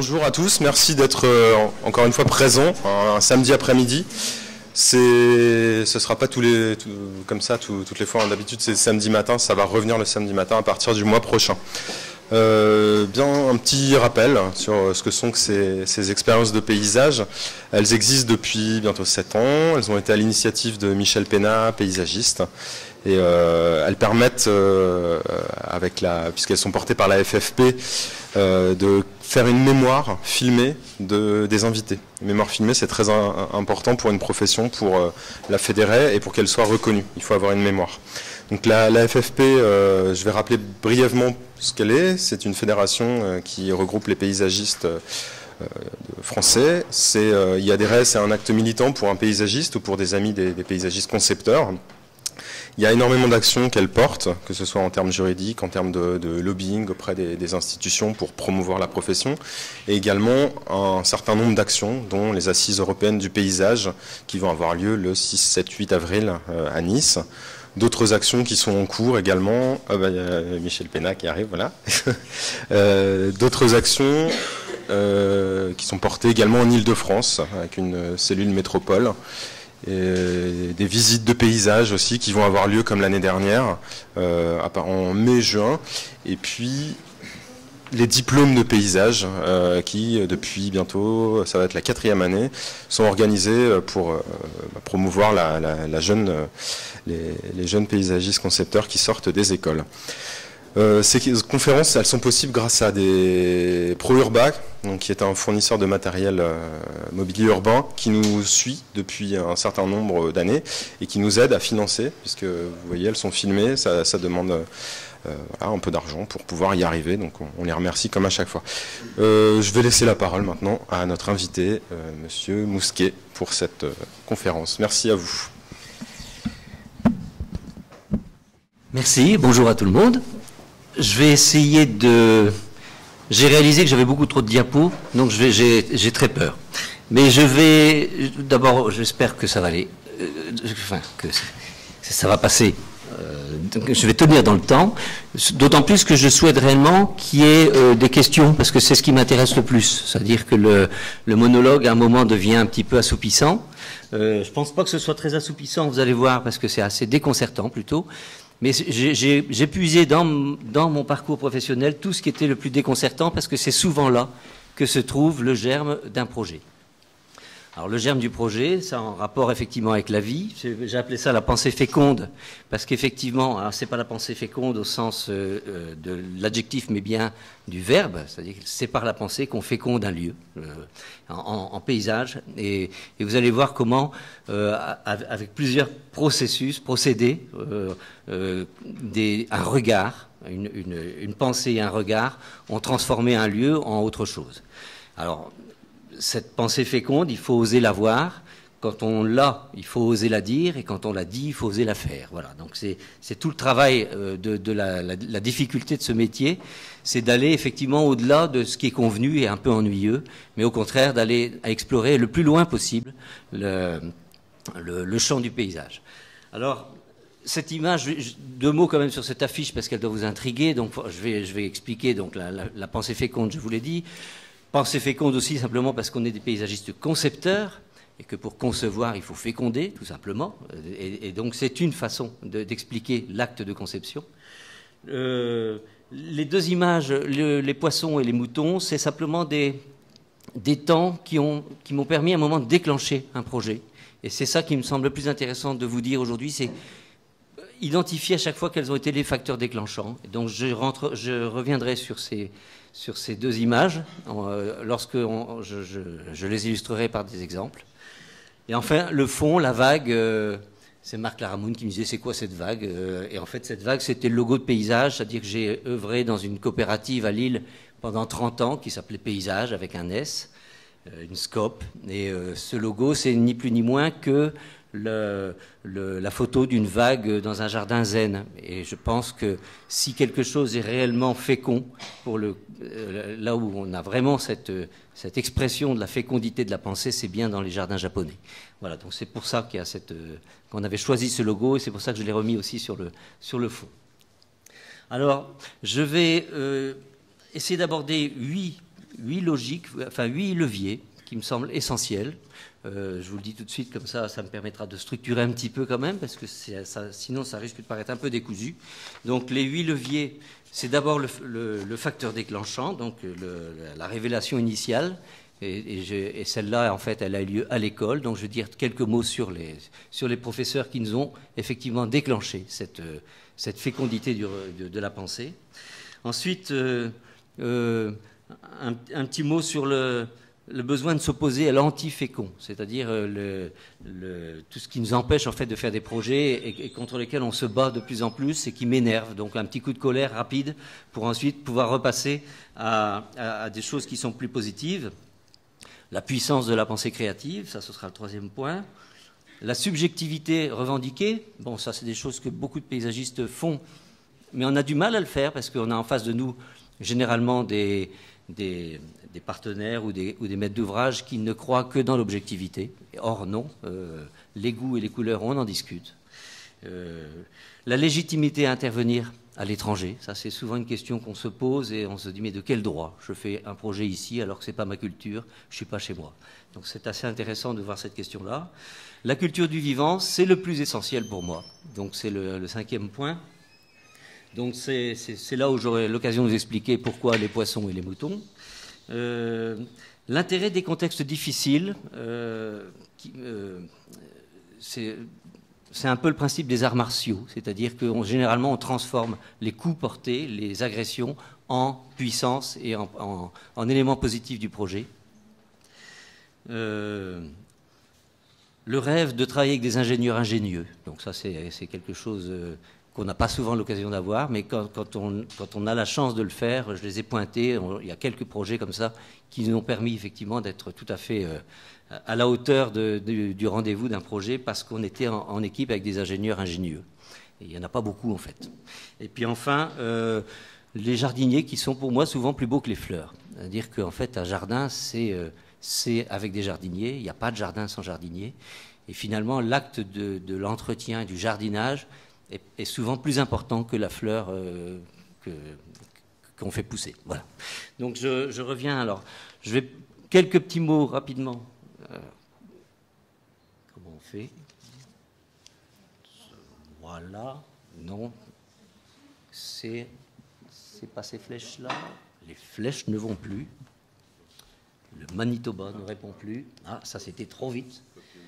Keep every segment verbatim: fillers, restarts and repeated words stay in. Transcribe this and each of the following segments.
bonjour à tous, merci d'être euh, encore une fois présents un, un samedi après-midi. Ce ne sera pas tous les, tout, comme ça tout, toutes les fois, d'habitude c'est samedi matin, ça va revenir le samedi matin à partir du mois prochain. Euh, bien un petit rappel sur ce que sont que ces, ces expériences de paysage. Elles existent depuis bientôt sept ans, elles ont été à l'initiative de Michel Pénat, paysagiste. Et euh, elles permettent, euh, avec la, puisqu'elles sont portées par la F F P, euh, de faire une mémoire filmée de, des invités. Une mémoire filmée, c'est très un, important pour une profession, pour euh, la fédérer et pour qu'elle soit reconnue. Il faut avoir une mémoire. Donc la, la F F P, euh, je vais rappeler brièvement ce qu'elle est. C'est une fédération euh, qui regroupe les paysagistes euh, français. C'est, euh, y adhérer, c'est un acte militant pour un paysagiste ou pour des amis des, des paysagistes concepteurs. Il y a énormément d'actions qu'elle porte, que ce soit en termes juridiques, en termes de, de lobbying auprès des, des institutions pour promouvoir la profession, et également un certain nombre d'actions, dont les assises européennes du paysage, qui vont avoir lieu le six, sept, huit avril euh, à Nice. D'autres actions qui sont en cours également. Ah bah, il y a Michel Pénat qui arrive, voilà. euh, D'autres actions euh, qui sont portées également en Île-de-France, avec une cellule métropole. Et des visites de paysages aussi qui vont avoir lieu comme l'année dernière, euh, en mai-juin. Et puis les diplômes de paysage euh, qui, depuis bientôt, ça va être la quatrième année, sont organisés pour euh, promouvoir la, la, la jeune, les, les jeunes paysagistes concepteurs qui sortent des écoles. Euh, ces conférences, elles sont possibles grâce à des ProUrba, donc qui est un fournisseur de matériel euh, mobilier urbain qui nous suit depuis un certain nombre d'années et qui nous aide à financer, puisque vous voyez, elles sont filmées, ça, ça demande euh, voilà, un peu d'argent pour pouvoir y arriver, donc on, on les remercie comme à chaque fois. Euh, je vais laisser la parole maintenant à notre invité, euh, Monsieur Mousquet, pour cette euh, conférence. Merci à vous. Merci, bonjour à tout le monde. Je vais essayer de... J'ai réalisé que j'avais beaucoup trop de diapos, donc je vais, j'ai, j'ai très peur. Mais je vais... D'abord, j'espère que ça va aller. Euh, enfin, que ça va passer. Euh, donc je vais tenir dans le temps. D'autant plus que je souhaite réellement qu'il y ait euh, des questions, parce que c'est ce qui m'intéresse le plus. C'est-à-dire que le, le monologue, à un moment, devient un petit peu assoupissant. Euh, je ne pense pas que ce soit très assoupissant, vous allez voir, parce que c'est assez déconcertant, plutôt. Mais j'ai puisé dans, dans mon parcours professionnel tout ce qui était le plus déconcertant, parce que c'est souvent là que se trouve le germe d'un projet. Alors le germe du projet, c'est en rapport effectivement avec la vie. J'ai appelé ça la pensée féconde, parce qu'effectivement, alors c'est pas la pensée féconde au sens euh, de l'adjectif, mais bien du verbe, c'est-à-dire que c'est par la pensée qu'on féconde un lieu euh, en, en paysage. Et, et vous allez voir comment, euh, avec plusieurs processus, procédés, euh, euh, des, un regard, une, une, une pensée et un regard ont transformé un lieu en autre chose. Alors, cette pensée féconde, il faut oser la voir. Quand on l'a, il faut oser la dire. Et quand on l'a dit, il faut oser la faire. Voilà. Donc c'est tout le travail de, de la, la, la difficulté de ce métier. C'est d'aller effectivement au-delà de ce qui est convenu et un peu ennuyeux. Mais au contraire, d'aller explorer le plus loin possible le, le, le champ du paysage. Alors, cette image, deux mots quand même sur cette affiche parce qu'elle doit vous intriguer. Donc je vais, je vais expliquer donc, la, la, la pensée féconde, je vous l'ai dit. Pensée féconde aussi simplement parce qu'on est des paysagistes concepteurs et que pour concevoir, il faut féconder, tout simplement. Et, et donc, c'est une façon d'expliquer de, l'acte de conception. Euh, les deux images, le, les poissons et les moutons, c'est simplement des, des temps qui m'ont qui m'ont permis à un moment de déclencher un projet. Et c'est ça qui me semble le plus intéressant de vous dire aujourd'hui, c'est identifier à chaque fois quels ont été les facteurs déclenchants. Et donc, je, rentre, je reviendrai sur ces... sur ces deux images, euh, lorsque on, je, je, je les illustrerai par des exemples. Et enfin, le fond, la vague, euh, c'est Marc Laramoun qui me disait c'est quoi cette vague euh, Et en fait, cette vague, c'était le logo de Paysage, c'est-à-dire que j'ai œuvré dans une coopérative à Lille pendant trente ans qui s'appelait Paysage avec un S, euh, une scope. Et euh, ce logo, c'est ni plus ni moins que Le, le, la photo d'une vague dans un jardin zen. Et je pense que si quelque chose est réellement fécond, pour le, euh, là où on a vraiment cette, cette expression de la fécondité de la pensée, c'est bien dans les jardins japonais. Voilà, donc c'est pour ça qu'il y a cette, euh, qu'on avait choisi ce logo, et c'est pour ça que je l'ai remis aussi sur le, sur le fond. Alors, je vais euh, essayer d'aborder huit huit logiques, enfin huit leviers qui me semblent essentiels. Euh, je vous le dis tout de suite, comme ça, ça me permettra de structurer un petit peu quand même, parce que ça, sinon ça risque de paraître un peu décousu. Donc les huit leviers, c'est d'abord le, le, le facteur déclenchant, donc le, la révélation initiale, et, et, je, et celle-là, en fait, elle a eu lieu à l'école. Donc je veux dire quelques mots sur les, sur les professeurs qui nous ont effectivement déclenché cette, cette fécondité du, de, de la pensée. Ensuite, euh, euh, un, un petit mot sur le... le besoin de s'opposer à l'anti-fécond, c'est-à-dire le, le, tout ce qui nous empêche en fait de faire des projets et, et contre lesquels on se bat de plus en plus et qui m'énerve. Donc un petit coup de colère rapide pour ensuite pouvoir repasser à, à, à des choses qui sont plus positives. La puissance de la pensée créative, ça ce sera le troisième point. La subjectivité revendiquée, bon ça c'est des choses que beaucoup de paysagistes font, mais on a du mal à le faire parce qu'on a en face de nous généralement des... Des, des partenaires ou des, ou des maîtres d'ouvrage qui ne croient que dans l'objectivité. Or non, euh, les goûts et les couleurs, on en discute. Euh, la légitimité à intervenir à l'étranger, ça c'est souvent une question qu'on se pose et on se dit mais de quel droit je fais un projet ici alors que c'est pas ma culture, je suis pas chez moi. Donc c'est assez intéressant de voir cette question-là. La culture du vivant, c'est le plus essentiel pour moi. Donc c'est le, le cinquième point. Donc c'est là où j'aurai l'occasion de vous expliquer pourquoi les poissons et les moutons. Euh, L'intérêt des contextes difficiles, euh, euh, c'est un peu le principe des arts martiaux, c'est-à-dire que on, généralement on transforme les coups portés, les agressions, en puissance et en, en, en éléments positifs du projet. Euh, le rêve de travailler avec des ingénieurs ingénieux, donc ça c'est quelque chose... Euh, qu'on n'a pas souvent l'occasion d'avoir, mais quand, quand, on, quand on a la chance de le faire, je les ai pointés, on, il y a quelques projets comme ça qui nous ont permis effectivement d'être tout à fait euh, à la hauteur de, de, du rendez-vous d'un projet parce qu'on était en, en équipe avec des ingénieurs ingénieux. Et il n'y en a pas beaucoup en fait. Et puis enfin, euh, les jardiniers qui sont pour moi souvent plus beaux que les fleurs. C'est-à-dire qu'en fait un jardin c'est euh, c'est avec des jardiniers, il n'y a pas de jardin sans jardinier. Et finalement l'acte de, de l'entretien et du jardinage est souvent plus important que la fleur euh, qu'on fait pousser. Voilà. Donc je, je reviens alors. Je vais quelques petits mots rapidement. Euh, comment on fait? Voilà. Non. C'est c'est pas ces flèches là. Les flèches ne vont plus. Le Manitoba ne répond plus. Ah, ça c'était trop vite.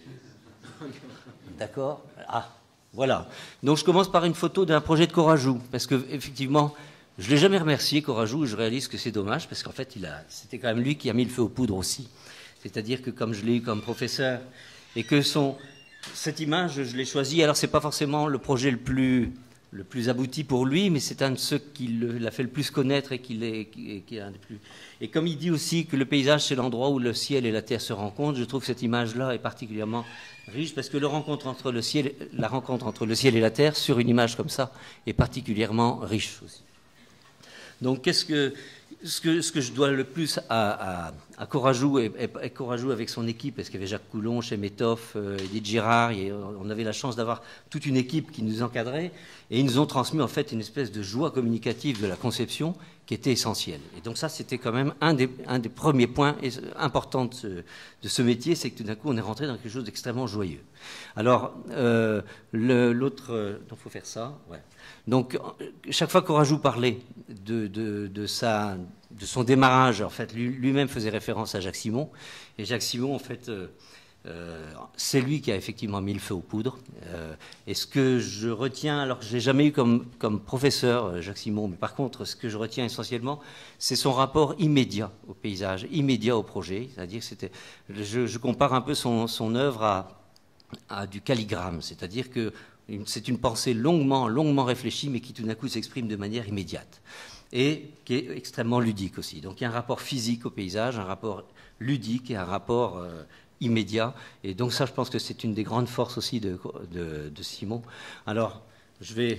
D'accord. Ah. Voilà. Donc je commence par une photo d'un projet de Corajou, parce que effectivement, je l'ai jamais remercié Corajou, et je réalise que c'est dommage, parce qu'en fait, il a, c'était quand même lui qui a mis le feu aux poudres aussi. C'est-à-dire que comme je l'ai eu comme professeur, et que son, cette image, je l'ai choisie. Alors c'est pas forcément le projet le plus, le plus abouti pour lui, mais c'est un de ceux qui l'a fait le plus connaître et qui est, qui est un des plus. Et comme il dit aussi que le paysage c'est l'endroit où le ciel et la terre se rencontrent, je trouve que cette image-là est particulièrement riche parce que le rencontre entre le ciel, la rencontre entre le ciel et la terre sur une image comme ça est particulièrement riche aussi. Donc qu'est-ce que ce, que ce que je dois le plus à, à, à Corajou et, et, et Corajou avec son équipe, parce qu'il y avait Jacques Coulon, Chemetov, euh, Edith Girard, et on avait la chance d'avoir toute une équipe qui nous encadrait et ils nous ont transmis en fait une espèce de joie communicative de la conception qui était essentielle. Et donc ça c'était quand même un des, un des premiers points importants de ce, de ce métier, c'est que tout d'un coup on est rentré dans quelque chose d'extrêmement joyeux. Alors euh, l'autre, euh, donc faut faire ça, ouais. Donc, chaque fois qu'Orajou parlait de, de, de, sa, de son démarrage, en fait, lui-même faisait référence à Jacques Simon. Et Jacques Simon, en fait, euh, euh, c'est lui qui a effectivement mis le feu aux poudres. Euh, et ce que je retiens, alors que je ne l'ai jamais eu comme, comme professeur, Jacques Simon, mais par contre, ce que je retiens essentiellement, c'est son rapport immédiat au paysage, immédiat au projet. C'est-à-dire que c'était, je, je compare un peu son, son œuvre à, à du calligramme. C'est-à-dire que c'est une pensée longuement, longuement réfléchie, mais qui tout d'un coup s'exprime de manière immédiate. Et qui est extrêmement ludique aussi. Donc il y a un rapport physique au paysage, un rapport ludique et un rapport euh, immédiat. Et donc ça, je pense que c'est une des grandes forces aussi de, de, de Simon. Alors, je vais...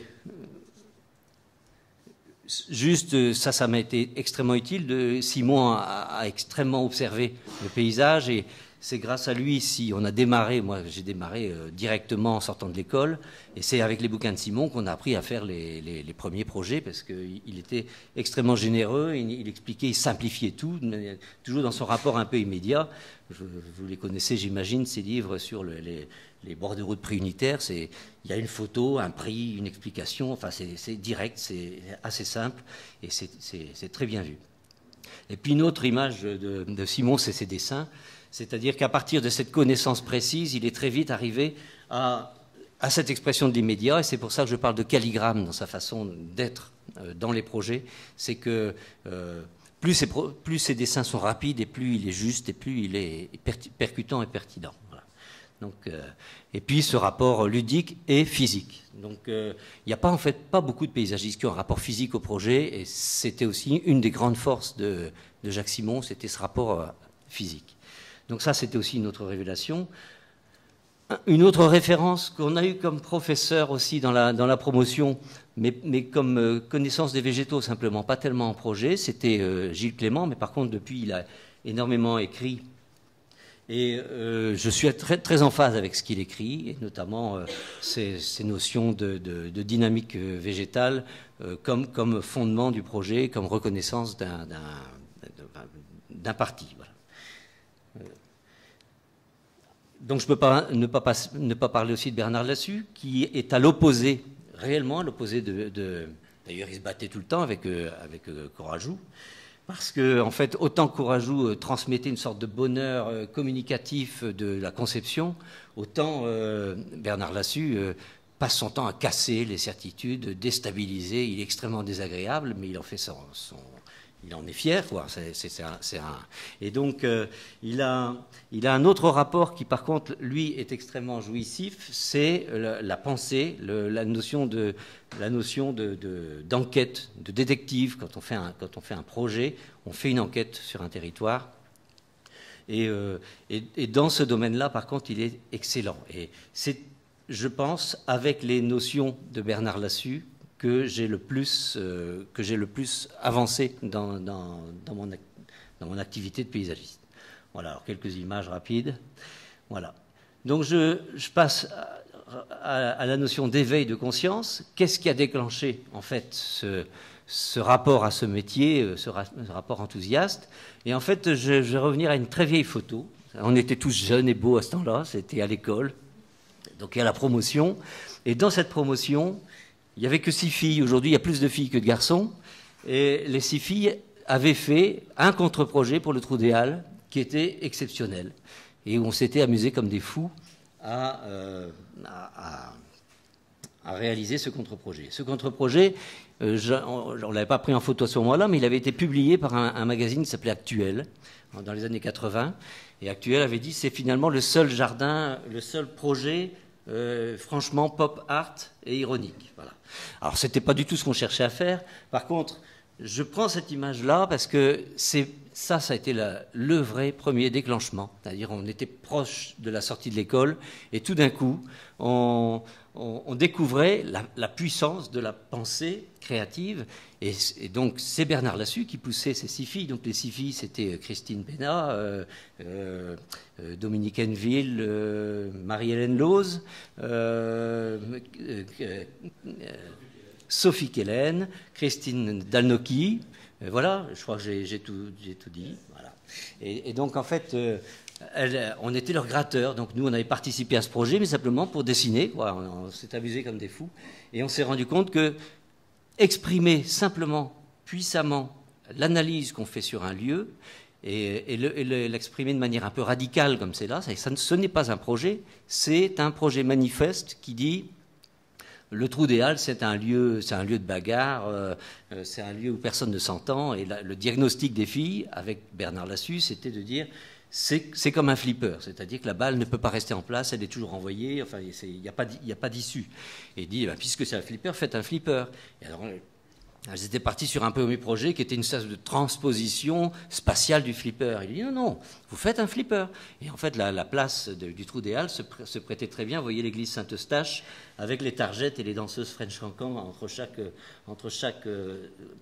Juste, ça, ça m'a été extrêmement utile. De, Simon a, a extrêmement observé le paysage et c'est grâce à lui si on a démarré, moi j'ai démarré euh, directement en sortant de l'école, et c'est avec les bouquins de Simon qu'on a appris à faire les, les, les premiers projets, parce qu'il était extrêmement généreux, il, il expliquait, il simplifiait tout, toujours dans son rapport un peu immédiat. Je, vous les connaissez, j'imagine, ces livres sur le, les, les bordereaux de prix unitaires, il y a une photo, un prix, une explication, enfin c'est direct, c'est assez simple, et c'est très bien vu. Et puis une autre image de, de Simon, c'est ses dessins. C'est-à-dire qu'à partir de cette connaissance précise, il est très vite arrivé à, à cette expression de l'immédiat, et c'est pour ça que je parle de calligramme dans sa façon d'être euh, dans les projets. C'est que euh, plus, ces pro, plus ces dessins sont rapides, et plus il est juste, et plus il est percutant et pertinent. Voilà. Donc, euh, et puis ce rapport ludique et physique. Donc euh, il n'y a pas en fait pas beaucoup de paysagistes qui ont un rapport physique au projet, et c'était aussi une des grandes forces de, de Jacques Simon, c'était ce rapport euh, physique. Donc ça, c'était aussi une autre révélation. Une autre référence qu'on a eue comme professeur aussi dans la, dans la promotion, mais, mais comme euh, connaissance des végétaux simplement, pas tellement en projet, c'était euh, Gilles Clément, mais par contre, depuis, il a énormément écrit. Et euh, je suis très, très en phase avec ce qu'il écrit, et notamment euh, ces, ces notions de, de, de dynamique végétale euh, comme, comme fondement du projet, comme reconnaissance d'un d'un parti. Voilà. Donc je ne peux pas ne pas, ne pas parler aussi de Bernard Lassus, qui est à l'opposé, réellement à l'opposé de... de d'ailleurs, il se battait tout le temps avec, euh, avec euh, Courajou, parce que, en fait, autant Courajou euh, transmettait une sorte de bonheur euh, communicatif de la conception, autant euh, Bernard Lassus euh, passe son temps à casser les certitudes, déstabiliser. Il est extrêmement désagréable, mais il en fait son... son il en est fier, quoi. C'est, c'est un, c'est un... Et donc, euh, il, a, il a un autre rapport qui, par contre, lui, est extrêmement jouissif, c'est la, la pensée, le, la notion de, la notion de, de, d'enquête, de détective. Quand on fait un, quand on fait un projet, on fait une enquête sur un territoire. Et, euh, et, et dans ce domaine-là, par contre, il est excellent. Et c'est, je pense, avec les notions de Bernard Lassus, que j'ai le plus euh, que j'ai le plus avancé dans, dans, dans, mon, dans mon activité de paysagiste. Voilà, alors quelques images rapides. Voilà. Donc je, je passe à, à, à la notion d'éveil de conscience. Qu'est-ce qui a déclenché en fait ce, ce rapport à ce métier, ce, ra, ce rapport enthousiaste? Et en fait, je, je vais revenir à une très vieille photo. On était tous jeunes et beaux à ce temps-là, c'était à l'école. Donc il y a la promotion. Et dans cette promotion, il n'y avait que six filles. Aujourd'hui, il y a plus de filles que de garçons. Et les six filles avaient fait un contre-projet pour le Trou des Halles qui était exceptionnel. Et où on s'était amusé comme des fous à, euh, à, à, à réaliser ce contre-projet. Ce contre-projet, euh, on ne l'avait pas pris en photo à ce moment-là, mais il avait été publié par un, un magazine qui s'appelait Actuel, dans les années quatre-vingt. Et Actuel avait dit c'est finalement le seul jardin, le seul projet Euh, franchement pop art et ironique. Voilà. Alors c'était pas du tout ce qu'on cherchait à faire. Par contre, je prends cette image-là parce que c'est ça, ça a été la, le vrai premier déclenchement. C'est-à-dire on était proche de la sortie de l'école et tout d'un coup, on, on, on découvrait la, la puissance de la pensée créative. Et, et donc c'est Bernard Lassus qui poussait ces six filles. Donc les six filles, c'était Christine Bénat, euh, euh, Dominique Henneville, euh, Marie-Hélène Lose, euh, euh, euh, Sophie Kellen, Christine Dalnoki. Euh, voilà, je crois que j'ai tout, tout dit. Voilà. Et, et donc en fait, euh, elle, on était leurs gratteurs. Donc nous, on avait participé à ce projet, mais simplement pour dessiner. Voilà, on, on s'est amusé comme des fous. Et on s'est rendu compte que exprimer simplement, puissamment, l'analyse qu'on fait sur un lieu, et, et l'exprimer le, de manière un peu radicale comme c'est là, ça, ça, ce n'est pas un projet, c'est un projet manifeste qui dit le Trou des Halles, c'est un lieu, c'est un lieu de bagarre, euh, c'est un lieu où personne ne s'entend, et la, le diagnostic des filles, avec Bernard Lassus, c'était de dire c'est comme un flipper, c'est-à-dire que la balle ne peut pas rester en place, elle est toujours envoyée, enfin, il n'y a pas d'issue. Et il dit, eh bien, puisque c'est un flipper, faites un flipper. Et alors, elles étaient parties sur un premier projet qui était une sorte de transposition spatiale du flipper. Il dit, non, non, vous faites un flipper. Et en fait, la, la place de, du Trou des Halles se, pr se prêtait très bien. Vous voyez l'église Saint-Eustache, avec les targettes et les danseuses French Cancan entre chaque... Entre chaque euh,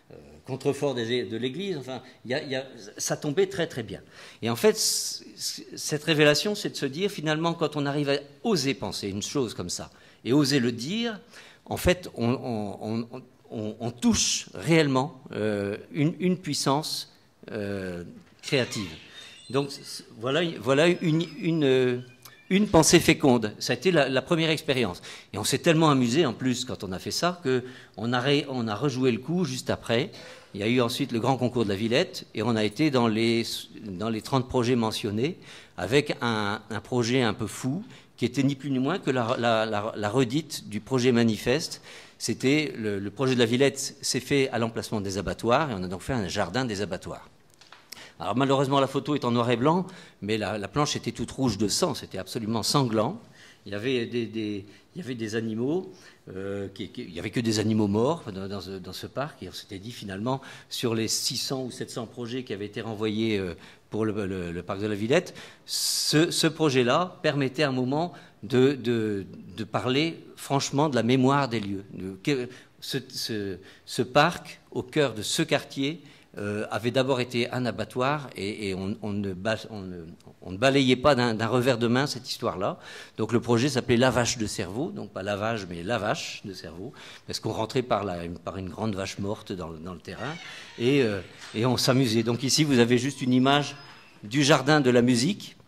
euh, contrefort des, de l'Église. Enfin, y a, y a, ça tombait très très bien. Et en fait, cette révélation, c'est de se dire, finalement, quand on arrive à oser penser une chose comme ça, et oser le dire, en fait, on, on, on, on, on touche réellement euh, une, une puissance euh, créative. Donc voilà, voilà une, une, une pensée féconde. Ça a été la, la première expérience. Et on s'est tellement amusé en plus quand on a fait ça qu'on a, ré, on a rejoué le coup juste après. Il y a eu ensuite le grand concours de la Villette et on a été dans les, dans les trente projets mentionnés avec un, un projet un peu fou qui était ni plus ni moins que la, la, la, la redite du projet manifeste. C'était le, le projet de la Villette s'est fait à l'emplacement des abattoirs et on a donc fait un jardin des abattoirs. Alors malheureusement la photo est en noir et blanc, mais la, la planche était toute rouge de sang, c'était absolument sanglant. Il y avait des, des, il y avait des animaux, euh, qui, qui, il n'y avait que des animaux morts dans, dans, ce, dans ce parc, et on s'était dit finalement sur les six cents ou sept cents projets qui avaient été renvoyés euh, pour le, le, le parc de la Villette, ce, ce projet-là permettait à un moment de, de, de parler franchement de la mémoire des lieux. De, ce, ce, ce parc, au cœur de ce quartier, Euh, avait d'abord été un abattoir et, et on, on, ne ba, on, ne, on ne balayait pas d'un revers de main cette histoire-là. Donc le projet s'appelait Lavage de cerveau, donc pas lavage mais lavage de cerveau, parce qu'on rentrait par, la, par une grande vache morte dans, dans le terrain et, euh, et on s'amusait. Donc ici vous avez juste une image du jardin de la musique.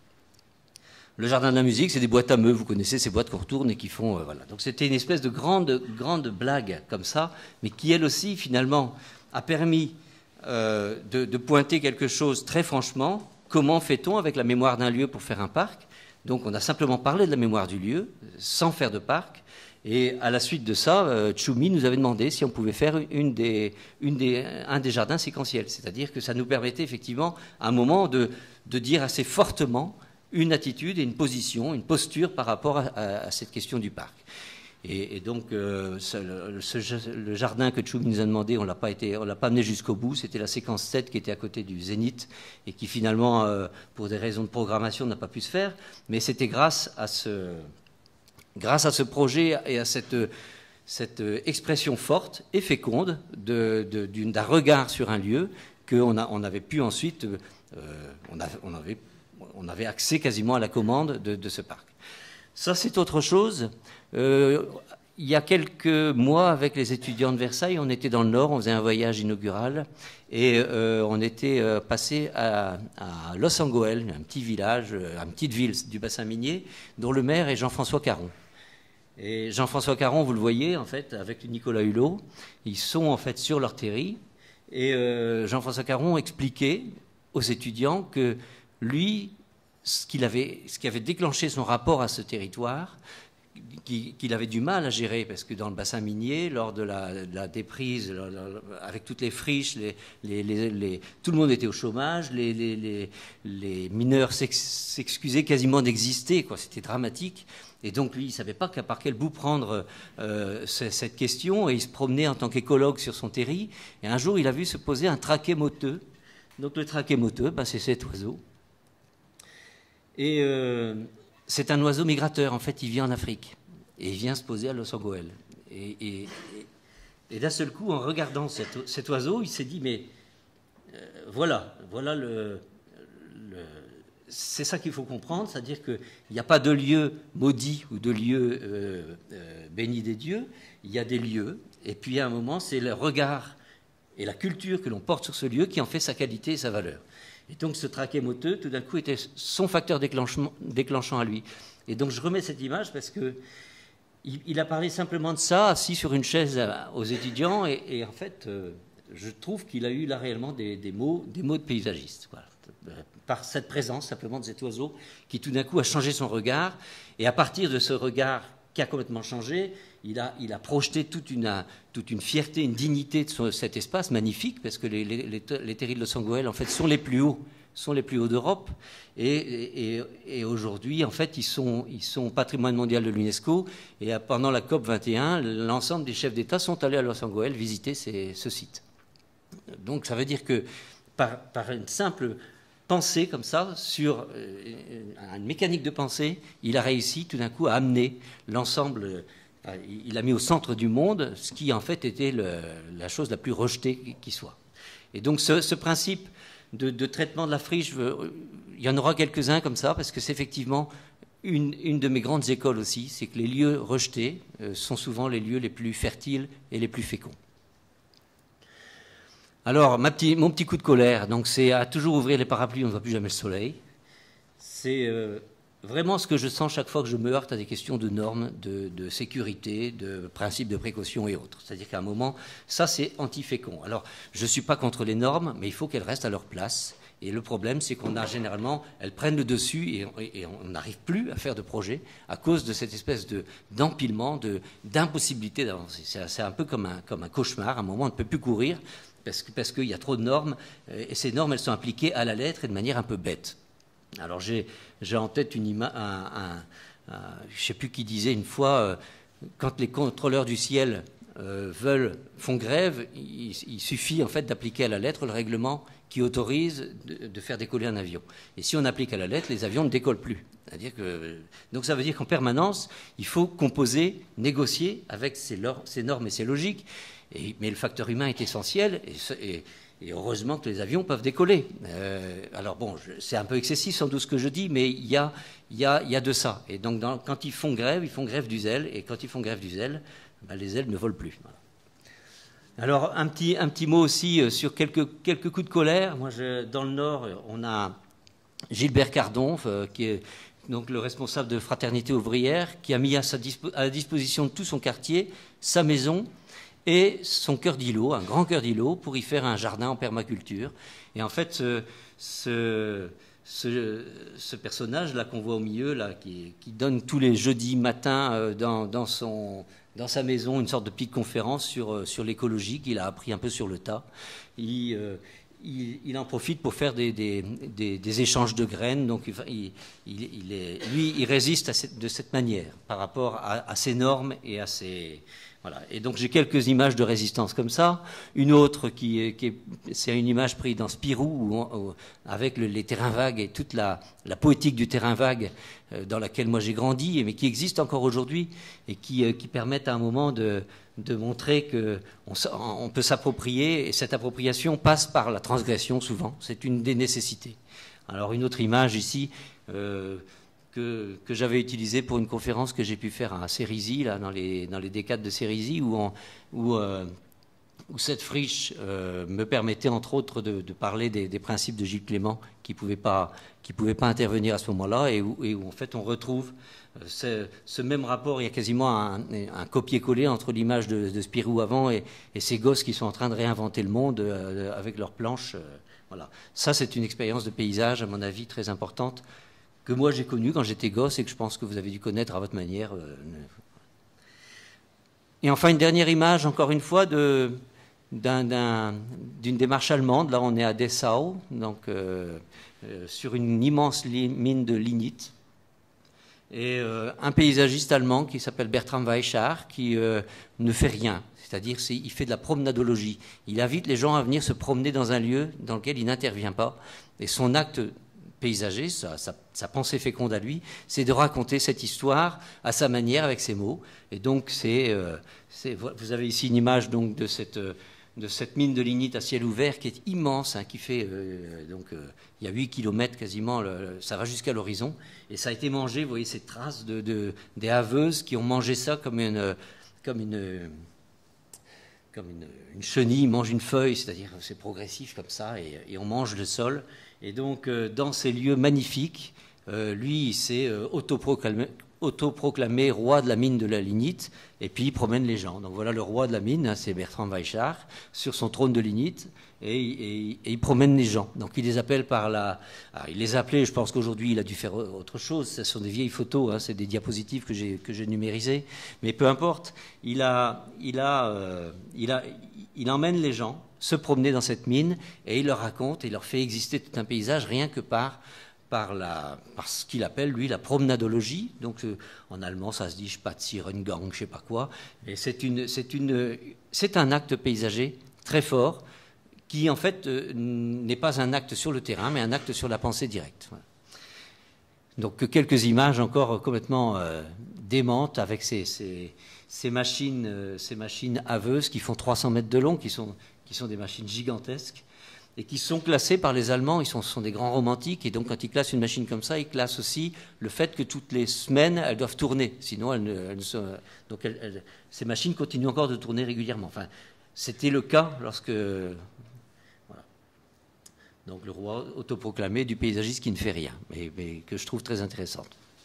Le jardin de la musique, c'est des boîtes à meux, vous connaissez ces boîtes qu'on retourne et qui font... Euh, voilà. Donc c'était une espèce de grande, grande blague comme ça, mais qui elle aussi finalement a permis... Euh, de, de pointer quelque chose très franchement. Comment fait-on avec la mémoire d'un lieu pour faire un parc? Donc on a simplement parlé de la mémoire du lieu sans faire de parc, et à la suite de ça, euh, Tchoumi nous avait demandé si on pouvait faire une des, une des, un des jardins séquentiels, c'est-à-dire que ça nous permettait effectivement à un moment de, de dire assez fortement une attitude et une position, une posture par rapport à, à, à cette question du parc. Et, et donc, euh, ce, le, ce, le jardin que Tchoumi nous a demandé, on l'a pas été, on l'a pas amené jusqu'au bout. C'était la séquence sept qui était à côté du Zénith et qui finalement, euh, pour des raisons de programmation, n'a pas pu se faire. Mais c'était grâce à ce, grâce à ce projet et à cette, cette expression forte et féconde de, de, d'un regard sur un lieu qu'on a, on avait pu ensuite, euh, on, a, on, avait, on avait accès quasiment à la commande de, de ce parc. Ça, c'est autre chose. Euh, il y a quelques mois, avec les étudiants de Versailles, on était dans le Nord, on faisait un voyage inaugural, et euh, on était euh, passé à, à Los Angoel, un petit village, une petite ville du bassin minier, dont le maire est Jean-François Caron. Et Jean-François Caron, vous le voyez, en fait, avec Nicolas Hulot, ils sont en fait sur leur terri, et euh, Jean-François Caron expliquait aux étudiants que lui... Ce, qu'il avait, ce qui avait déclenché son rapport à ce territoire, qu'il avait du mal à gérer, parce que dans le bassin minier, lors de la, de la déprise, la, la, avec toutes les friches, les, les, les, les, tout le monde était au chômage, les, les, les, les mineurs s'excusaient quasiment d'exister, c'était dramatique. Et donc lui, il ne savait pas par quel bout prendre euh, cette question, et il se promenait en tant qu'écologue sur son terri, et un jour, il a vu se poser un traquet moteux. Donc le traquet moteux, ben, c'est cet oiseau. Et euh, c'est un oiseau migrateur, en fait, il vit en Afrique. Et il vient se poser à Los Angoel. Et, et, et, et d'un seul coup, en regardant cet, cet oiseau, il s'est dit, mais euh, voilà, voilà le... le c'est ça qu'il faut comprendre, c'est-à-dire qu'il n'y a pas de lieu maudit ou de lieu euh, euh, béni des dieux, il y a des lieux, et puis à un moment, c'est le regard et la culture que l'on porte sur ce lieu qui en fait sa qualité et sa valeur. Et donc ce traquet moteux, tout d'un coup, était son facteur déclenchant à lui. Et donc je remets cette image parce que il, il a parlé simplement de ça, assis sur une chaise aux étudiants, et, et en fait, euh, je trouve qu'il a eu là réellement des, des, mots, des mots de paysagiste. Voilà. Par cette présence simplement de cet oiseau qui tout d'un coup a changé son regard, et à partir de ce regard qui a complètement changé, il a, il a projeté toute une, toute une fierté, une dignité de ce, cet espace magnifique, parce que les, les, les, les terris de Los Angoel, en fait, sont les plus hauts, sont les plus hauts d'Europe, et, et, et aujourd'hui, en fait, ils sont, ils sont patrimoine mondial de l'UNESCO, et pendant la COP vingt et un, l'ensemble des chefs d'État sont allés à Los Angoel visiter ces, ce site. Donc ça veut dire que par, par une simple pensée comme ça, sur une mécanique de pensée, il a réussi tout d'un coup à amener l'ensemble il a mis au centre du monde ce qui en fait était le, la chose la plus rejetée qui soit. Et donc ce, ce principe de, de traitement de la friche, veux, il y en aura quelques-uns comme ça, parce que c'est effectivement une, une de mes grandes écoles aussi, c'est que les lieux rejetés euh, sont souvent les lieux les plus fertiles et les plus féconds. Alors, ma petit, mon petit coup de colère, donc c'est à toujours ouvrir les parapluies, on ne voit plus jamais le soleil. C'est euh, vraiment ce que je sens chaque fois que je me heurte à des questions de normes, de, de sécurité, de principes de précaution et autres. C'est-à-dire qu'à un moment, ça c'est anti-fécond. Alors, je ne suis pas contre les normes, mais il faut qu'elles restent à leur place. Et le problème, c'est qu'on a généralement, elles prennent le dessus et, et on n'arrive plus à faire de projet à cause de cette espèce de, d'empilement, de, d'impossibilité d'avancer. C'est, c'est un peu comme un, comme un cauchemar. À un moment, on ne peut plus courir parce, que, parce qu'il y a trop de normes. Et ces normes, elles sont appliquées à la lettre et de manière un peu bête. Alors, j'ai, j'ai en tête une image, un, un, un, je ne sais plus qui disait une fois, euh, quand les contrôleurs du ciel euh, veulent, font grève, il, il suffit en fait d'appliquer à la lettre le règlement qui autorise de, de faire décoller un avion. Et si on applique à la lettre, les avions ne décollent plus. C'est-à-dire que, donc ça veut dire qu'en permanence, il faut composer, négocier avec ces, ces normes et ces logiques. Et, mais le facteur humain est essentiel, et, et, et heureusement que les avions peuvent décoller. Euh, alors bon, je, c'est un peu excessif sans doute ce que je dis, mais il y a, il y a, il y a de ça. Et donc dans, quand ils font grève, ils font grève du zèle, et quand ils font grève du zèle, ben, les ailes ne volent plus. Voilà. Alors, un petit, un petit mot aussi sur quelques, quelques coups de colère. Moi, je, dans le Nord, on a Gilbert Cardon, euh, qui est donc le responsable de Fraternité ouvrière, qui a mis à, sa dispo, à la disposition de tout son quartier sa maison et son cœur d'îlot, un grand cœur d'îlot, pour y faire un jardin en permaculture. Et en fait, ce, ce, ce, ce personnage-là qu'on voit au milieu, là, qui, qui donne tous les jeudis matins euh, dans, dans son... dans sa maison, une sorte de petite conférence sur, sur l'écologie qu'il a appris un peu sur le tas. Il, euh, il, il en profite pour faire des, des, des, des échanges de graines. Donc, il, il, il est, lui, il résiste à cette, de cette manière par rapport à, à ces normes et à ces... Voilà. Et donc, j'ai quelques images de résistance comme ça. Une autre, qui est, qui est, c'est une image prise dans Spirou, où on, où, avec le, les terrains vagues et toute la, la poétique du terrain vague euh, dans laquelle moi j'ai grandi, mais qui existe encore aujourd'hui et qui, euh, qui permettent à un moment de, de montrer qu'on on peut s'approprier, et cette appropriation passe par la transgression souvent. C'est une des nécessités. Alors, une autre image ici... Euh, que, que j'avais utilisé pour une conférence que j'ai pu faire à Cérisy, là, dans les, dans les décades de Cérisy, où, on, où, euh, où cette friche euh, me permettait, entre autres, de, de parler des, des principes de Gilles Clément, qui ne pouvaient pas, qui pouvaient pas intervenir à ce moment-là, et où, et où, en fait, on retrouve ce, ce même rapport. Il y a quasiment un, un copier-coller entre l'image de, de Spirou avant et, et ces gosses qui sont en train de réinventer le monde euh, avec leurs planches. Euh, voilà. Ça, c'est une expérience de paysage, à mon avis, très importante, que moi j'ai connu quand j'étais gosse et que je pense que vous avez dû connaître à votre manière. Et enfin, une dernière image, encore une fois, de, d'un, d'un, d'une démarche allemande. Là, on est à Dessau, donc, euh, euh, sur une immense mine de lignite. Et euh, un paysagiste allemand qui s'appelle Bertram Weichart, qui euh, ne fait rien. C'est-à-dire qu'il fait de la promenadologie. Il invite les gens à venir se promener dans un lieu dans lequel il n'intervient pas. Et son acte paysager, sa, sa, sa pensée féconde à lui, c'est de raconter cette histoire à sa manière, avec ses mots. Et donc, c'est, euh, c'est, vous avez ici une image donc, de, cette, de cette mine de lignite à ciel ouvert qui est immense, hein, qui fait, euh, donc, euh, il y a huit kilomètres quasiment, le, ça va jusqu'à l'horizon. Et ça a été mangé, vous voyez ces traces de, de, des haveuses qui ont mangé ça comme une... Comme une comme une, une chenille mange une feuille, c'est-à-dire c'est progressif comme ça, et, et on mange le sol. Et donc, euh, dans ces lieux magnifiques, euh, lui, il s'est euh, autoproclamé, autoproclamé roi de la mine de la lignite, et puis il promène les gens. Donc voilà le roi de la mine, hein, c'est Bertram Weichart, sur son trône de lignite, et, et, et il promène les gens. Donc il les appelle par la... Ah, il les appelait, je pense qu'aujourd'hui il a dû faire autre chose, ce sont des vieilles photos, hein, c'est des diapositives que j'ai, que j'ai numérisées, mais peu importe, il, a, il, a, euh, il, a, il emmène les gens se promener dans cette mine, et il leur raconte, et il leur fait exister tout un paysage rien que par... Par, la, par ce qu'il appelle, lui, la promenadologie. Donc, euh, en allemand, ça se dit Spaziergang, je sais pas quoi. Et c'est, une, c'est, une, c'est un acte paysager très fort qui, en fait, euh, n'est pas un acte sur le terrain, mais un acte sur la pensée directe. Voilà. Donc quelques images encore complètement euh, démentes avec ces, ces, ces, machines, euh, ces machines haveuses qui font trois cents mètres de long, qui sont, qui sont des machines gigantesques et qui sont classées par les Allemands. Ils sont, sont des grands romantiques et donc quand ils classent une machine comme ça, ils classent aussi le fait que toutes les semaines, elles doivent tourner. Sinon, elles ne, elles ne sont, donc elles, elles, ces machines continuent encore de tourner régulièrement. Enfin, c'était le cas lorsque... Donc le roi autoproclamé du paysagiste qui ne fait rien, mais, mais que je trouve très intéressante.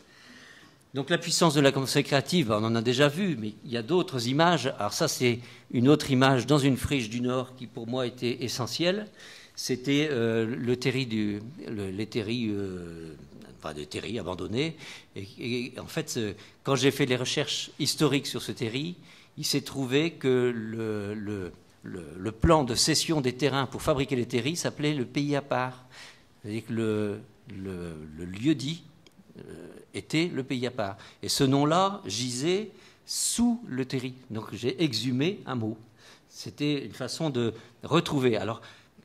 Donc la puissance de la pensée créative, on en a déjà vu, mais il y a d'autres images. Alors ça, c'est une autre image dans une friche du Nord qui pour moi était essentielle. C'était euh, le terri du, le, les terris, euh, enfin des terris abandonnés. Et, et en fait, quand j'ai fait les recherches historiques sur ce terri, il s'est trouvé que le, le Le, le plan de cession des terrains pour fabriquer les terris s'appelait le pays à part. C'est-à-dire que le, le, le lieu-dit euh, était le pays à part. Et ce nom-là gisait sous le terri. Donc j'ai exhumé un mot. C'était une façon de retrouver. Alors,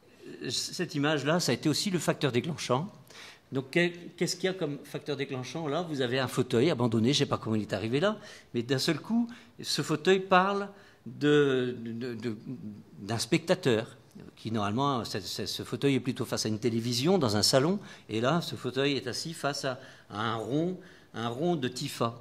cette image-là, ça a été aussi le facteur déclenchant. Donc, qu'est-ce qu'il y a comme facteur déclenchant? Là, vous avez un fauteuil abandonné, je ne sais pas comment il est arrivé là, mais d'un seul coup, ce fauteuil parle De, de, de, d'un spectateur qui normalement, c est, c est, ce fauteuil est plutôt face à une télévision dans un salon, et là ce fauteuil est assis face à, à un rond, un rond de Tifa.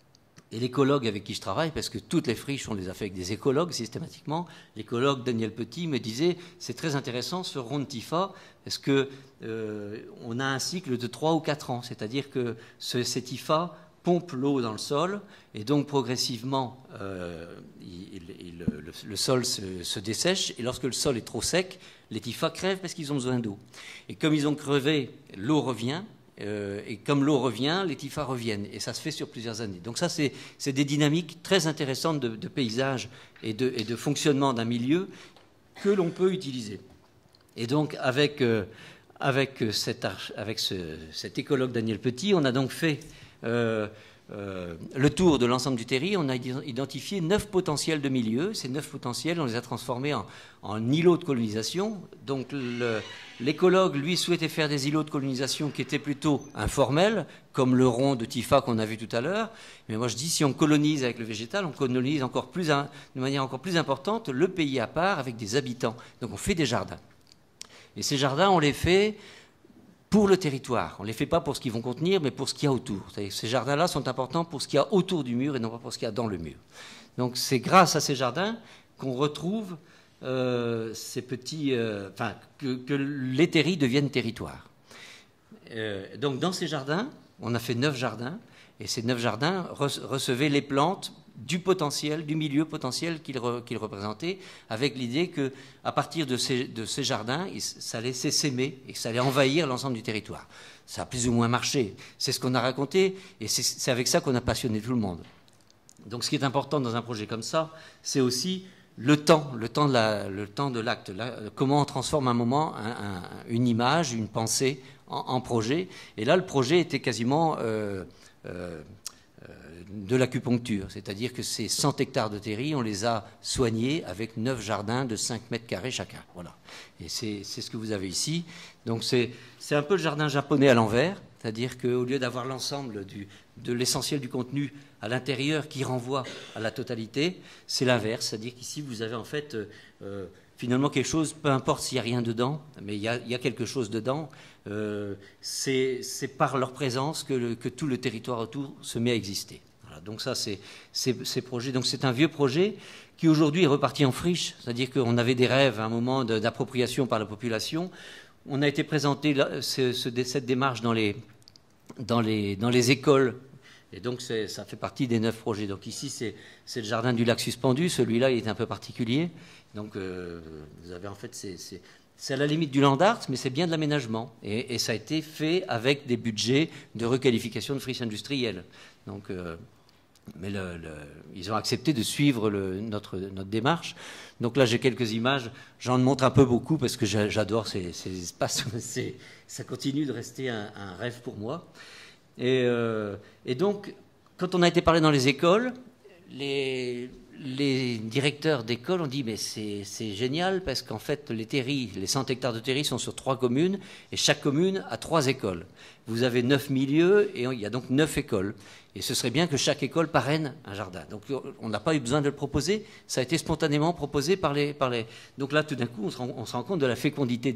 Et l'écologue avec qui je travaille, parce que toutes les friches on les a fait avec des écologues systématiquement, l'écologue Daniel Petit me disait c'est très intéressant ce rond de Tifa parce que euh, on a un cycle de trois ou quatre ans, c'est-à-dire que ce, ces Tifa pompe l'eau dans le sol et donc progressivement euh, il, il, le, le sol se, se dessèche, et lorsque le sol est trop sec, les Tifas crèvent parce qu'ils ont besoin d'eau. Et comme ils ont crevé, l'eau revient, euh, et comme l'eau revient, les Tifas reviennent, et ça se fait sur plusieurs années. Donc ça, c'est, c'est des dynamiques très intéressantes de, de paysage et de, et de fonctionnement d'un milieu que l'on peut utiliser. Et donc avec, euh, avec, cet, avec ce, cet écologue Daniel Petit, on a donc fait Euh, euh, le tour de l'ensemble du terri. On a identifié neuf potentiels de milieu. Ces neuf potentiels, on les a transformés en, en îlots de colonisation. Donc le, l'écologue, lui, souhaitait faire des îlots de colonisation qui étaient plutôt informels, comme le rond de Tifa qu'on a vu tout à l'heure. Mais moi je dis, si on colonise avec le végétal, on colonise encore plus, de manière encore plus importante le pays à part avec des habitants. Donc on fait des jardins. Et ces jardins, on les fait pour le territoire. On ne les fait pas pour ce qu'ils vont contenir, mais pour ce qu'il y a autour. C'est-à-dire que ces jardins-là sont importants pour ce qu'il y a autour du mur et non pas pour ce qu'il y a dans le mur. Donc c'est grâce à ces jardins qu'on retrouve euh, ces petits, euh, enfin, que, que les terris deviennent territoires. Euh, donc dans ces jardins, on a fait neuf jardins, et ces neuf jardins recevaient les plantes du potentiel, du milieu potentiel qu'ils re, qu'ils représentaient, avec l'idée qu'à partir de ces, de ces jardins, ça allait s'essaimer et que ça allait envahir l'ensemble du territoire. Ça a plus ou moins marché. C'est ce qu'on a raconté, et c'est, c'est avec ça qu'on a passionné tout le monde. Donc ce qui est important dans un projet comme ça, c'est aussi le temps, le temps de, la, le temps de l'acte. Là, comment on transforme un moment, un, un, une image, une pensée en, en projet. Et là, le projet était quasiment... Euh, euh, de l'acupuncture, c'est-à-dire que ces cent hectares de terri, on les a soignés avec neuf jardins de cinq mètres carrés chacun. Voilà. Et c'est, c'est ce que vous avez ici. Donc c'est, c'est un peu le jardin japonais à l'envers, c'est-à-dire qu'au lieu d'avoir l'ensemble du, de l'essentiel du contenu à l'intérieur qui renvoie à la totalité, c'est l'inverse, c'est-à-dire qu'ici vous avez en fait euh, finalement quelque chose, peu importe s'il n'y a rien dedans, mais il y a, il y a quelque chose dedans, euh, c'est, c'est par leur présence que, le, que tout le territoire autour se met à exister. Voilà, donc ça, c'est, c'est, ces projets. Donc c'est un vieux projet qui aujourd'hui est reparti en friche, c'est-à-dire qu'on avait des rêves à un moment de, d'appropriation par la population. On a été présenté là, ce, ce, cette démarche dans les, dans les, dans les écoles. Et donc, c'est, ça fait partie des neuf projets. Donc ici, c'est, c'est le jardin du lac suspendu. Celui-là, il est un peu particulier. Donc, euh, vous avez en fait, c'est, c'est, c'est à la limite du land art, mais c'est bien de l'aménagement. Et, et ça a été fait avec des budgets de requalification de friches industrielles. Donc, euh, mais le, le, ils ont accepté de suivre le, notre, notre démarche. Donc là, j'ai quelques images. J'en montre un peu beaucoup parce que j'adore ces, ces espaces. C'est, ça continue de rester un, un rêve pour moi. Et, euh, et donc, quand on a été parlé dans les écoles, les, les directeurs d'école ont dit mais c'est génial parce qu'en fait les terris, les cent hectares de terris sont sur trois communes et chaque commune a trois écoles. Vous avez neuf milieux et il y a donc neuf écoles. Et ce serait bien que chaque école parraine un jardin. Donc on n'a pas eu besoin de le proposer, ça a été spontanément proposé par les... Par les... Donc là tout d'un coup on se, rend, on se rend compte de la fécondité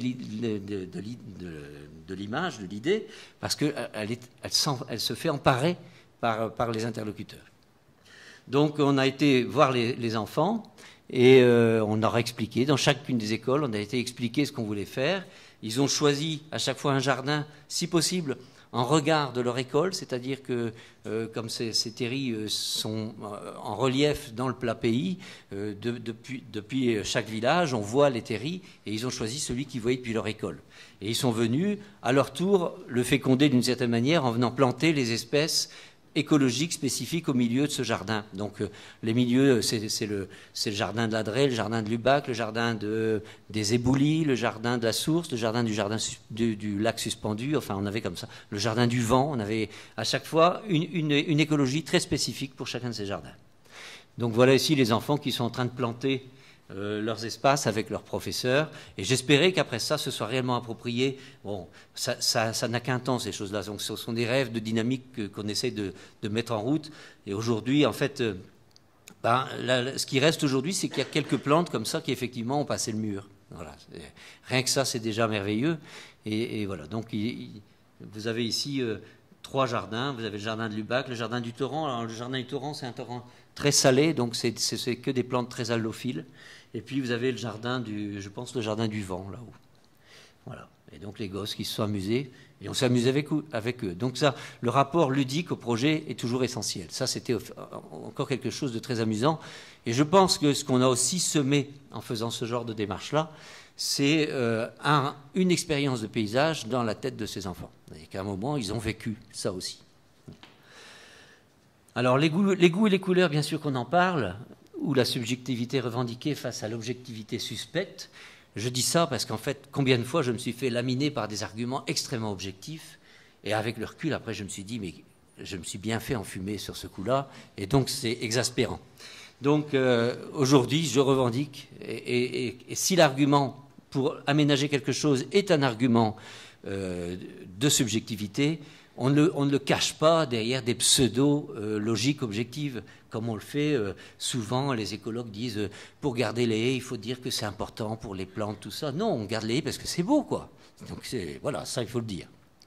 de l'image, de l'idée, parce qu'elle elle, elle, elle se fait emparer par, par les interlocuteurs. Donc on a été voir les, les enfants et euh, on leur a expliqué, dans chacune des écoles, on a été expliqué ce qu'on voulait faire. Ils ont choisi à chaque fois un jardin, si possible, en regard de leur école, c'est-à-dire que euh, comme ces, ces terris euh, sont euh, en relief dans le plat pays, euh, de, depuis, depuis chaque village, on voit les terris et ils ont choisi celui qu'ils voyaient depuis leur école. Et ils sont venus, à leur tour, le féconder d'une certaine manière en venant planter les espèces écologique spécifique au milieu de ce jardin. Donc euh, les milieux, c'est le, le jardin de la Drée, le jardin de Lubac, le jardin de, des Éboulis, le jardin de la Source, le jardin du, jardin du, du lac suspendu, enfin on avait comme ça, le jardin du vent, on avait à chaque fois une, une, une écologie très spécifique pour chacun de ces jardins. Donc voilà ici les enfants qui sont en train de planter Euh, leurs espaces avec leurs professeurs, et j'espérais qu'après ça, ce soit réellement approprié. Bon, ça n'a qu'un temps, ces choses-là, donc ce sont des rêves de dynamique qu'on essaie de, de mettre en route, et aujourd'hui, en fait, euh, ben, là, ce qui reste aujourd'hui, c'est qu'il y a quelques plantes comme ça qui, effectivement, ont passé le mur. Voilà. Rien que ça, c'est déjà merveilleux, et, et voilà, donc il, il, vous avez ici euh, trois jardins, vous avez le jardin de Lubac, le jardin du Torrent. Alors, le jardin du Torrent, c'est un torrent très salé, donc c'est que des plantes très allophiles. Et puis vous avez le jardin du, je pense, le jardin du vent, là-haut. Voilà. Et donc les gosses qui se sont amusés, et on s'est amusé avec, avec eux. Donc ça, le rapport ludique au projet est toujours essentiel. Ça, c'était encore quelque chose de très amusant. Et je pense que ce qu'on a aussi semé en faisant ce genre de démarche-là, c'est euh, un, une expérience de paysage dans la tête de ces enfants. Et qu'à un moment, ils ont vécu ça aussi. Alors les goûts, les goûts et les couleurs, bien sûr qu'on en parle, ou la subjectivité revendiquée face à l'objectivité suspecte. Je dis ça parce qu'en fait, combien de fois je me suis fait laminer par des arguments extrêmement objectifs, et avec le recul, après, je me suis dit, mais je me suis bien fait enfumer sur ce coup-là, et donc c'est exaspérant. Donc euh, aujourd'hui, je revendique, et, et, et, et si l'argument pour aménager quelque chose est un argument euh, de subjectivité, On ne, on ne le cache pas derrière des pseudo-logiques objectives, comme on le fait euh, souvent. Les écologues disent euh, pour garder les haies, il faut dire que c'est important pour les plantes, tout ça. Non, on garde les haies parce que c'est beau, quoi. Donc voilà, ça il faut le dire.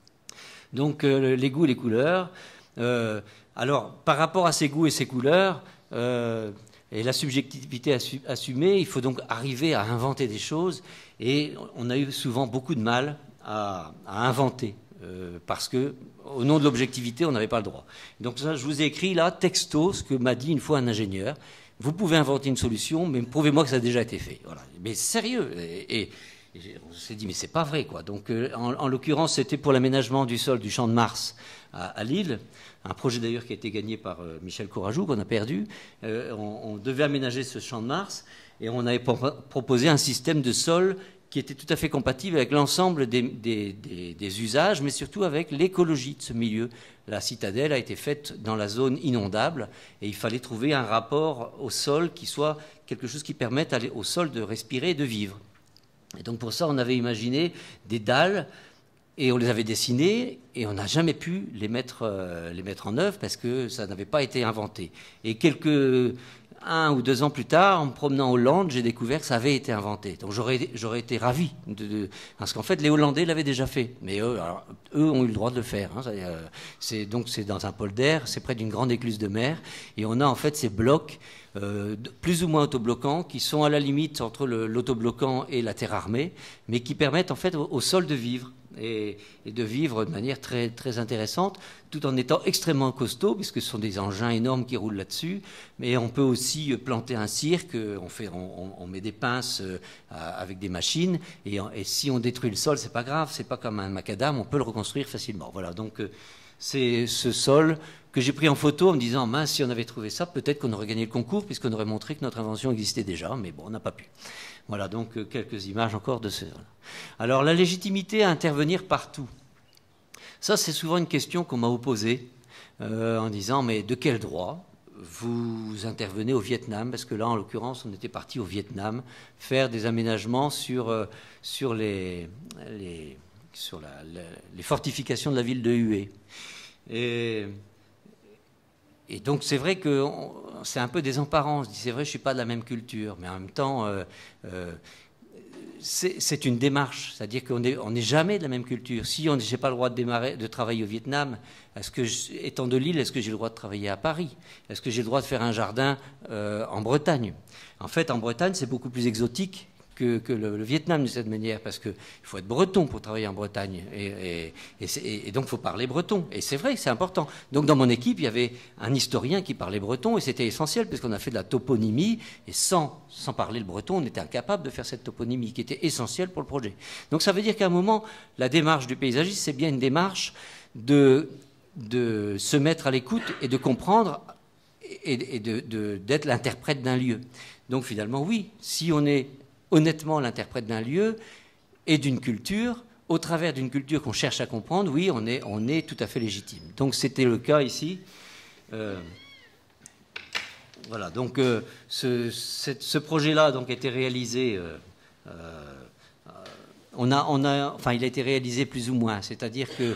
Donc euh, les goûts et les couleurs. Euh, alors par rapport à ces goûts et ces couleurs euh, et la subjectivité assumée, il faut donc arriver à inventer des choses. Et on a eu souvent beaucoup de mal à, à inventer. Euh, parce que, au nom de l'objectivité, on n'avait pas le droit. Donc ça, je vous ai écrit là, texto, ce que m'a dit une fois un ingénieur. Vous pouvez inventer une solution, mais prouvez-moi que ça a déjà été fait. Voilà. Mais sérieux. Et, et, et on s'est dit, mais c'est pas vrai, quoi. Donc, euh, en, en l'occurrence, c'était pour l'aménagement du sol du Champ de Mars à, à Lille, un projet d'ailleurs qui a été gagné par euh, Michel Courajou, qu'on a perdu. Euh, on, on devait aménager ce Champ de Mars, et on avait pro proposé un système de sol qui était tout à fait compatible avec l'ensemble des, des, des, des usages, mais surtout avec l'écologie de ce milieu. La citadelle a été faite dans la zone inondable, et il fallait trouver un rapport au sol qui soit quelque chose qui permette au sol de respirer et de vivre. Et donc pour ça, on avait imaginé des dalles, et on les avait dessinées, et on n'a jamais pu les mettre, euh, les mettre en œuvre parce que ça n'avait pas été inventé. Et quelques... Un ou deux ans plus tard, en me promenant en Hollande, j'ai découvert que ça avait été inventé. Donc j'aurais été ravi, de, de, parce qu'en fait les Hollandais l'avaient déjà fait, mais eux, alors, eux ont eu le droit de le faire. Hein. C'est donc c'est dans un polder, c'est près d'une grande écluse de mer, et on a en fait ces blocs euh, plus ou moins autobloquants qui sont à la limite entre l'autobloquant et la terre armée, mais qui permettent en fait au, au sol de vivre. Et, et de vivre de manière très, très intéressante, tout en étant extrêmement costaud, puisque ce sont des engins énormes qui roulent là-dessus. Mais on peut aussi planter un cirque, on, fait, on, on met des pinces euh, avec des machines, et, et si on détruit le sol, c'est pas grave, c'est pas comme un macadam, on peut le reconstruire facilement. Voilà, donc euh, c'est ce sol que j'ai pris en photo en me disant, mince, si on avait trouvé ça, peut-être qu'on aurait gagné le concours, puisqu'on aurait montré que notre invention existait déjà, mais bon, on n'a pas pu. Voilà, donc euh, quelques images encore de ce... Alors, la légitimité à intervenir partout. Ça, c'est souvent une question qu'on m'a opposée, euh, en disant, mais de quel droit vous intervenez au Vietnam, parce que là, en l'occurrence, on était parti au Vietnam faire des aménagements sur, euh, sur, les, les, sur la, la, les fortifications de la ville de Hue. Et, et donc, c'est vrai que c'est un peu désemparant. On se dit, c'est vrai, je ne suis pas de la même culture, mais en même temps... Euh, euh, c'est une démarche, c'est-à-dire qu'on n'est on est jamais de la même culture. Si je n'ai pas le droit de, démarrer, de travailler au Vietnam, est-ce que, je, étant de Lille, est-ce que j'ai le droit de travailler à Paris? Est-ce que j'ai le droit de faire un jardin euh, en Bretagne? En fait, en Bretagne, c'est beaucoup plus exotique que, que le, le Vietnam de cette manière, parce qu'il faut être breton pour travailler en Bretagne, et, et, et, et donc il faut parler breton. Et c'est vrai, c'est important. Donc dans mon équipe, il y avait un historien qui parlait breton, et c'était essentiel, parce qu'on a fait de la toponymie, et sans, sans parler le breton, on était incapable de faire cette toponymie, qui était essentielle pour le projet. Donc ça veut dire qu'à un moment, la démarche du paysagiste, c'est bien une démarche de, de se mettre à l'écoute et de comprendre, et, et d'être de, de, l'interprète d'un lieu. Donc finalement, oui, si on est honnêtement l'interprète d'un lieu et d'une culture, au travers d'une culture qu'on cherche à comprendre, oui, on est, on est tout à fait légitime. Donc c'était le cas ici. Euh, voilà, donc euh, ce, ce projet-là donc, a été réalisé, euh, euh, on a, on a, enfin il a été réalisé plus ou moins, c'est-à-dire que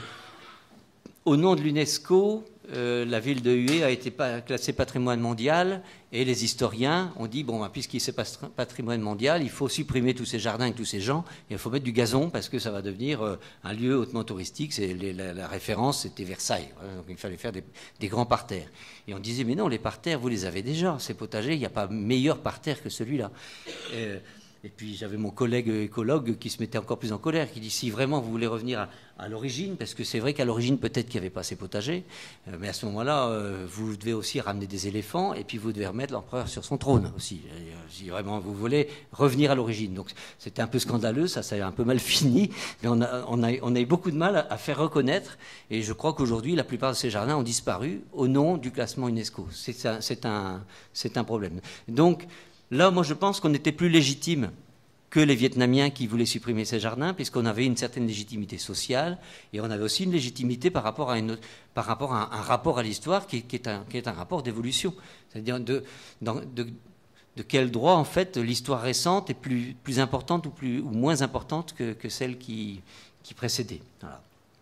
au nom de l'UNESCO, euh, la ville de Hue a été classée patrimoine mondial et les historiens ont dit, bon, puisqu'il c'est patrimoine mondial, il faut supprimer tous ces jardins et tous ces gens et il faut mettre du gazon parce que ça va devenir euh, un lieu hautement touristique. Les, la, la référence, c'était Versailles. Hein, donc il fallait faire des, des grands parterres. Et on disait, mais non, les parterres, vous les avez déjà. Ces potagers, il n'y a pas meilleur parterre que celui-là. Euh, Et puis j'avais mon collègue écologue qui se mettait encore plus en colère, qui dit si vraiment vous voulez revenir à, à l'origine, parce que c'est vrai qu'à l'origine peut-être qu'il n'y avait pas ces potagers, euh, mais à ce moment-là, euh, vous devez aussi ramener des éléphants et puis vous devez remettre l'empereur sur son trône aussi. Et, euh, si vraiment vous voulez revenir à l'origine. Donc c'était un peu scandaleux, ça s'est un peu mal fini, mais on a, on a, on a eu beaucoup de mal à, à faire reconnaître. Et je crois qu'aujourd'hui, la plupart de ces jardins ont disparu au nom du classement UNESCO. C'est un, c'est un, c'est un problème. Donc là, moi, je pense qu'on était plus légitime que les Vietnamiens qui voulaient supprimer ces jardins, puisqu'on avait une certaine légitimité sociale, et on avait aussi une légitimité par rapport à, une, par rapport à un, un rapport à l'histoire qui, qui, est un, qui est un rapport d'évolution. C'est-à-dire de, de, de quel droit, en fait, l'histoire récente est plus, plus importante ou, plus, ou moins importante que, que celle qui, qui précédait. Voilà.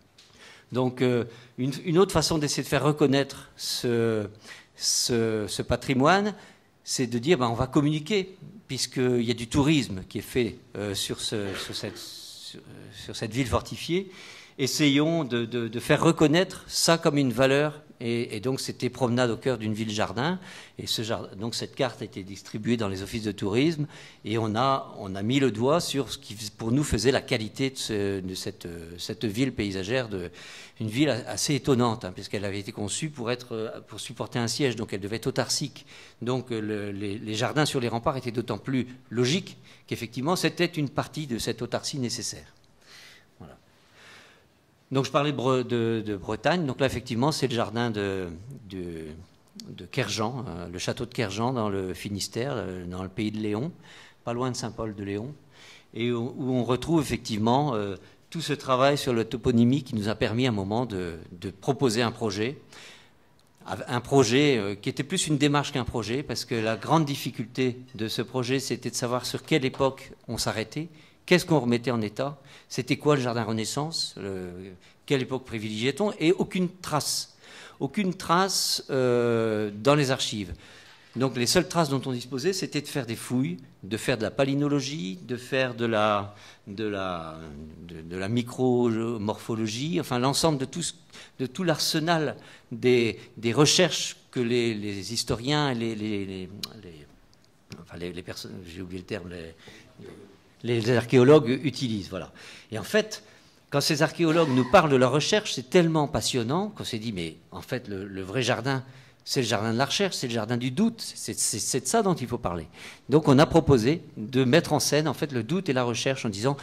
Donc, euh, une, une autre façon d'essayer de faire reconnaître ce, ce, ce patrimoine, c'est de dire ben, on va communiquer, puisqu'il y a du tourisme qui est fait euh, sur, ce, sur, cette, sur, sur cette ville fortifiée. Essayons de, de, de faire reconnaître ça comme une valeur. Et, et donc, c'était promenade au cœur d'une ville-jardin. Et ce jardin, donc, cette carte a été distribuée dans les offices de tourisme. Et on a, on a mis le doigt sur ce qui, pour nous, faisait la qualité de, ce, de cette, cette ville paysagère, de, une ville assez étonnante, hein, puisqu'elle avait été conçue pour, être, pour supporter un siège. Donc, elle devait être autarcique. Donc, le, les, les jardins sur les remparts étaient d'autant plus logiques qu'effectivement, c'était une partie de cette autarcie nécessaire. Voilà. Donc je parlais de, Bre de, de Bretagne, donc là effectivement c'est le jardin de, de, de Kerjan, euh, le château de Kerjan dans le Finistère, euh, dans le pays de Léon, pas loin de Saint-Paul-de-Léon, et où, où on retrouve effectivement euh, tout ce travail sur la toponymie qui nous a permis à un moment de, de proposer un projet, un projet euh, qui était plus une démarche qu'un projet, parce que la grande difficulté de ce projet c'était de savoir sur quelle époque on s'arrêtait. Qu'est-ce qu'on remettait en état? C'était quoi le jardin Renaissance? le, Quelle époque privilégiait-on? Et aucune trace. Aucune trace euh, dans les archives. Donc les seules traces dont on disposait, c'était de faire des fouilles, de faire de la palynologie, de faire de la, de la, de, de la micromorphologie, enfin l'ensemble de tout, de tout l'arsenal des, des recherches que les, les historiens, les, les, les, les, enfin les, les personnes, j'ai oublié le terme, les, les archéologues utilisent. Voilà. Et en fait, quand ces archéologues nous parlent de leur recherche, c'est tellement passionnant qu'on s'est dit, mais en fait, le, le vrai jardin, c'est le jardin de la recherche, c'est le jardin du doute, c'est de ça dont il faut parler. Donc on a proposé de mettre en scène en fait, le doute et la recherche en disant,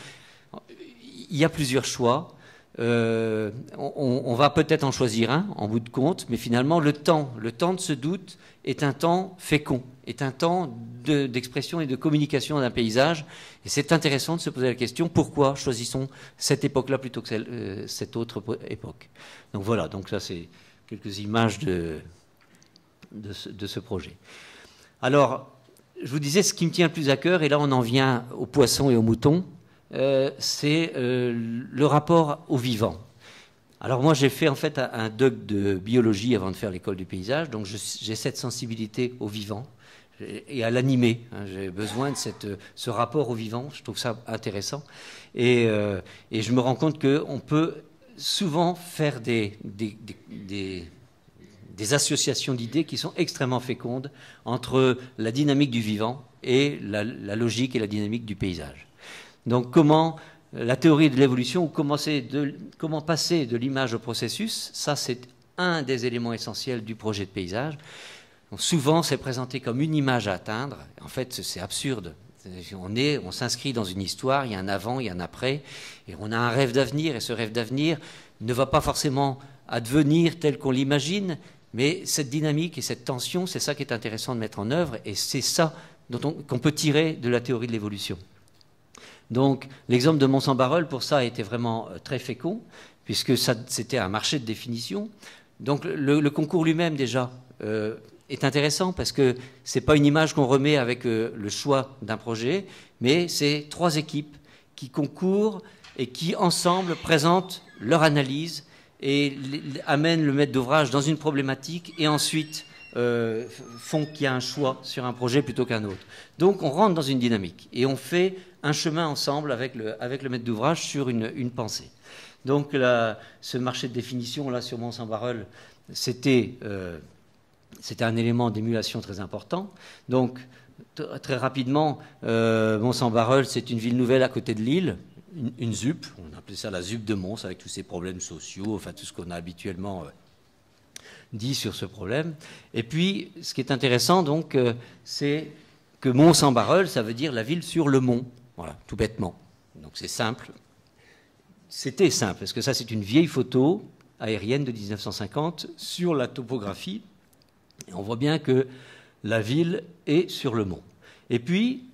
il y a plusieurs choix, euh, on, on va peut-être en choisir un en bout de compte, mais finalement le temps, le temps de ce doute est un temps fécond, est un temps d'expression de, et de communication d'un paysage. Et c'est intéressant de se poser la question, pourquoi choisissons cette époque-là plutôt que celle, euh, cette autre époque? Donc voilà, donc ça c'est quelques images de, de ce, de ce projet. Alors, je vous disais, ce qui me tient le plus à cœur, et là on en vient aux poissons et aux moutons, euh, c'est euh, le rapport au vivant. Alors moi j'ai fait en fait un, un doc de biologie avant de faire l'école du paysage, donc j'ai cette sensibilité au vivant et à l'animé. Hein, j'ai besoin de cette, ce rapport au vivant, je trouve ça intéressant. Et, euh, et je me rends compte qu'on peut souvent faire des, des, des, des, des associations d'idées qui sont extrêmement fécondes entre la dynamique du vivant et la, la logique et la dynamique du paysage. Donc comment la théorie de l'évolution, ou comment, de, comment passer de l'image au processus, ça c'est un des éléments essentiels du projet de paysage. Donc, souvent c'est présenté comme une image à atteindre. En fait c'est absurde. On est, on s'inscrit dans une histoire, il y a un avant, il y a un après, et on a un rêve d'avenir, et ce rêve d'avenir ne va pas forcément advenir tel qu'on l'imagine, mais cette dynamique et cette tension, c'est ça qui est intéressant de mettre en œuvre, et c'est ça qu'on peut tirer de la théorie de l'évolution. Donc l'exemple de Mons-en-Barœul, pour ça, a été vraiment très fécond, puisque c'était un marché de définition. Donc le, le concours lui-même, déjà, euh, est intéressant, parce que ce n'est pas une image qu'on remet avec euh, le choix d'un projet, mais c'est trois équipes qui concourent et qui, ensemble, présentent leur analyse et amènent le maître d'ouvrage dans une problématique, et ensuite euh, font qu'il y a un choix sur un projet plutôt qu'un autre. Donc on rentre dans une dynamique, et on fait un chemin ensemble avec le, avec le maître d'ouvrage sur une, une pensée. Donc là, ce marché de définition là sur Mons-en-Barœul, c'était euh, c'était un élément d'émulation très important. Donc très rapidement, euh, Mons-en-Barœul, c'est une ville nouvelle à côté de Lille, une, une Z U P, on appelait ça la Z U P de Mons, avec tous ses problèmes sociaux, enfin tout ce qu'on a habituellement euh, dit sur ce problème. Et puis, ce qui est intéressant, donc, euh, c'est que Mons-en-Barœul, ça veut dire la ville sur le mont. Voilà, tout bêtement. Donc c'est simple. C'était simple, parce que ça, c'est une vieille photo aérienne de mille neuf cent cinquante sur la topographie. Et on voit bien que la ville est sur le mont. Et puis,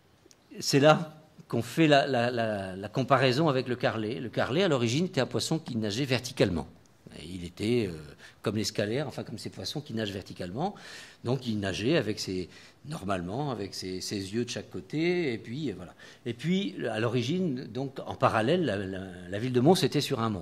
c'est là qu'on fait la, la, la, la comparaison avec le carlet. Le carlet, à l'origine, était un poisson qui nageait verticalement. Et il était euh, comme l'escalaire, enfin comme ces poissons qui nagent verticalement. Donc il nageait avec ses, normalement avec ses, ses yeux de chaque côté, et puis voilà. Et puis à l'origine, donc en parallèle, la, la, la ville de Mons était sur un mont.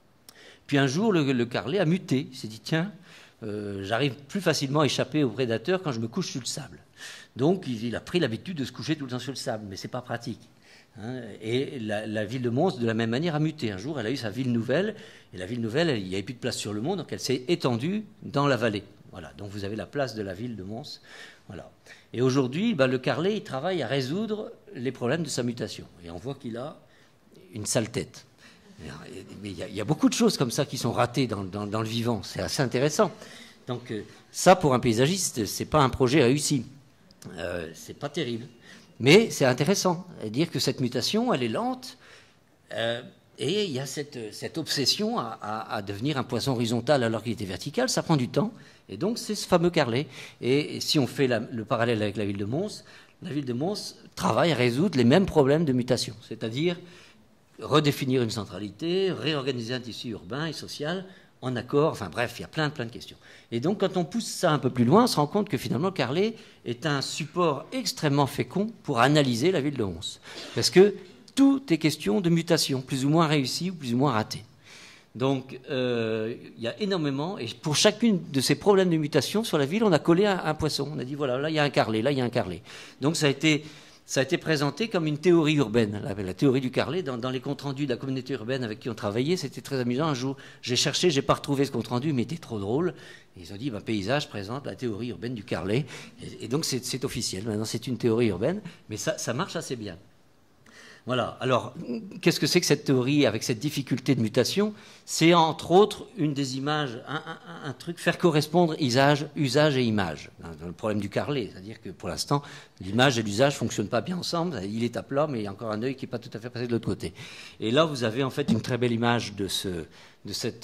Puis un jour, le, le carlet a muté. Il s'est dit tiens, euh, j'arrive plus facilement à échapper aux prédateurs quand je me couche sur le sable. Donc il, il a pris l'habitude de se coucher tout le temps sur le sable, mais c'est pas pratique. Hein, et la, la ville de Mons, de la même manière, a muté. Un jour, elle a eu sa ville nouvelle, et la ville nouvelle, il n'y avait plus de place sur le mont, donc elle s'est étendue dans la vallée. Voilà, donc vous avez la place de la ville de Mons. Voilà. Et aujourd'hui, ben, le carlet, il travaille à résoudre les problèmes de sa mutation. Et on voit qu'il a une sale tête. Mais il y, y a beaucoup de choses comme ça qui sont ratées dans, dans, dans le vivant. C'est assez intéressant. Donc ça, pour un paysagiste, c'est pas un projet réussi. Euh, c'est pas terrible. Mais c'est intéressant à dire que cette mutation, elle est lente, euh, et il y a cette, cette obsession à, à, à devenir un poisson horizontal alors qu'il était vertical, ça prend du temps, et donc c'est ce fameux carlet. Et, et si on fait la, le parallèle avec la ville de Mons, la ville de Mons travaille à résoudre les mêmes problèmes de mutation, c'est-à-dire redéfinir une centralité, réorganiser un tissu urbain et social, en accord, enfin bref, il y a plein, plein de questions. Et donc, quand on pousse ça un peu plus loin, on se rend compte que finalement, le carlet est un support extrêmement fécond pour analyser la ville de Mons. Parce que tout est question de mutation, plus ou moins réussie ou plus ou moins ratée. Donc, euh, il y a énormément, et pour chacune de ces problèmes de mutation sur la ville, on a collé un, un poisson. On a dit, voilà, là, il y a un carlet, là, il y a un carlet. Donc, ça a été... Ça a été présenté comme une théorie urbaine, la, la théorie du carlet. Dans, dans les comptes rendus de la communauté urbaine avec qui on travaillait, c'était très amusant. Un jour, j'ai cherché, j'ai pas retrouvé ce compte rendu, mais il était trop drôle. Et ils ont dit, ben, Paysage présente la théorie urbaine du carlet. Et, et donc, c'est officiel. Maintenant, c'est une théorie urbaine, mais ça, ça marche assez bien. Voilà. Alors, qu'est-ce que c'est que cette théorie avec cette difficulté de mutation? C'est entre autres une des images, un, un, un truc, faire correspondre usage, usage et image. Dans le problème du carlet, c'est-à-dire que pour l'instant, l'image et l'usage ne fonctionnent pas bien ensemble. Il est à plat, mais il y a encore un œil qui n'est pas tout à fait passé de l'autre côté. Et là, vous avez en fait une très belle image de ce, de cette,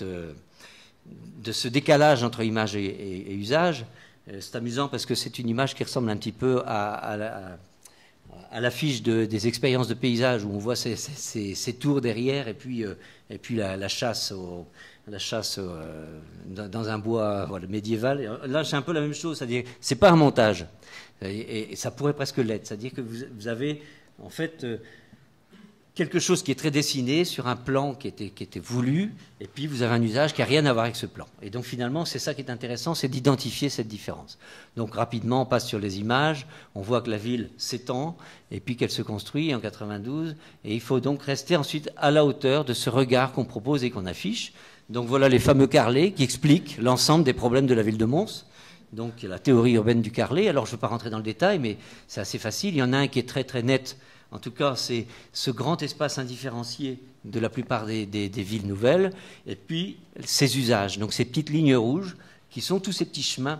de ce décalage entre image et, et, et usage. C'est amusant parce que c'est une image qui ressemble un petit peu à, à, à à l'affiche de, des expériences de paysage où on voit ces, ces, ces tours derrière et puis, euh, et puis la, la chasse au, la chasse euh, dans, dans un bois voilà, médiéval. Et là, c'est un peu la même chose, c'est-à-dire, c'est pas un montage, et, et, et ça pourrait presque l'être, c'est-à-dire que vous, vous avez en fait euh, quelque chose qui est très dessiné sur un plan qui était, qui était voulu, et puis vous avez un usage qui n'a rien à voir avec ce plan. Et donc finalement, c'est ça qui est intéressant, c'est d'identifier cette différence. Donc rapidement, on passe sur les images, on voit que la ville s'étend, et puis qu'elle se construit en quatre-vingt-douze, et il faut donc rester ensuite à la hauteur de ce regard qu'on propose et qu'on affiche. Donc voilà les fameux carrelets qui expliquent l'ensemble des problèmes de la ville de Mons. Donc la théorie urbaine du carrelet. Alors je ne veux pas rentrer dans le détail, mais c'est assez facile. Il y en a un qui est très très net. En tout cas, c'est ce grand espace indifférencié de la plupart des, des, des villes nouvelles, et puis ces usages, donc ces petites lignes rouges, qui sont tous ces petits chemins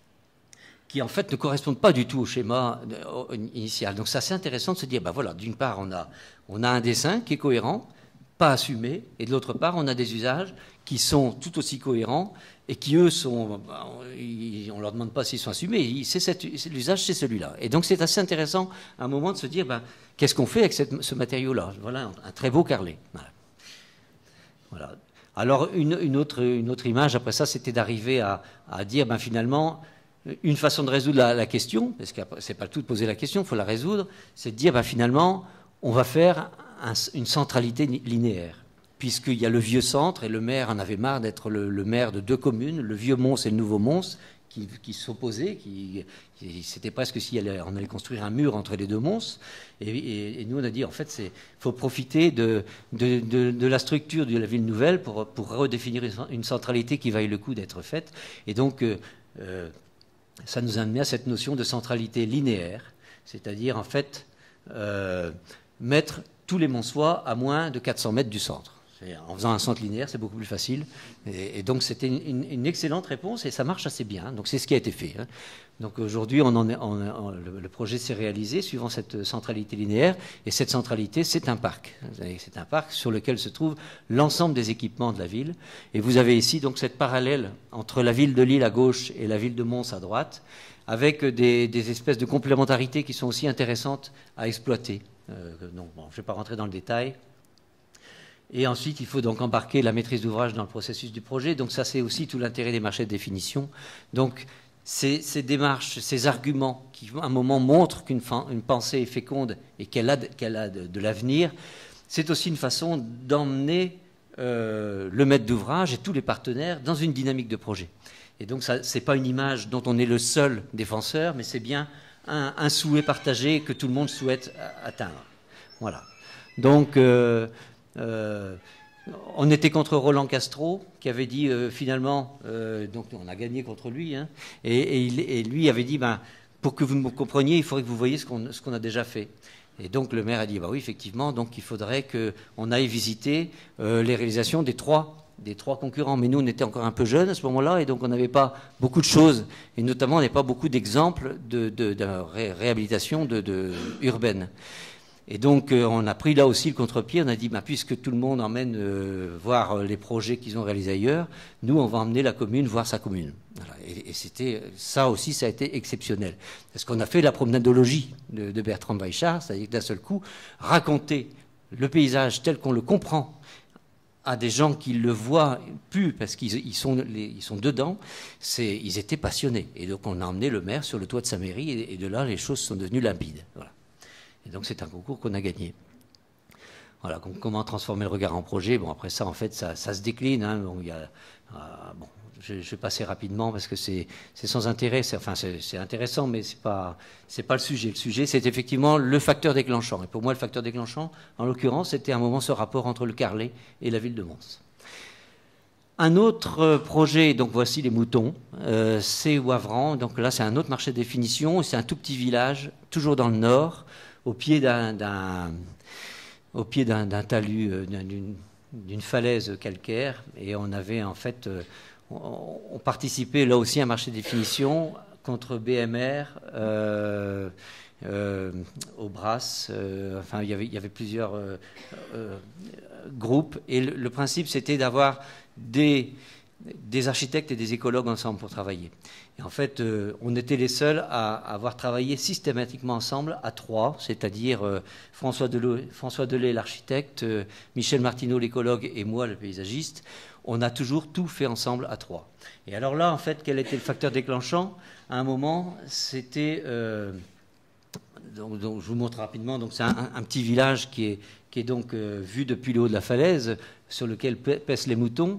qui, en fait, ne correspondent pas du tout au schéma initial. Donc c'est assez intéressant de se dire, ben voilà, d'une part, on a, on a un dessin qui est cohérent, pas assumé, et de l'autre part, on a des usages qui sont tout aussi cohérents, et qui, eux, sont, on ne leur demande pas s'ils sont assumés, l'usage, c'est celui-là. Et donc, c'est assez intéressant, à un moment, de se dire, ben, qu'est-ce qu'on fait avec cette, ce matériau-là? Voilà, un très beau carrelet. Voilà. Voilà. Alors, une, une, autre, une autre image, après ça, c'était d'arriver à, à dire, ben, finalement, une façon de résoudre la, la question, parce que c'est pas le tout de poser la question, il faut la résoudre, c'est de dire, ben, finalement, on va faire un, une centralité linéaire. Puisqu'il y a le vieux centre, et le maire en avait marre d'être le, le maire de deux communes, le vieux Mons et le nouveau Mons, qui, qui s'opposaient, qui, qui, c'était presque si allait, on allait construire un mur entre les deux Mons. Et, et, et nous, on a dit, en fait, il faut profiter de, de, de, de la structure de la ville nouvelle pour, pour redéfinir une centralité qui vaille le coup d'être faite. Et donc, euh, ça nous a amené à cette notion de centralité linéaire, c'est-à-dire, en fait, euh, mettre tous les Monsois à moins de quatre cents mètres du centre. En faisant un centre linéaire, c'est beaucoup plus facile. Et, et donc, c'était une, une excellente réponse et ça marche assez bien. Donc, c'est ce qui a été fait. Hein. Donc, aujourd'hui, on en est, on, on, le, le projet s'est réalisé suivant cette centralité linéaire. Et cette centralité, c'est un parc. C'est un parc sur lequel se trouve l'ensemble des équipements de la ville. Et vous avez ici, donc, cette parallèle entre la ville de Lille à gauche et la ville de Mons à droite, avec des, des espèces de complémentarités qui sont aussi intéressantes à exploiter. Euh, donc, bon, je ne vais pas rentrer dans le détail. Et ensuite, il faut donc embarquer la maîtrise d'ouvrage dans le processus du projet. Donc ça, c'est aussi tout l'intérêt des marchés de définition. Donc ces, ces démarches, ces arguments qui, à un moment, montrent qu'une une pensée est féconde et qu'elle a, qu'elle a de, de l'avenir, c'est aussi une façon d'emmener euh, le maître d'ouvrage et tous les partenaires dans une dynamique de projet. Et donc, ce n'est pas une image dont on est le seul défenseur, mais c'est bien un, un souhait partagé que tout le monde souhaite atteindre. Voilà. Donc... Euh, Euh, on était contre Roland Castro, qui avait dit euh, finalement, euh, donc on a gagné contre lui, hein, et, et, il, et lui avait dit, ben, pour que vous me compreniez, il faudrait que vous voyiez ce qu'on ce qu'on a déjà fait. Et donc le maire a dit, bah oui, effectivement, donc il faudrait qu'on aille visiter euh, les réalisations des trois, des trois concurrents. Mais nous, on était encore un peu jeunes à ce moment-là, et donc on n'avait pas beaucoup de choses, et notamment on n'avait pas beaucoup d'exemples de, de, de ré réhabilitation de, de, urbaine. Et donc, euh, on a pris là aussi le contre-pied. On a dit, bah, puisque tout le monde emmène euh, voir les projets qu'ils ont réalisés ailleurs, nous, on va emmener la commune voir sa commune. Voilà. Et, et c'était ça aussi, ça a été exceptionnel. Parce qu'on a fait la promenadologie de, de Bertrand Weichart, c'est-à-dire que d'un seul coup, raconter le paysage tel qu'on le comprend à des gens qui le voient plus parce qu'ils ils sont, les, ils sont dedans, ils étaient passionnés. Et donc, on a emmené le maire sur le toit de sa mairie, et, et de là, les choses sont devenues limpides. Voilà. Et donc, c'est un concours qu'on a gagné. Voilà, donc, comment transformer le regard en projet? Bon, après ça, en fait, ça, ça se décline. Hein. Bon, il y a, euh, bon, je, je vais passer rapidement parce que c'est sans intérêt. Enfin, c'est intéressant, mais ce n'est pas, c'est pas le sujet. Le sujet, c'est effectivement le facteur déclenchant. Et pour moi, le facteur déclenchant, en l'occurrence, c'était à un moment ce rapport entre le Carlet et la ville de Mons. Un autre projet, donc voici les moutons, euh, c'est Wavran. Donc là, c'est un autre marché de définition. C'est un tout petit village, toujours dans le nord, au pied d'un au pied d'un talus, d'une falaise calcaire. Et on avait en fait, on, on participait là aussi à un marché de définition contre B M R, euh, euh, Aubrac, euh, enfin il y avait, il y avait plusieurs euh, euh, groupes. Et le, le principe, c'était d'avoir des des architectes et des écologues ensemble pour travailler. Et en fait, euh, on était les seuls à, à avoir travaillé systématiquement ensemble à trois, c'est-à-dire euh, François Delay, François Delay l'architecte, euh, Michel Martineau l'écologue et moi le paysagiste. On a toujours tout fait ensemble à trois. Et alors là, en fait, quel était le facteur déclenchant? À un moment, c'était... Euh, donc, donc, je vous montre rapidement. Donc, c'est un, un petit village qui est, qui est donc euh, vu depuis le haut de la falaise, sur lequel paissent les moutons.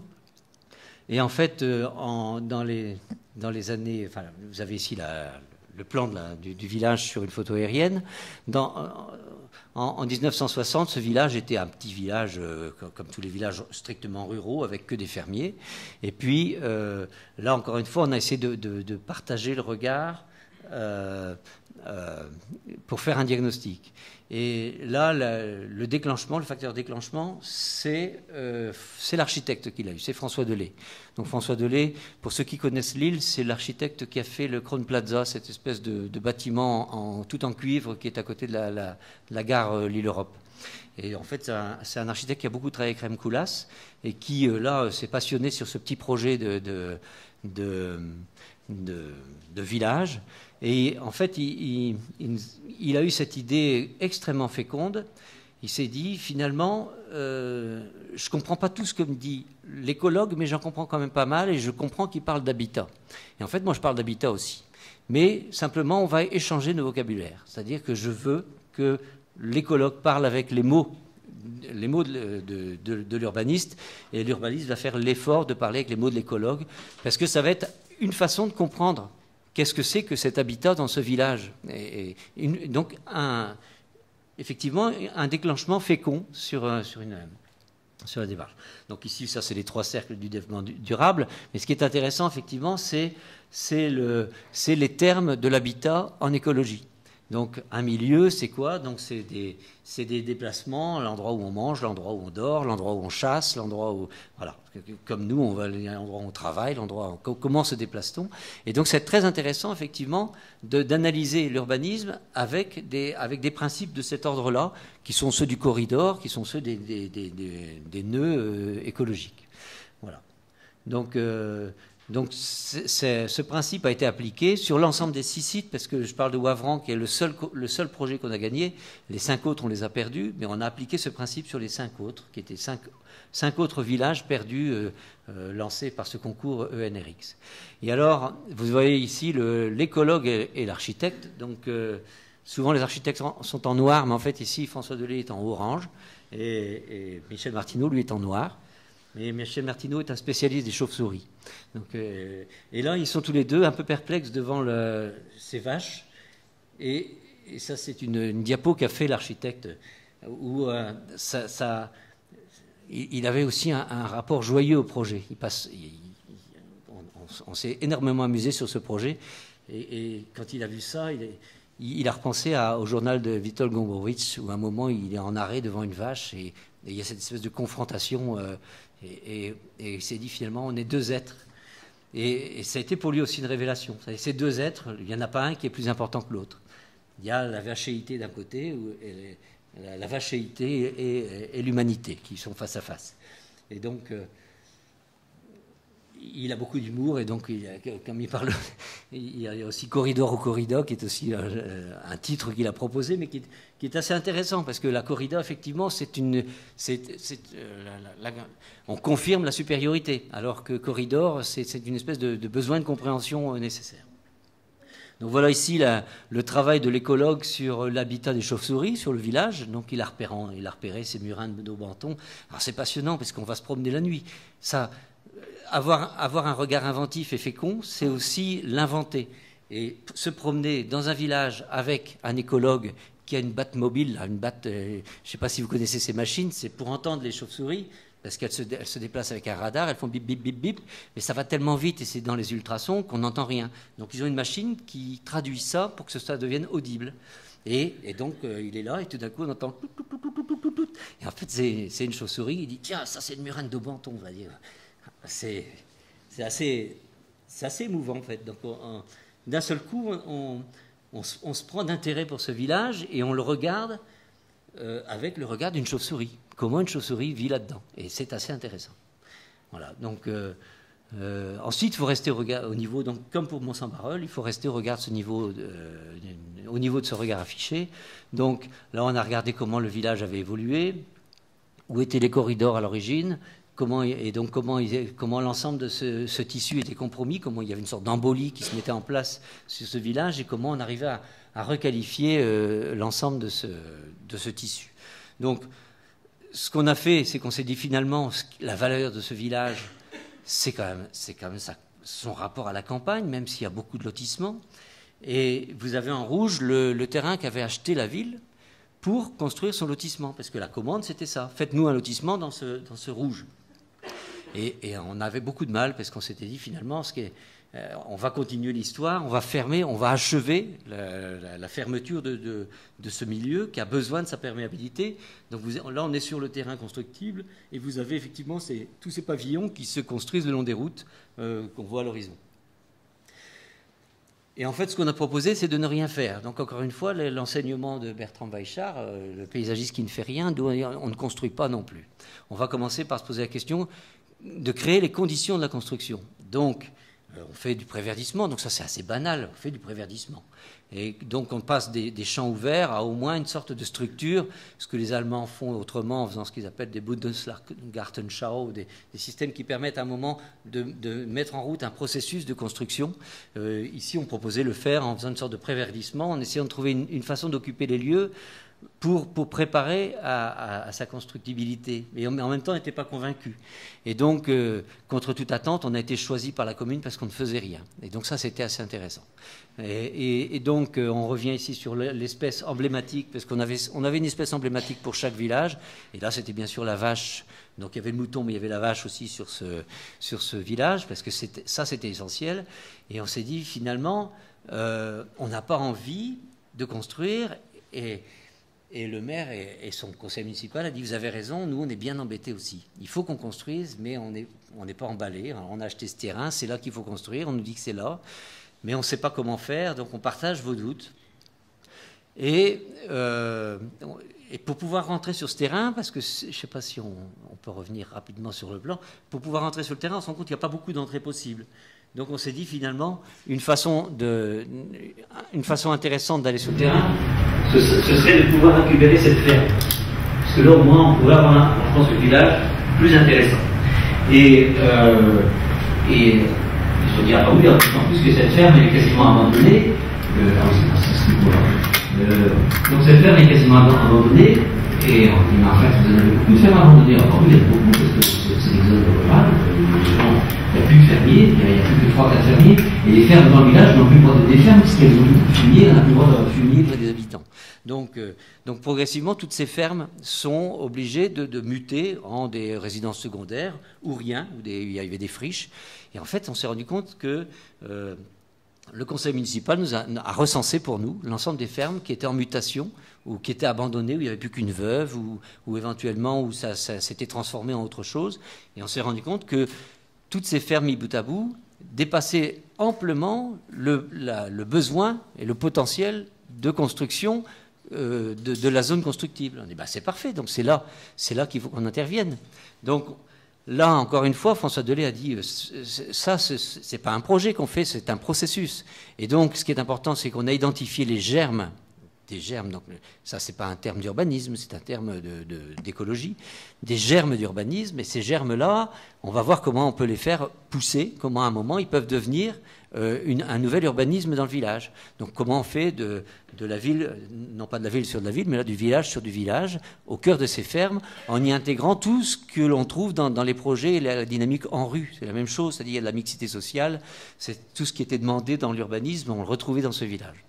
Et en fait, euh, en, dans, les, dans les années... Enfin, vous avez ici la, le plan de la, du, du village sur une photo aérienne. Dans, en, en mille neuf cent soixante, ce village était un petit village, euh, comme, comme tous les villages strictement ruraux, avec que des fermiers. Et puis, euh, là, encore une fois, on a essayé de, de, de partager le regard euh, euh, pour faire un diagnostic. Et là, la, le déclenchement, le facteur déclenchement, c'est euh, l'architecte qui l'a eu, c'est François Delay. Donc François Delay, pour ceux qui connaissent l'île, c'est l'architecte qui a fait le Crown Plaza, cette espèce de, de bâtiment en, tout en cuivre qui est à côté de la, la, la gare euh, L'Île Europe. Et en fait, c'est un, un architecte qui a beaucoup travaillé avec Rem Koolhaas et qui, euh, là, s'est passionné sur ce petit projet de, de, de, de, de village. Et en fait, il, il, il a eu cette idée extrêmement féconde. Il s'est dit, finalement, euh, je ne comprends pas tout ce que me dit l'écologue, mais j'en comprends quand même pas mal, et je comprends qu'il parle d'habitat. Et en fait, moi, je parle d'habitat aussi. Mais simplement, on va échanger nos vocabulaires. C'est-à-dire que je veux que l'écologue parle avec les mots, les mots de, de, de, de l'urbaniste, et l'urbaniste va faire l'effort de parler avec les mots de l'écologue, parce que ça va être une façon de comprendre qu'est-ce que c'est que cet habitat dans ce village. Et, et une, donc, un, effectivement, un déclenchement fécond sur, sur, une, sur la démarche. Donc ici, ça, c'est les trois cercles du développement durable. Mais ce qui est intéressant, effectivement, c'est les termes de l'habitat en écologie. Donc, un milieu, c'est quoi? Donc, c'est des, des déplacements, l'endroit où on mange, l'endroit où on dort, l'endroit où on chasse, l'endroit où... Voilà. Comme nous, on va à l'endroit où on travaille, l'endroit où... Comment se déplace-t-on? Et donc, c'est très intéressant, effectivement, d'analyser l'urbanisme avec des, avec des principes de cet ordre-là, qui sont ceux du corridor, qui sont ceux des, des, des, des, des nœuds euh, écologiques. Voilà. Donc... Euh, Donc ce principe a été appliqué sur l'ensemble des six sites, parce que je parle de Wavran, qui est le seul, le seul projet qu'on a gagné. Les cinq autres, on les a perdus, mais on a appliqué ce principe sur les cinq autres, qui étaient cinq, cinq autres villages perdus, euh, euh, lancés par ce concours E N R X. Et alors, vous voyez ici l'écologue et, et l'architecte. Donc euh, souvent les architectes sont en noir, mais en fait ici, François Delay est en orange, et, et Michel Martineau, lui, est en noir. Et Michel Martineau est un spécialiste des chauves-souris. Donc, euh, et là, ils sont tous les deux un peu perplexes devant le, ces vaches. Et, et ça, c'est une, une diapo qu'a fait l'architecte, où euh, ça, ça, il avait aussi un, un rapport joyeux au projet. Il passe, il, on, on, on s'est énormément amusé sur ce projet. Et, et quand il a vu ça, il, est, il, il a repensé à, au journal de Witold Gombrowicz, où à un moment, il est en arrêt devant une vache, et, et il y a cette espèce de confrontation... Euh, Et, et, et il s'est dit, finalement, on est deux êtres. Et, et ça a été pour lui aussi une révélation. Ces deux êtres, il n'y en a pas un qui est plus important que l'autre. Il y a la vachéité d'un côté, et la, la vachéité et, et l'humanité qui sont face à face. Et donc, euh, il a beaucoup d'humour, et donc, il a, comme il parle, il y a aussi Corridor ou Corrida, qui est aussi un, un titre qu'il a proposé, mais qui est, qui est assez intéressant, parce que la corrida, effectivement, c'est une, c'est, c'est, euh, la, la, on confirme la supériorité, alors que corridor, c'est une espèce de, de besoin de compréhension nécessaire. Donc voilà ici la, le travail de l'écologue sur l'habitat des chauves-souris, sur le village. Donc il a repéré, il a repéré ces murins de Daubenton. Alors c'est passionnant, parce qu'on va se promener la nuit. Ça... Avoir, avoir un regard inventif et fécond, c'est aussi l'inventer. Et se promener dans un village avec un écologue qui a une batte mobile, une batte, euh, je ne sais pas si vous connaissez ces machines, c'est pour entendre les chauves-souris, parce qu'elles se, elles se déplacent avec un radar, elles font bip, bip, bip, bip, mais ça va tellement vite, et c'est dans les ultrasons qu'on n'entend rien. Donc ils ont une machine qui traduit ça pour que ça devienne audible. Et, et donc euh, il est là, et tout d'un coup on entend... Et en fait c'est une chauve-souris, il dit, tiens, ça c'est le murin de Daubenton, on va dire. C'est assez, assez émouvant, en fait. Donc, d'un seul coup, on, on, on se prend d'intérêt pour ce village et on le regarde euh, avec le regard d'une chauve-souris. Comment une chauve-souris vit là-dedans. Et c'est assez intéressant. Voilà. Donc, euh, Euh, ensuite, il faut rester au, regard, au niveau, donc, comme pour Mont-Saint-Barreul, il faut rester au regard de ce niveau, euh, au niveau de ce regard affiché. Donc là, on a regardé comment le village avait évolué, où étaient les corridors à l'origine, comment, et donc comment, comment l'ensemble de ce, ce tissu était compromis, comment il y avait une sorte d'embolie qui se mettait en place sur ce village, et comment on arrivait à, à requalifier euh, l'ensemble de ce, de ce tissu. Donc, ce qu'on a fait, c'est qu'on s'est dit finalement, la valeur de ce village, c'est quand même, c'est quand même ça, son rapport à la campagne, même s'il y a beaucoup de lotissements. Et vous avez en rouge le, le terrain qu'avait acheté la ville pour construire son lotissement, parce que la commande, c'était ça. Faites-nous un lotissement dans ce, dans ce rouge. Et, et on avait beaucoup de mal, parce qu'on s'était dit finalement, ce qui est, euh, on va continuer l'histoire, on va fermer, on va achever la, la, la fermeture de, de, de ce milieu qui a besoin de sa perméabilité. Donc vous, là, on est sur le terrain constructible, et vous avez effectivement ces, tous ces pavillons qui se construisent le long des routes euh, qu'on voit à l'horizon. Et en fait, ce qu'on a proposé, c'est de ne rien faire. Donc, encore une fois, l'enseignement de Bertrand Weichart, euh, le paysagiste qui ne fait rien, on ne construit pas non plus. On va commencer par se poser la question de créer les conditions de la construction. Donc, euh, on fait du préverdissement, donc ça c'est assez banal, on fait du préverdissement. Et donc on passe des, des champs ouverts à au moins une sorte de structure, ce que les Allemands font autrement en faisant ce qu'ils appellent des Bundesgartenschau, des, des systèmes qui permettent à un moment de, de mettre en route un processus de construction. Euh, ici on proposait le faire en faisant une sorte de préverdissement, en essayant de trouver une, une façon d'occuper les lieux Pour, pour préparer à, à, à sa constructibilité. Mais en, en même temps, on n'était pas convaincu. Et donc, euh, contre toute attente, on a été choisi par la commune parce qu'on ne faisait rien. Et donc ça, c'était assez intéressant. Et, et, et donc, euh, on revient ici sur l'espèce emblématique, parce qu'on avait, on avait une espèce emblématique pour chaque village. Et là, c'était bien sûr la vache. Donc, il y avait le mouton, mais il y avait la vache aussi sur ce, sur ce village, parce que c'était, ça, c'était essentiel. Et on s'est dit, finalement, euh, on n'a pas envie de construire... Et, Et le maire et son conseil municipal a dit, vous avez raison, nous on est bien embêtés aussi. Il faut qu'on construise, mais on n'est on n'est pas emballé. On a acheté ce terrain, c'est là qu'il faut construire, on nous dit que c'est là, mais on ne sait pas comment faire, donc on partage vos doutes. Et, euh, et pour pouvoir rentrer sur ce terrain, parce que je ne sais pas si on, on peut revenir rapidement sur le plan, pour pouvoir rentrer sur le terrain, on se rend compte qu'il n'y a pas beaucoup d'entrées possibles. Donc on s'est dit finalement, une façon, de, une façon intéressante d'aller sur le terrain, ce, ce serait de pouvoir récupérer cette ferme. Parce que là au moins on pourrait avoir, un, je pense, le village plus intéressant. Et, euh, et il faut dire, ah oui, en plus que cette ferme elle est quasiment abandonnée. Euh, euh, donc cette ferme est quasiment abandonnée. Et on dit, mais en fait, vous en avez beaucoup de fermes abandonnées. Encore oui, il y a beaucoup, parce que c'est l'exode rural. Il n'y a plus de fermiers, il n'y a plus que trois quatre fermiers. Et les fermes dans le village n'ont plus le droit de des fermes, parce qu'elles ont beaucoup de fumier, on n'a plus le droit de fumier près des habitants. Donc, euh, donc progressivement, toutes ces fermes sont obligées de, de muter en des résidences secondaires, ou rien, où des, il y avait des friches. Et en fait, on s'est rendu compte que... Euh, le conseil municipal nous a, a recensé pour nous l'ensemble des fermes qui étaient en mutation ou qui étaient abandonnées, où il n'y avait plus qu'une veuve ou, ou éventuellement où ça, ça s'était transformé en autre chose. Et on s'est rendu compte que toutes ces fermes mis bout à bout dépassaient amplement le, la, le besoin et le potentiel de construction euh, de, de la zone constructible. On dit bah, c'est parfait, donc c'est là, c'est là qu'il faut qu'on intervienne. Donc là, encore une fois, François Delay a dit ça, ce n'est pas un projet qu'on fait, c'est un processus. Et donc, ce qui est important, c'est qu'on a identifié les germes, des germes, donc ça, ce n'est pas un terme d'urbanisme, c'est un terme de, de, d'écologie, des germes d'urbanisme. Et ces germes-là, on va voir comment on peut les faire pousser, comment à un moment ils peuvent devenir euh, une, un nouvel urbanisme dans le village. Donc, comment on fait de, de la ville, non pas de la ville sur de la ville, mais là du village sur du village, au cœur de ces fermes, en y intégrant tout ce que l'on trouve dans, dans les projets et la dynamique en rue. C'est la même chose, c'est-à-dire il y a de la mixité sociale, c'est tout ce qui était demandé dans l'urbanisme, on le retrouvait dans ce village.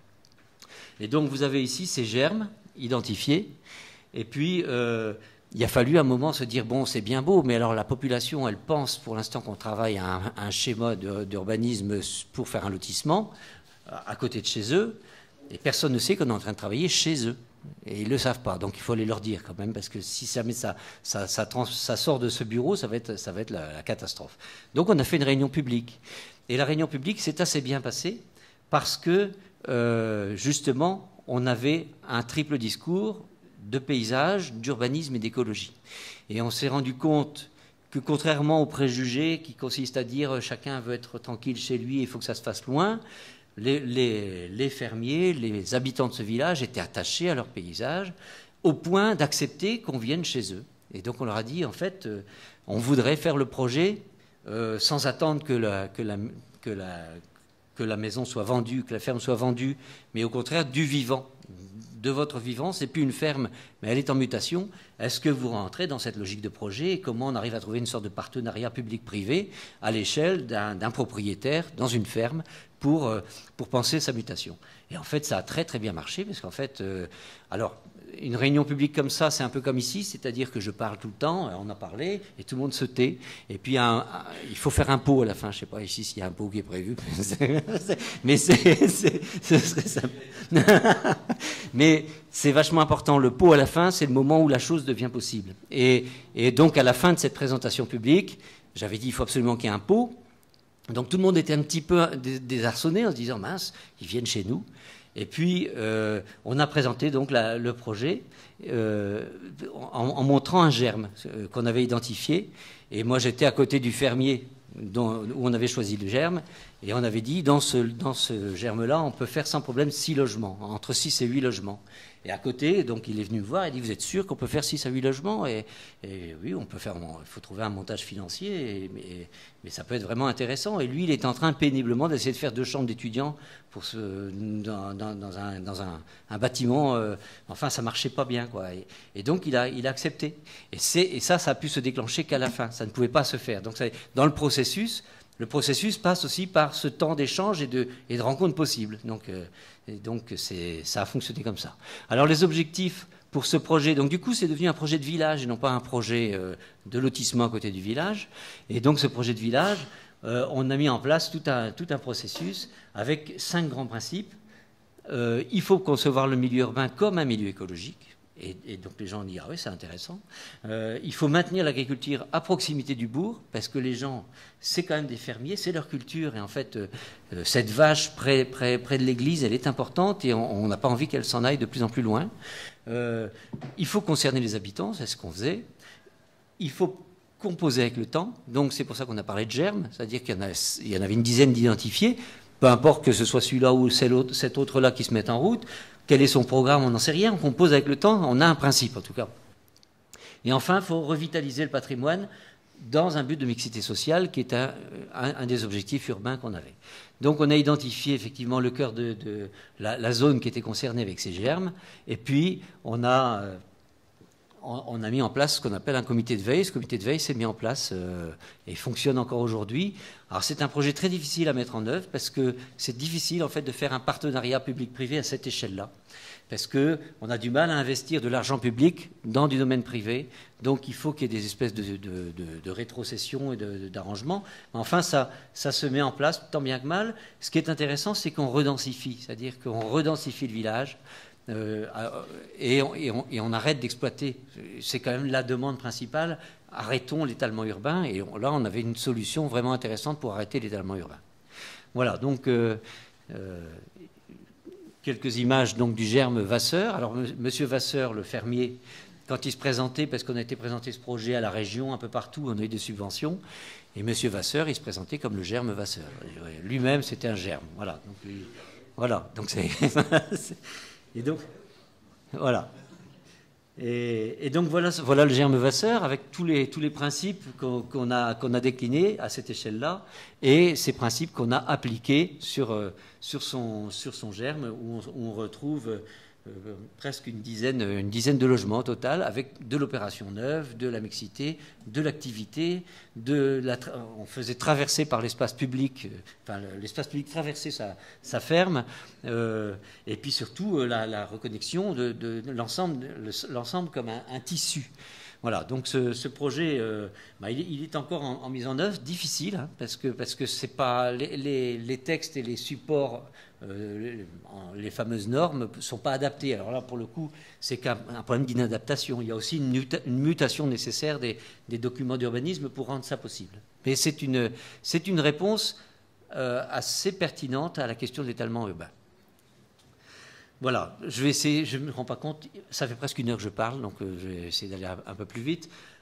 Et donc vous avez ici ces germes identifiés, et puis euh, il a fallu un moment se dire, bon, c'est bien beau, mais alors la population, elle pense pour l'instant qu'on travaille à un, un schéma d'urbanisme pour faire un lotissement à côté de chez eux, et personne ne sait qu'on est en train de travailler chez eux. Et ils ne le savent pas, donc il faut aller leur dire quand même, parce que si ça, ça, ça, ça, trans, ça sort de ce bureau, ça va être, ça va être la, la catastrophe. Donc on a fait une réunion publique. Et la réunion publique s'est assez bien passée, parce que, euh, justement, on avait un triple discours de paysage, d'urbanisme et d'écologie. Et on s'est rendu compte que contrairement aux préjugés qui consistent à dire euh, chacun veut être tranquille chez lui, il faut que ça se fasse loin, les, les, les fermiers, les habitants de ce village étaient attachés à leur paysage au point d'accepter qu'on vienne chez eux. Et donc on leur a dit, en fait, euh, on voudrait faire le projet euh, sans attendre que la, que, la, que, la, que la maison soit vendue, que la ferme soit vendue, mais au contraire du vivant, de votre vivant. C'est plus une ferme, mais elle est en mutation. Est-ce que vous rentrez dans cette logique de projet et comment on arrive à trouver une sorte de partenariat public-privé à l'échelle d'un, d'un propriétaire dans une ferme pour, euh, pour penser sa mutation? Et en fait, ça a très très bien marché, parce qu'en fait, euh, alors, une réunion publique comme ça, c'est un peu comme ici, c'est-à-dire que je parle tout le temps, on a parlé, et tout le monde se tait. Et puis, un, un, il faut faire un pot à la fin. Je ne sais pas ici s'il y a un pot qui est prévu. Mais c'est, c'est, ce serait simple. Mais c'est vachement important. Le pot à la fin, c'est le moment où la chose devient possible. Et, et donc, à la fin de cette présentation publique, j'avais dit, il faut absolument qu'il y ait un pot. Donc, tout le monde était un petit peu désarçonné en se disant, mince, ils viennent chez nous. Et puis, euh, on a présenté donc la, le projet euh, en, en montrant un germe euh, qu'on avait identifié. Et moi, j'étais à côté du fermier dont, où on avait choisi le germe. Et on avait dit, dans ce, dans ce germe-là, on peut faire sans problème six logements, entre six et huit logements. Et à côté, donc, il est venu me voir et dit, vous êtes sûr qu'on peut faire six à huit logements? et, et oui, on peut faire, il faut trouver un montage financier, et, mais, mais ça peut être vraiment intéressant. Et lui, il est en train péniblement d'essayer de faire deux chambres d'étudiants pour ce, dans, dans, dans, un, dans un, un bâtiment. Euh, enfin, ça marchait pas bien, quoi. Et, et donc, il a, il a accepté. Et, c'est, et ça, ça a pu se déclencher qu'à la fin. Ça ne pouvait pas se faire. Donc, ça, dans le processus, le processus passe aussi par ce temps d'échange et de, et de rencontres possibles. Donc, euh, et donc c'est, ça a fonctionné comme ça. Alors, les objectifs pour ce projet, donc du coup, c'est devenu un projet de village et non pas un projet euh, de lotissement à côté du village. Et donc, ce projet de village, euh, on a mis en place tout un, tout un processus avec cinq grands principes. Euh, il faut concevoir le milieu urbain comme un milieu écologique. Et, et donc les gens disent, ah oui, c'est intéressant. Euh, il faut maintenir l'agriculture à proximité du bourg, parce que les gens, c'est quand même des fermiers, c'est leur culture. Et en fait, euh, cette vache près, près, près de l'église, elle est importante et on n'a pas envie qu'elle s'en aille de plus en plus loin. Euh, il faut concerner les habitants, c'est ce qu'on faisait. Il faut composer avec le temps. Donc c'est pour ça qu'on a parlé de germes, c'est-à-dire qu'il y en, a, il y en avait une dizaine d'identifiés. Peu importe que ce soit celui-là ou cet autre-là qui se mette en route. Quel est son programme, on n'en sait rien. On compose avec le temps, on a un principe en tout cas. Et enfin, il faut revitaliser le patrimoine dans un but de mixité sociale qui est un, un, un des objectifs urbains qu'on avait. Donc on a identifié effectivement le cœur de, de la, la zone qui était concernée avec ces germes. Et puis on a, on, on a mis en place ce qu'on appelle un comité de veille. Ce comité de veille s'est mis en place euh, et fonctionne encore aujourd'hui. Alors c'est un projet très difficile à mettre en œuvre parce que c'est difficile en fait de faire un partenariat public-privé à cette échelle-là, parce qu'on a du mal à investir de l'argent public dans du domaine privé, donc il faut qu'il y ait des espèces de, de, de, de rétrocession et de, de, d'arrangement. Enfin, ça, ça se met en place tant bien que mal. Ce qui est intéressant, c'est qu'on redensifie, c'est-à-dire qu'on redensifie le village. Euh, et, on, et, on, et on arrête d'exploiter. C'est quand même la demande principale. Arrêtons l'étalement urbain. Et on, là, on avait une solution vraiment intéressante pour arrêter l'étalement urbain. Voilà, donc euh, euh, quelques images donc, du germe Vasseur. Alors, Monsieur Vasseur, le fermier, quand il se présentait, parce qu'on a été présenté ce projet à la région, un peu partout, on a eu des subventions, et Monsieur Vasseur, il se présentait comme le germe Vasseur. Lui-même, c'était un germe. Voilà, donc, lui, voilà, donc c'est... Et donc, voilà. Et, et donc, voilà, voilà le germe Vasseur avec tous les, tous les principes qu'on, qu'on, a, qu'on a déclinés à cette échelle-là et ces principes qu'on a appliqués sur, sur, son, sur son germe où on, où on retrouve euh, presque une dizaine, une dizaine de logements au total avec de l'opération neuve, de la mixité, de l'activité, de la tra- on faisait traverser par l'espace public, enfin l'espace public traversait sa, sa ferme, euh, et puis surtout la, la reconnexion de, de, de l'ensemble, l'ensemble comme un, un tissu. Voilà, donc ce, ce projet, euh, bah, il, est, il est encore en, en mise en œuvre, difficile, hein, parce que parce que c'est pas les, les, les textes et les supports, euh, les, les fameuses normes, sont pas adaptés. Alors là, pour le coup, c'est qu'un un problème d'inadaptation. Il y a aussi une, muta, une mutation nécessaire des, des documents d'urbanisme pour rendre ça possible. Mais c'est une c'est une réponse euh, assez pertinente à la question de l'étalement urbain. Voilà, je vais essayer, je ne me rends pas compte, ça fait presque une heure que je parle, donc euh, je vais essayer d'aller un, un peu plus vite.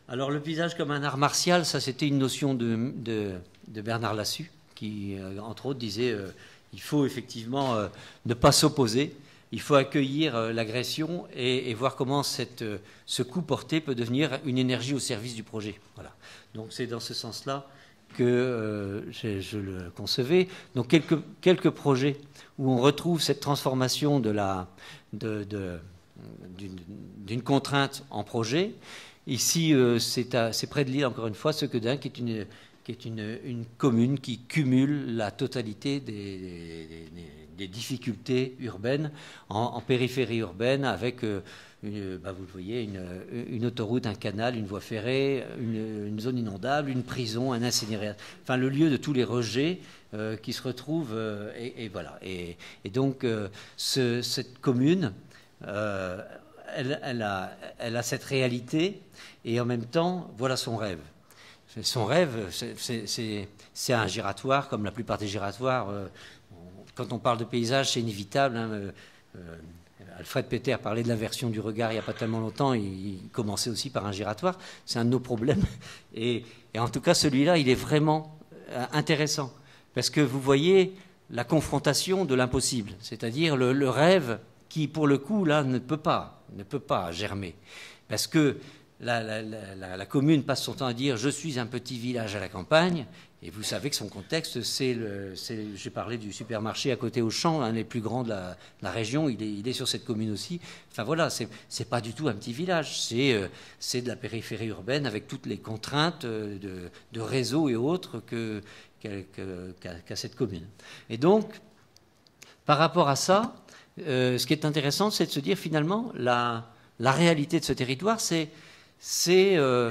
Alors le paysage comme un art martial, ça c'était une notion de, de, de Bernard Lassus, qui euh, entre autres disait euh, il faut effectivement euh, ne pas s'opposer, il faut accueillir euh, l'agression et, et voir comment cette, euh, ce coup porté peut devenir une énergie au service du projet. Voilà. Donc c'est dans ce sens-là que euh, je, je le concevais. Donc quelques, quelques projets où on retrouve cette transformation de la, de, de, d'une, d'une contrainte en projet. Ici, euh, c'est près de Lille, encore une fois, Sequedin, qui est une, qui est une, une commune qui cumule la totalité des, des, des difficultés urbaines en, en périphérie urbaine, avec, euh, une, bah vous le voyez, une, une autoroute, un canal, une voie ferrée, une, une zone inondable, une prison, un incinérateur, enfin le lieu de tous les rejets euh, qui se retrouvent, euh, et, et voilà. Et, et donc, euh, ce, cette commune... Euh, Elle, elle, a, elle a cette réalité et en même temps, voilà son rêve. Son rêve, c'est un giratoire, comme la plupart des giratoires. Euh, quand on parle de paysage, c'est inévitable. Hein, euh, Alfred Peter parlait de l'inversion du regard il n'y a pas tellement longtemps. Il, il commençait aussi par un giratoire. C'est un de nos problèmes. Et, et en tout cas, celui-là, il est vraiment intéressant. Parce que vous voyez la confrontation de l'impossible. C'est-à-dire le, le rêve qui, pour le coup, là, ne peut pas, ne peut pas germer. Parce que la, la, la, la commune passe son temps à dire « je suis un petit village à la campagne », et vous savez que son contexte, c'est, j'ai parlé du supermarché à côté Auchan, un des plus grands de la, de la région, il est, il est sur cette commune aussi. Enfin voilà, c'est pas du tout un petit village, c'est euh, de la périphérie urbaine avec toutes les contraintes de, de réseau et autres que, qu'a qu'a, qu'a cette commune. Et donc, par rapport à ça, Euh, ce qui est intéressant, c'est de se dire finalement la, la réalité de ce territoire, c'est c'est euh,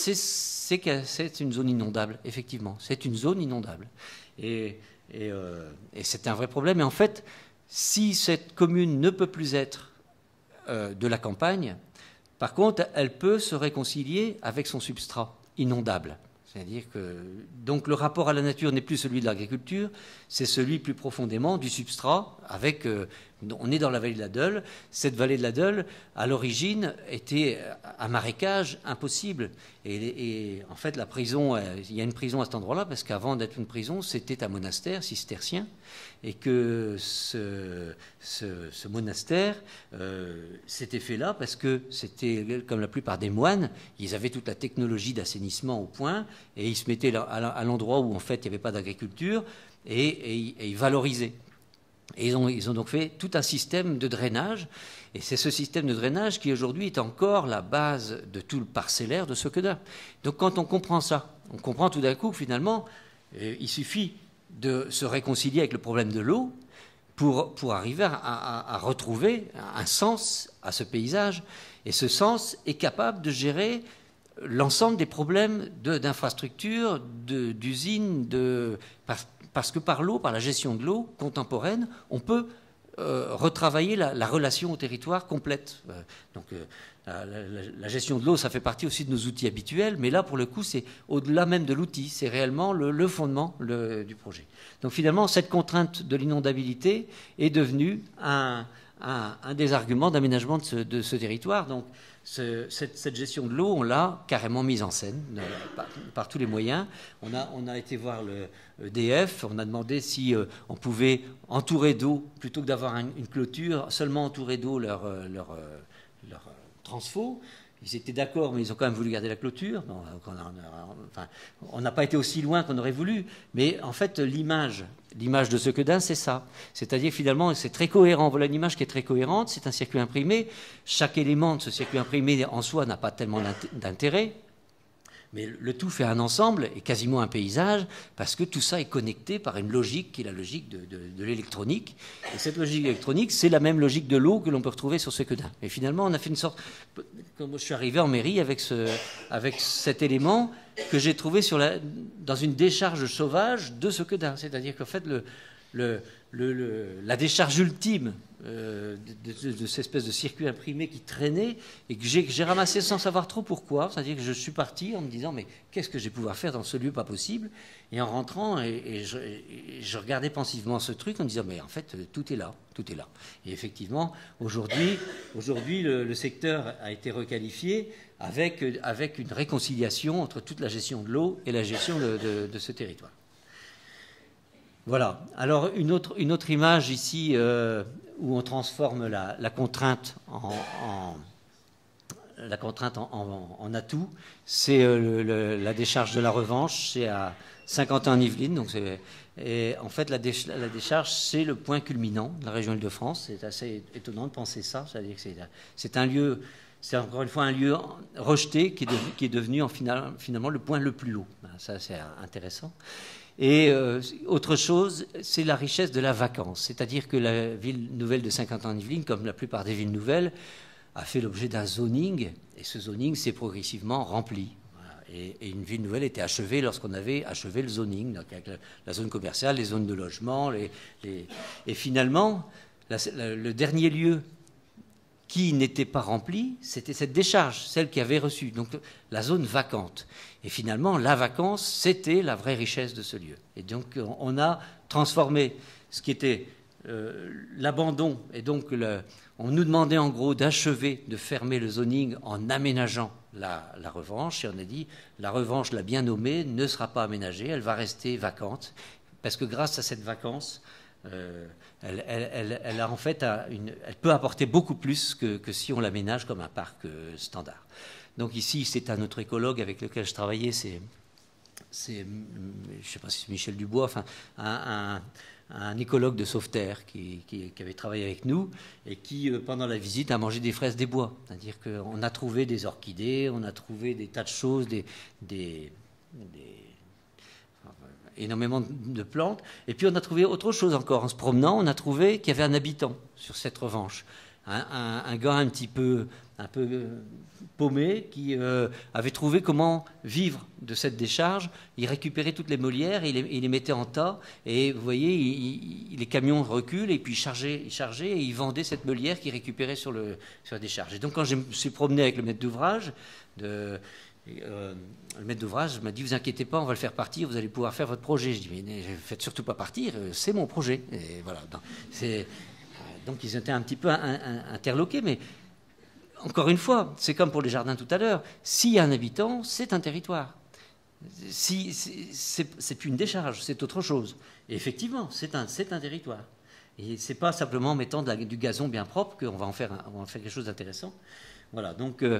c'est une zone inondable, effectivement. C'est une zone inondable. Et, et, euh, et c'est un vrai problème. Et en fait, si cette commune ne peut plus être euh, de la campagne, par contre, elle peut se réconcilier avec son substrat inondable. C'est-à-dire que donc le rapport à la nature n'est plus celui de l'agriculture, c'est celui plus profondément du substrat. Avec, euh, on est dans la vallée de la Deule. Cette vallée de la Deule, à l'origine, était un marécage impossible. Et, et en fait, la prison, il y a une prison à cet endroit-là parce qu'avant d'être une prison, c'était un monastère cistercien, et que ce, ce, ce monastère euh, s'était fait là parce que c'était comme la plupart des moines, ils avaient toute la technologie d'assainissement au point. Et ils se mettaient à l'endroit où, en fait, il n'y avait pas d'agriculture, et, et, et ils valorisaient. Et ils ont, ils ont donc fait tout un système de drainage. Et c'est ce système de drainage qui, aujourd'hui, est encore la base de tout le parcellaire de Sequedin. Donc, quand on comprend ça, on comprend tout d'un coup que, finalement, euh, il suffit de se réconcilier avec le problème de l'eau pour, pour arriver à, à, à retrouver un sens à ce paysage. Et ce sens est capable de gérer l'ensemble des problèmes d'infrastructures, d'usines, de, parce, parce que par l'eau, par la gestion de l'eau contemporaine, on peut euh, retravailler la, la relation au territoire complète. Euh, donc euh, la, la, la gestion de l'eau, ça fait partie aussi de nos outils habituels, mais là, pour le coup, c'est au-delà même de l'outil, c'est réellement le, le fondement le, du projet. Donc finalement, cette contrainte de l'inondabilité est devenue un, un, un des arguments d'aménagement de, de ce territoire. Donc, Ce, cette, cette gestion de l'eau, on l'a carrément mise en scène euh, par, par tous les moyens. On a, on a été voir le E D F, on a demandé si euh, on pouvait entourer d'eau, plutôt que d'avoir un, une clôture, seulement entourer d'eau leur, leur, leur transfo. Ils étaient d'accord, mais ils ont quand même voulu garder la clôture. Donc, on n'a enfin, on n'a pas été aussi loin qu'on aurait voulu. Mais en fait, l'image, l'image de Sequedin, c'est ça. C'est-à-dire, finalement, c'est très cohérent. Voilà une image qui est très cohérente. C'est un circuit imprimé. Chaque élément de ce circuit imprimé, en soi, n'a pas tellement d'intérêt. Mais le tout fait un ensemble et quasiment un paysage, parce que tout ça est connecté par une logique qui est la logique de, de, de l'électronique. Et cette logique électronique, c'est la même logique de l'eau que l'on peut retrouver sur Sequedin. Et finalement, on a fait une sorte... Quand je suis arrivé en mairie avec, ce, avec cet élément que j'ai trouvé sur la, dans une décharge sauvage de Sequedin. C'est-à-dire qu'en fait, le, le, le, le, la décharge ultime euh, de, de, de cette espèce de circuit imprimé qui traînait et que j'ai ramassé sans savoir trop pourquoi. C'est-à-dire que je suis parti en me disant mais qu'est-ce que je vais pouvoir faire dans ce lieu pas possible? Et en rentrant, et, et, je, et je regardais pensivement ce truc en me disant mais en fait tout est là, tout est là. Et effectivement, aujourd'hui, aujourd'hui le, le secteur a été requalifié avec, avec une réconciliation entre toute la gestion de l'eau et la gestion de, de, de ce territoire. Voilà. Alors une autre, une autre image ici euh, où on transforme la, la contrainte en, en, la contrainte en, en, en atout, c'est euh, le, le, la décharge de la Revanche, c'est à Saint-Quentin-en-Yvelines. Donc c'est, et en fait, la, déch, la décharge, c'est le point culminant de la région Île-de-France. C'est assez étonnant de penser ça. C'est-à-dire que c'est, c'est un lieu, c'est encore une fois un lieu rejeté qui est devenu, qui est devenu en final, finalement le point le plus haut. Ça, c'est intéressant. Et euh, autre chose, c'est la richesse de la vacance. C'est-à-dire que la ville nouvelle de Saint-Quentin-en-Yvelines, comme la plupart des villes nouvelles, a fait l'objet d'un zoning. Et ce zoning s'est progressivement rempli. Et, et une ville nouvelle était achevée lorsqu'on avait achevé le zoning, donc avec la, la zone commerciale, les zones de logement. Les, les... Et finalement, la, la, le dernier lieu qui n'était pas rempli, c'était cette décharge, celle qui avait reçu, donc la zone vacante. Et finalement, la vacance, c'était la vraie richesse de ce lieu. Et donc, on a transformé ce qui était euh, l'abandon. Et donc, le, on nous demandait en gros d'achever, de fermer le zoning en aménageant La, la Revanche, et on a dit la Revanche, la bien nommée, ne sera pas aménagée, elle va rester vacante, parce que grâce à cette vacance, euh, elle, elle, elle, elle, a en fait une, elle peut apporter beaucoup plus que, que si on l'aménage comme un parc euh, standard. Donc ici, c'est un autre écologue avec lequel je travaillais, c'est, c'est je ne sais pas si c'est Michel Dubois, enfin un, un un écologue de Sauveterre qui, qui, qui avait travaillé avec nous et qui, pendant la visite, a mangé des fraises des bois. C'est-à-dire qu'on a trouvé des orchidées, on a trouvé des tas de choses, des, des, des, énormément de plantes. Et puis on a trouvé autre chose encore. En se promenant, on a trouvé qu'il y avait un habitant sur cette Revanche. Un, un, un gars un petit peu, un peu paumé qui euh, avait trouvé comment vivre de cette décharge. Il récupérait toutes les molières, et il, les, il les mettait en tas. Et vous voyez, il, il, les camions reculent et puis il chargeait, il chargeait et il vendait cette molière qu'il récupérait sur, le, sur la décharge. Et donc quand je me suis promené avec le maître d'ouvrage, de, euh, le maître d'ouvrage m'a dit, vous inquiétez pas, on va le faire partir, vous allez pouvoir faire votre projet. Je dis, mais ne faites surtout pas partir, c'est mon projet. Et voilà, c'est... Donc ils étaient un petit peu interloqués, mais encore une fois, c'est comme pour les jardins tout à l'heure, s'il y a un habitant, c'est un territoire. Si, c'est plus une décharge, c'est autre chose. Et effectivement, c'est un, c'est un territoire. Et c'est pas simplement en mettant de la, du gazon bien propre qu'on va en faire, on va en faire quelque chose d'intéressant. Voilà, donc euh,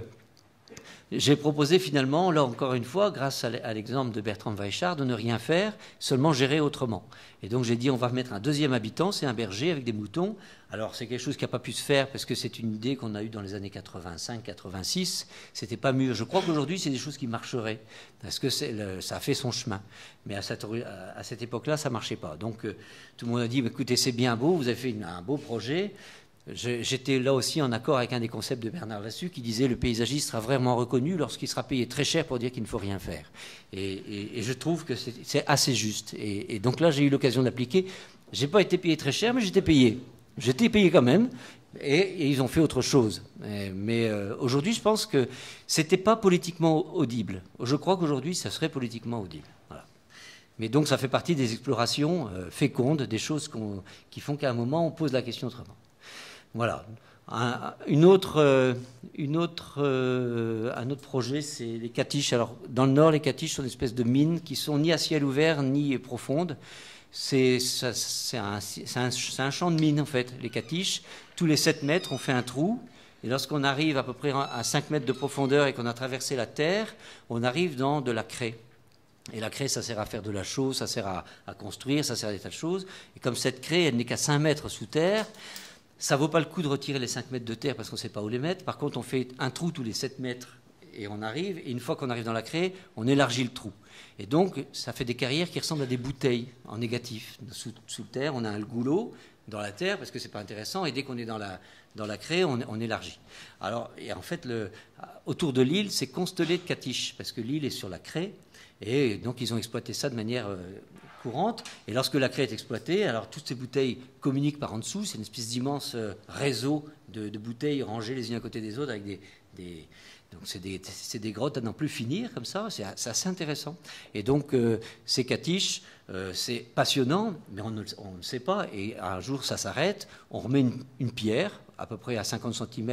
j'ai proposé finalement, là encore une fois, grâce à l'exemple de Bertrand Weichard, de ne rien faire, seulement gérer autrement. Et donc j'ai dit, on va mettre un deuxième habitant, c'est un berger avec des moutons. Alors c'est quelque chose qui n'a pas pu se faire parce que c'est une idée qu'on a eue dans les années quatre-vingt-cinq quatre-vingt-six. C'était pas mûr. Je crois qu'aujourd'hui c'est des choses qui marcheraient parce que le, ça a fait son chemin. Mais à cette, à cette époque-là, ça marchait pas. Donc euh, tout le monde a dit, écoutez, c'est bien beau, vous avez fait une, un beau projet. J'étais là aussi en accord avec un des concepts de Bernard Lassus qui disait le paysagiste sera vraiment reconnu lorsqu'il sera payé très cher pour dire qu'il ne faut rien faire. Et, et, et je trouve que c'est assez juste. Et, et donc là, j'ai eu l'occasion d'appliquer. J'ai pas été payé très cher, mais j'étais payé. J'étais payé quand même. Et, et ils ont fait autre chose. Et, mais euh, aujourd'hui, je pense que c'était pas politiquement audible. Je crois qu'aujourd'hui, ça serait politiquement audible. Voilà. Mais donc, ça fait partie des explorations euh, fécondes, des choses qu'on, qui font qu'à un moment, on pose la question autrement. Voilà. Un, une autre, euh, une autre, euh, un autre projet, c'est les catiches. Alors, dans le nord, les catiches sont une espèce de mines qui sont ni à ciel ouvert ni profondes. C'est un, un, un champ de mines, en fait, les catiches. Tous les sept mètres, on fait un trou. Et lorsqu'on arrive à peu près à cinq mètres de profondeur et qu'on a traversé la terre, on arrive dans de la craie. Et la craie, ça sert à faire de la chaux, ça sert à, à construire, ça sert à des tas de choses. Et comme cette craie, elle n'est qu'à cinq mètres sous terre, ça ne vaut pas le coup de retirer les cinq mètres de terre parce qu'on ne sait pas où les mettre. Par contre, on fait un trou tous les sept mètres et on arrive. Et une fois qu'on arrive dans la craie, on élargit le trou. Et donc, ça fait des carrières qui ressemblent à des bouteilles en négatif. Sous, sous terre, on a un goulot dans la terre parce que ce n'est pas intéressant. Et dès qu'on est dans la, dans la craie, on, on élargit. Alors, et en fait, le, autour de l'île, c'est constellé de catiches parce que l'île est sur la craie. Et donc, ils ont exploité ça de manière euh, courante. Et lorsque la craie est exploitée, alors toutes ces bouteilles communiquent par en dessous. C'est une espèce d'immense euh, réseau de, de bouteilles rangées les unes à côté des autres avec des... des donc, c'est des, des grottes à n'en plus finir, comme ça. C'est assez intéressant. Et donc, euh, ces catiches, euh, c'est passionnant, mais on ne, on ne sait pas. Et un jour, ça s'arrête. On remet une, une pierre, à peu près à cinquante centimètres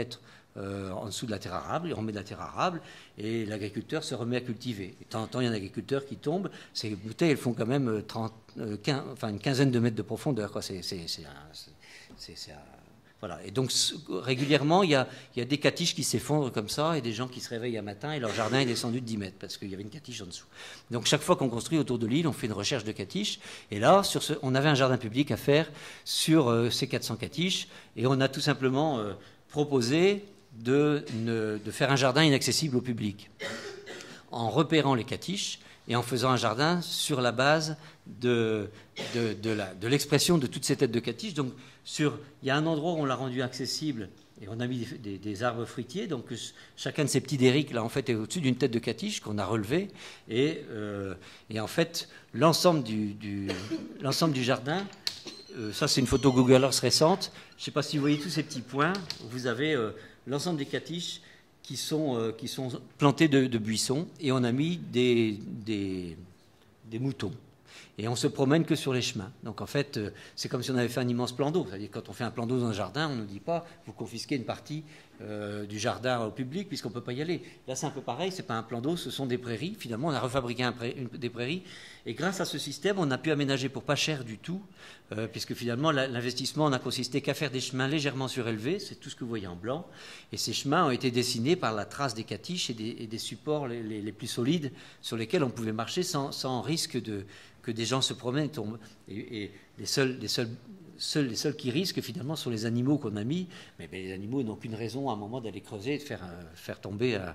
euh, en dessous de la terre arable, il remet de la terre arable et l'agriculteur se remet à cultiver. Et de temps en temps, il y a un agriculteur qui tombe. Ces bouteilles, elles font quand même trente, quinze, enfin une quinzaine de mètres de profondeur, quoi. C'est, c'est, c'est, un, c'est, c'est un, voilà. Et donc régulièrement, il y, a, il y a des catiches qui s'effondrent comme ça et des gens qui se réveillent un matin et leur jardin est descendu de dix mètres parce qu'il y avait une catiche en dessous. Donc chaque fois qu'on construit autour de l'île, on fait une recherche de catiches. Et là, sur ce, on avait un jardin public à faire sur euh, ces quatre cents catiches et on a tout simplement euh, proposé de, ne, de faire un jardin inaccessible au public en repérant les catiches et en faisant un jardin sur la base de, de, de, la, de l'expression de toutes ces têtes de catiches. Donc, sur, il y a un endroit où on l'a rendu accessible et on a mis des, des, des arbres fruitiers. Donc, chacun de ces petits dériques, là, en fait, est au-dessus d'une tête de catiche qu'on a relevée. Et, euh, et en fait, l'ensemble du, du, l'ensemble du jardin, euh, ça, c'est une photo Google Earth récente. Je ne sais pas si vous voyez tous ces petits points. Vous avez euh, l'ensemble des catiches qui sont, euh, qui sont plantés de, de buissons et on a mis des, des, des moutons. Et on se promène que sur les chemins. Donc en fait, euh, c'est comme si on avait fait un immense plan d'eau. C'est-à-dire quand on fait un plan d'eau dans un jardin, on ne dit pas vous confisquez une partie euh, du jardin au public puisqu'on ne peut pas y aller. Là, c'est un peu pareil. C'est pas un plan d'eau, ce sont des prairies. Finalement, on a refabriqué un pré- une, des prairies. Et grâce à ce système, on a pu aménager pour pas cher du tout, euh, puisque finalement, la, l'investissement n'a consisté qu'à faire des chemins légèrement surélevés. C'est tout ce que vous voyez en blanc. Et ces chemins ont été dessinés par la trace des catiches et des, et des supports les, les, les plus solides sur lesquels on pouvait marcher sans, sans risque de que des gens se promènent et tombent. Et, et les, seuls, les, seuls, seuls, les seuls qui risquent, finalement, sont les animaux qu'on a mis. Mais, mais les animaux n'ont qu'une raison, à un moment, d'aller creuser et de faire, euh, faire tomber un,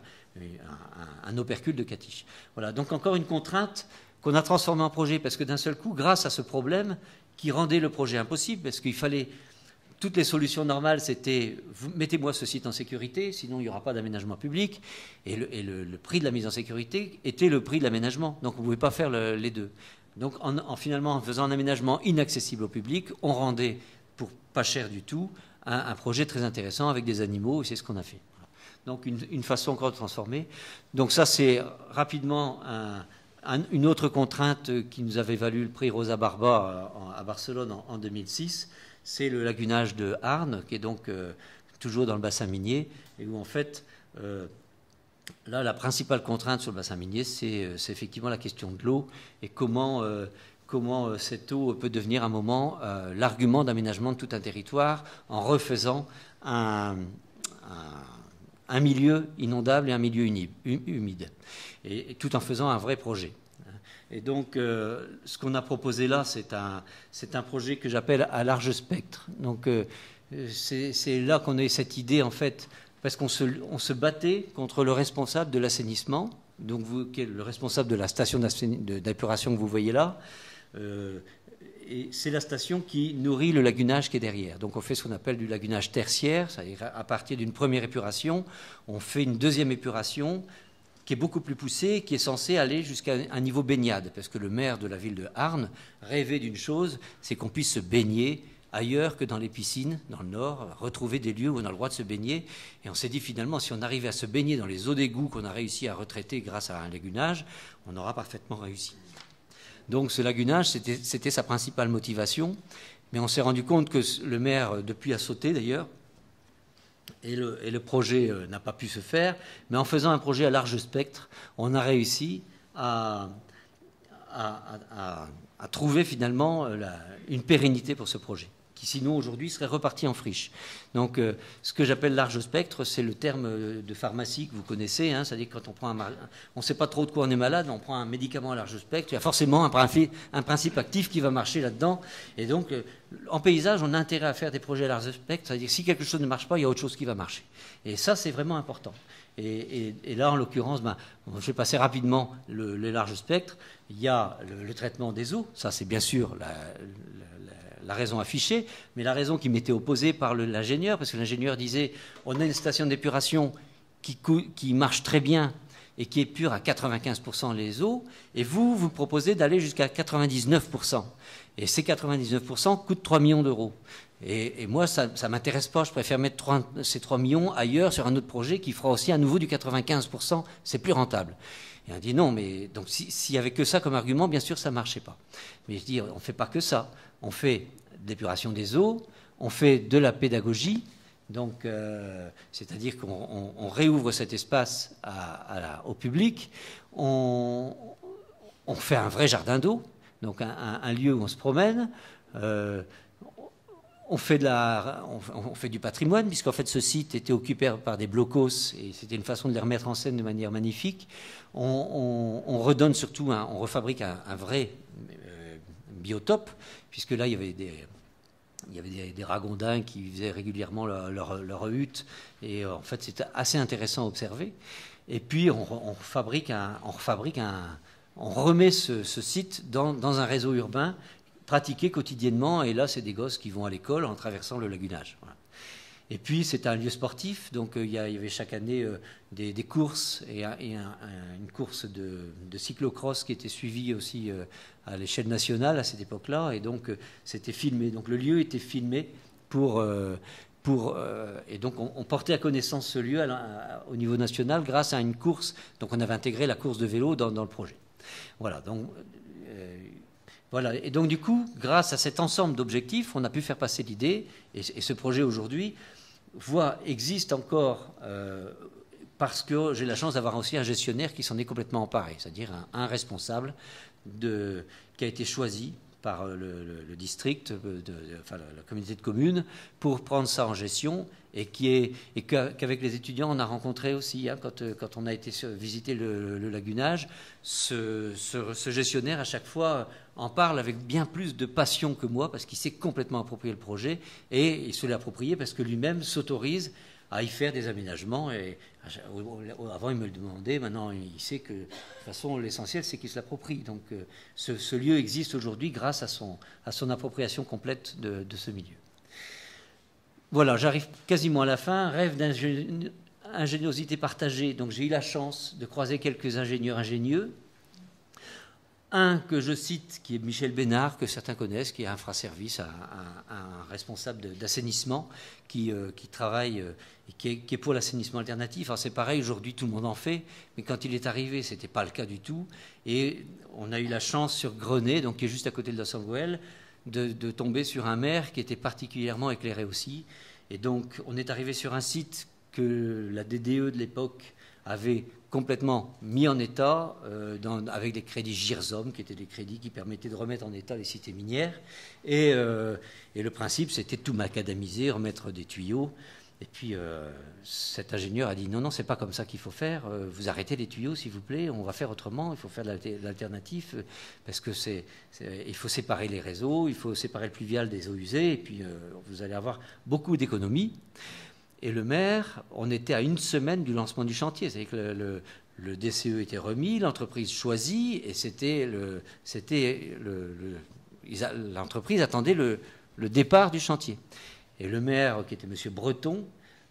un, un opercule de catiche. Voilà. Donc, encore une contrainte qu'on a transformée en projet, parce que d'un seul coup, grâce à ce problème qui rendait le projet impossible, parce qu'il fallait... Toutes les solutions normales, c'était vous, mettez-moi ce site en sécurité, sinon il n'y aura pas d'aménagement public. Et, le, et le, le prix de la mise en sécurité était le prix de l'aménagement. Donc, vous ne pouvez pas faire le, les deux. Donc, en, en, finalement, en faisant un aménagement inaccessible au public, on rendait, pour pas cher du tout, un, un projet très intéressant avec des animaux, et c'est ce qu'on a fait. Donc, une, une façon encore de transformer. Donc, ça, c'est rapidement un, un, une autre contrainte qui nous avait valu le prix Rosa Barba à, à Barcelone en, en deux mille six. C'est le lagunage de Arnes, qui est donc euh, toujours dans le bassin minier, et où, en fait... Euh, Là, la principale contrainte sur le bassin minier, c'est, c'est effectivement la question de l'eau et comment, euh, comment euh, cette eau peut devenir à un moment euh, l'argument d'aménagement de tout un territoire en refaisant un, un, un milieu inondable et un milieu humide, et, et tout en faisant un vrai projet. Et donc, euh, ce qu'on a proposé là, c'est un, c'est un projet que j'appelle à large spectre. Donc, euh, c'est, c'est là qu'on a cette idée, en fait, parce qu'on se, on se battait contre le responsable de l'assainissement, donc vous, qui est le responsable de la station d'épuration que vous voyez là, euh, et c'est la station qui nourrit le lagunage qui est derrière. Donc on fait ce qu'on appelle du lagunage tertiaire, c'est-à-dire à partir d'une première épuration, on fait une deuxième épuration qui est beaucoup plus poussée, qui est censée aller jusqu'à un niveau baignade, parce que le maire de la ville de Arnes rêvait d'une chose, c'est qu'on puisse se baigner ailleurs que dans les piscines, dans le nord, retrouver des lieux où on a le droit de se baigner. Et on s'est dit finalement, si on arrivait à se baigner dans les eaux d'égout qu'on a réussi à retraiter grâce à un lagunage, on aura parfaitement réussi. Donc ce lagunage, c'était, c'était sa principale motivation. Mais on s'est rendu compte que le maire, depuis, a sauté d'ailleurs, et le, et le projet euh, n'a pas pu se faire. Mais en faisant un projet à large spectre, on a réussi à... à, à, à à trouver finalement la, une pérennité pour ce projet, qui sinon aujourd'hui serait reparti en friche. Donc euh, ce que j'appelle large spectre, c'est le terme de pharmacie que vous connaissez, hein, c'est-à-dire que quand on prend un, on ne sait pas trop de quoi on est malade, on prend un médicament à large spectre, il y a forcément un principe, un principe actif qui va marcher là-dedans. Et donc euh, en paysage, on a intérêt à faire des projets à large spectre, c'est-à-dire que si quelque chose ne marche pas, il y a autre chose qui va marcher. Et ça, c'est vraiment important. Et, et, et là, en l'occurrence, ben, je vais passer rapidement le, le large spectre. Il y a le, le traitement des eaux, ça c'est bien sûr la, la, la raison affichée, mais la raison qui m'était opposée par le, l'ingénieur, parce que l'ingénieur disait on a une station d'épuration qui, qui marche très bien et qui épure à quatre-vingt-quinze pour cent les eaux, et vous, vous proposez d'aller jusqu'à quatre-vingt-dix-neuf pour cent. Et ces quatre-vingt-dix-neuf pour cent coûtent trois millions d'euros. Et, et moi, ça ne m'intéresse pas. Je préfère mettre trois, ces trois millions ailleurs sur un autre projet qui fera aussi à nouveau du quatre-vingt-quinze pour cent. C'est plus rentable. Et on dit non, mais donc s'il n'y avait que ça comme argument, bien sûr, ça ne marchait pas. Mais je dis, on ne fait pas que ça. On fait de l'épuration des eaux, on fait de la pédagogie, Donc, euh, c'est-à-dire qu'on on, on réouvre cet espace à, à la, au public. On, on fait un vrai jardin d'eau, donc un, un, un lieu où on se promène. Euh, on, fait de la, on, on fait du patrimoine, puisqu'en fait ce site était occupé par des blocos et c'était une façon de les remettre en scène de manière magnifique. On, on, on redonne surtout, un, on refabrique un, un vrai euh, biotope, puisque là il y avait des... Il y avait des, des ragondins qui faisaient régulièrement leur, leur, leur hutte, et euh, en fait c'était assez intéressant à observer. Et puis on, on fabrique un, on fabrique un, on remet ce, ce site dans, dans un réseau urbain pratiqué quotidiennement, et là c'est des gosses qui vont à l'école en traversant le lagunage. Voilà. Et puis c'est un lieu sportif, donc euh, il, y a, il y avait chaque année euh, des, des courses et, un, et un, un, une course de, de cyclocross qui était suivie aussi euh, à l'échelle nationale à cette époque-là, et donc euh, c'était filmé. Donc le lieu était filmé pour, euh, pour euh, et donc on, on portait à connaissance ce lieu à, à, au niveau national grâce à une course. Donc on avait intégré la course de vélo dans, dans le projet. Voilà. Donc euh, Voilà. Et donc, du coup, grâce à cet ensemble d'objectifs, on a pu faire passer l'idée, et, et ce projet aujourd'hui voit, existe encore euh, parce que j'ai la chance d'avoir aussi un gestionnaire qui s'en est complètement emparé, c'est-à-dire un, un responsable de, qui a été choisi par le, le, le district, de, de, enfin la, la communauté de communes, pour prendre ça en gestion, et qui est et qu'avec les étudiants on a rencontré aussi, hein, quand, quand on a été visiter le, le lagunage, ce, ce, ce gestionnaire à chaque fois en parle avec bien plus de passion que moi, parce qu'il s'est complètement approprié le projet, et il se l'est approprié parce que lui-même s'autorise à y faire des aménagements. Et avant il me le demandait, maintenant il sait que de toute façon l'essentiel c'est qu'il se l'approprie. Donc ce, ce lieu existe aujourd'hui grâce à son, à son appropriation complète de, de ce milieu. Voilà, j'arrive quasiment à la fin. Rêve d'ingéniosité partagée. Donc j'ai eu la chance de croiser quelques ingénieurs ingénieux. Un que je cite, qui est Michel Bénard, que certains connaissent, qui est infraservice, un, un, un responsable d'assainissement qui, euh, qui travaille, euh, et qui, est, qui est pour l'assainissement alternatif. Alors c'est pareil, aujourd'hui tout le monde en fait, mais quand il est arrivé, ce n'était pas le cas du tout. Et on a eu la chance sur Grenay, donc qui est juste à côté de Los Angeles, de, de tomber sur un maire qui était particulièrement éclairé aussi. Et donc on est arrivé sur un site que la D D E de l'époque avait complètement mis en état euh, dans, avec des crédits GIRSOM, qui étaient des crédits qui permettaient de remettre en état les cités minières. Et, euh, et le principe, c'était de tout macadamiser, remettre des tuyaux. Et puis euh, cet ingénieur a dit non, non, c'est pas comme ça qu'il faut faire. Euh, vous arrêtez les tuyaux, s'il vous plaît. On va faire autrement. Il faut faire de l'alternatif euh, parce que c'est, il faut séparer les réseaux, il faut séparer le pluvial des eaux usées. Et puis euh, vous allez avoir beaucoup d'économies. Et le maire, on était à une semaine du lancement du chantier. C'est-à-dire que le, le, le D C E était remis, l'entreprise choisie, et c'était le, c'était le, le, l'entreprise attendait le, le départ du chantier. Et le maire, qui était M. Breton,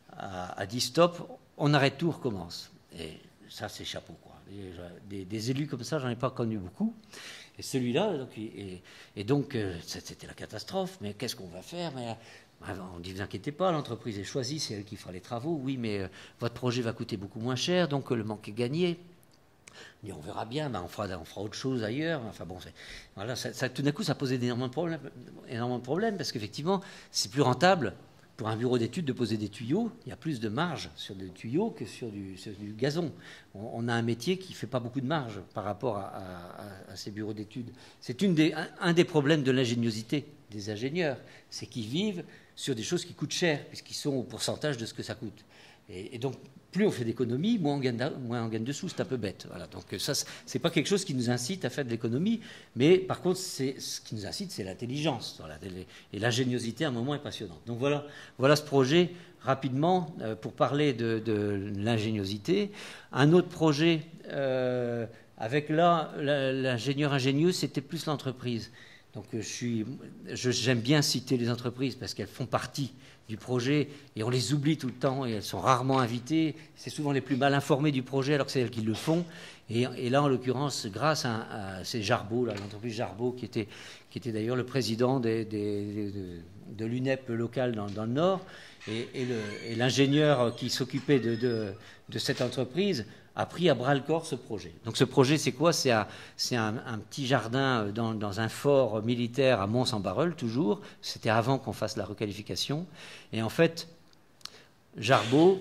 a, a dit stop, on arrête tout, on recommence. Et ça, c'est chapeau, quoi. Des, des élus comme ça, j'en ai pas connu beaucoup. Et celui-là, donc, et, et donc, c'était la catastrophe. Mais qu'est-ce qu'on va faire? Mais, on dit, ne vous inquiétez pas, l'entreprise est choisie, c'est elle qui fera les travaux. Oui, mais euh, votre projet va coûter beaucoup moins cher, donc euh, le manque est gagné. On dit, on verra bien, ben, on, fera, on fera autre chose ailleurs. Enfin bon, voilà, ça, ça, tout d'un coup, ça posait énormément de problèmes, énormément de problèmes parce qu'effectivement, c'est plus rentable pour un bureau d'études de poser des tuyaux. Il y a plus de marge sur des tuyaux que sur du, sur du gazon. On, on a un métier qui ne fait pas beaucoup de marge par rapport à, à, à ces bureaux d'études. C'est une des, un, un des problèmes de l'ingéniosité des ingénieurs, c'est qu'ils vivent sur des choses qui coûtent cher, puisqu'ils sont au pourcentage de ce que ça coûte. Et, et donc, plus on fait d'économies, moins on gagne, moins on gagne de sous, c'est un peu bête. Voilà. Donc ça, c'est pas quelque chose qui nous incite à faire de l'économie, mais par contre, c'est, ce qui nous incite, c'est l'intelligence. Voilà. Et l'ingéniosité, à un moment, est passionnante. Donc voilà, voilà ce projet, rapidement, euh, pour parler de, de l'ingéniosité. Un autre projet, euh, avec là, l'ingénieur ingénieux, c'était plus l'entreprise. Donc je suis, je, j'aime bien citer les entreprises parce qu'elles font partie du projet et on les oublie tout le temps et elles sont rarement invitées. C'est souvent les plus mal informées du projet alors que c'est elles qui le font. Et, et là, en l'occurrence, grâce à, à ces Jarbeau, là, l'entreprise Jarbeau, qui était, qui était d'ailleurs le président des, des, de, de l'U N E P local dans, dans le Nord, et, et, le, et l'ingénieur qui s'occupait de, de, de cette entreprise a pris à bras-le-corps ce projet. Donc ce projet, c'est quoi? C'est, un, c'est un, un petit jardin dans, dans un fort militaire à Mons-en-Barœul, toujours. C'était avant qu'on fasse la requalification. Et en fait, Jarbeau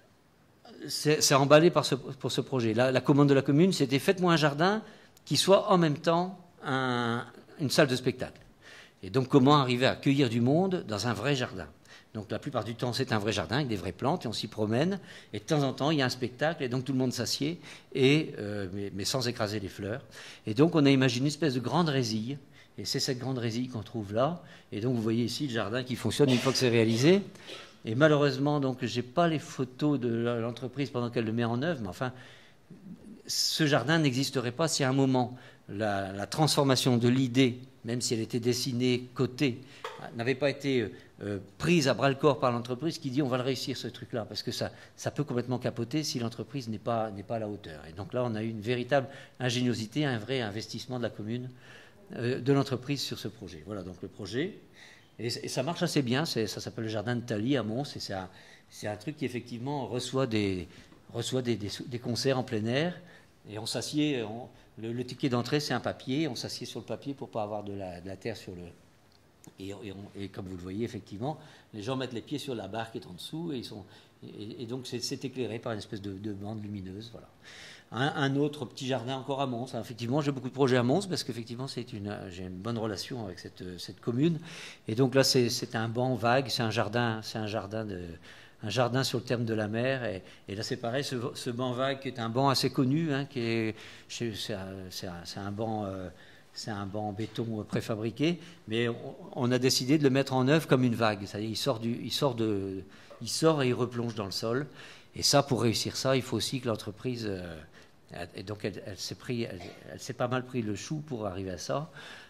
s'est emballé par ce, pour ce projet. La, la commande de la commune, c'était faites-moi un jardin qui soit en même temps un, une salle de spectacle. Et donc, comment arriver à accueillir du monde dans un vrai jardin? Donc, la plupart du temps, c'est un vrai jardin avec des vraies plantes et on s'y promène. Et de temps en temps, il y a un spectacle et donc tout le monde s'assied, et, euh, mais, mais sans écraser les fleurs. Et donc, on a imaginé une espèce de grande résille. Et c'est cette grande résille qu'on trouve là. Et donc, vous voyez ici le jardin qui fonctionne une fois que c'est réalisé. Et malheureusement, donc, je n'ai pas les photos de l'entreprise pendant qu'elle le met en œuvre, mais enfin, ce jardin n'existerait pas si à un moment, la, la transformation de l'idée, même si elle était dessinée, cotée, n'avait pas été euh, prise à bras-le-corps par l'entreprise qui dit on va le réussir ce truc-là, parce que ça, ça peut complètement capoter si l'entreprise n'est pas, n'est pas à la hauteur. Et donc là, on a eu une véritable ingéniosité, un vrai investissement de la commune, euh, de l'entreprise sur ce projet. Voilà donc le projet. Et, et ça marche assez bien, ça s'appelle le jardin de Thalie à Mons, et c'est un, c'est un truc qui effectivement reçoit des, reçoit des, des, des concerts en plein air, et on s'assied, on, le, le ticket d'entrée c'est un papier, on s'assied sur le papier pour ne pas avoir de la, de la terre sur le... Et, et, on, et comme vous le voyez, effectivement, les gens mettent les pieds sur la barre qui est en dessous, et, ils sont, et, et donc c'est éclairé par une espèce de, de bande lumineuse, voilà. Un, un autre petit jardin encore à Mons. Effectivement, j'ai beaucoup de projets à Mons parce qu'effectivement, c'est une, j'ai une bonne relation avec cette, cette commune. Et donc là, c'est un banc vague, c'est un jardin, c'est un jardin de, un jardin sur le terme de la mer. Et, et là, c'est pareil, ce, ce banc vague qui est un banc assez connu, hein, qui est, c'est un, un banc. Euh, C'est un banc en béton préfabriqué, mais on, on a décidé de le mettre en œuvre comme une vague. C'est-à-dire, il sort du, il sort de, il sort et il replonge dans le sol. Et ça, pour réussir ça, il faut aussi que l'entreprise, euh, et donc elle, elle s'est pris, elle, elle s'est pas mal pris le chou pour arriver à ça.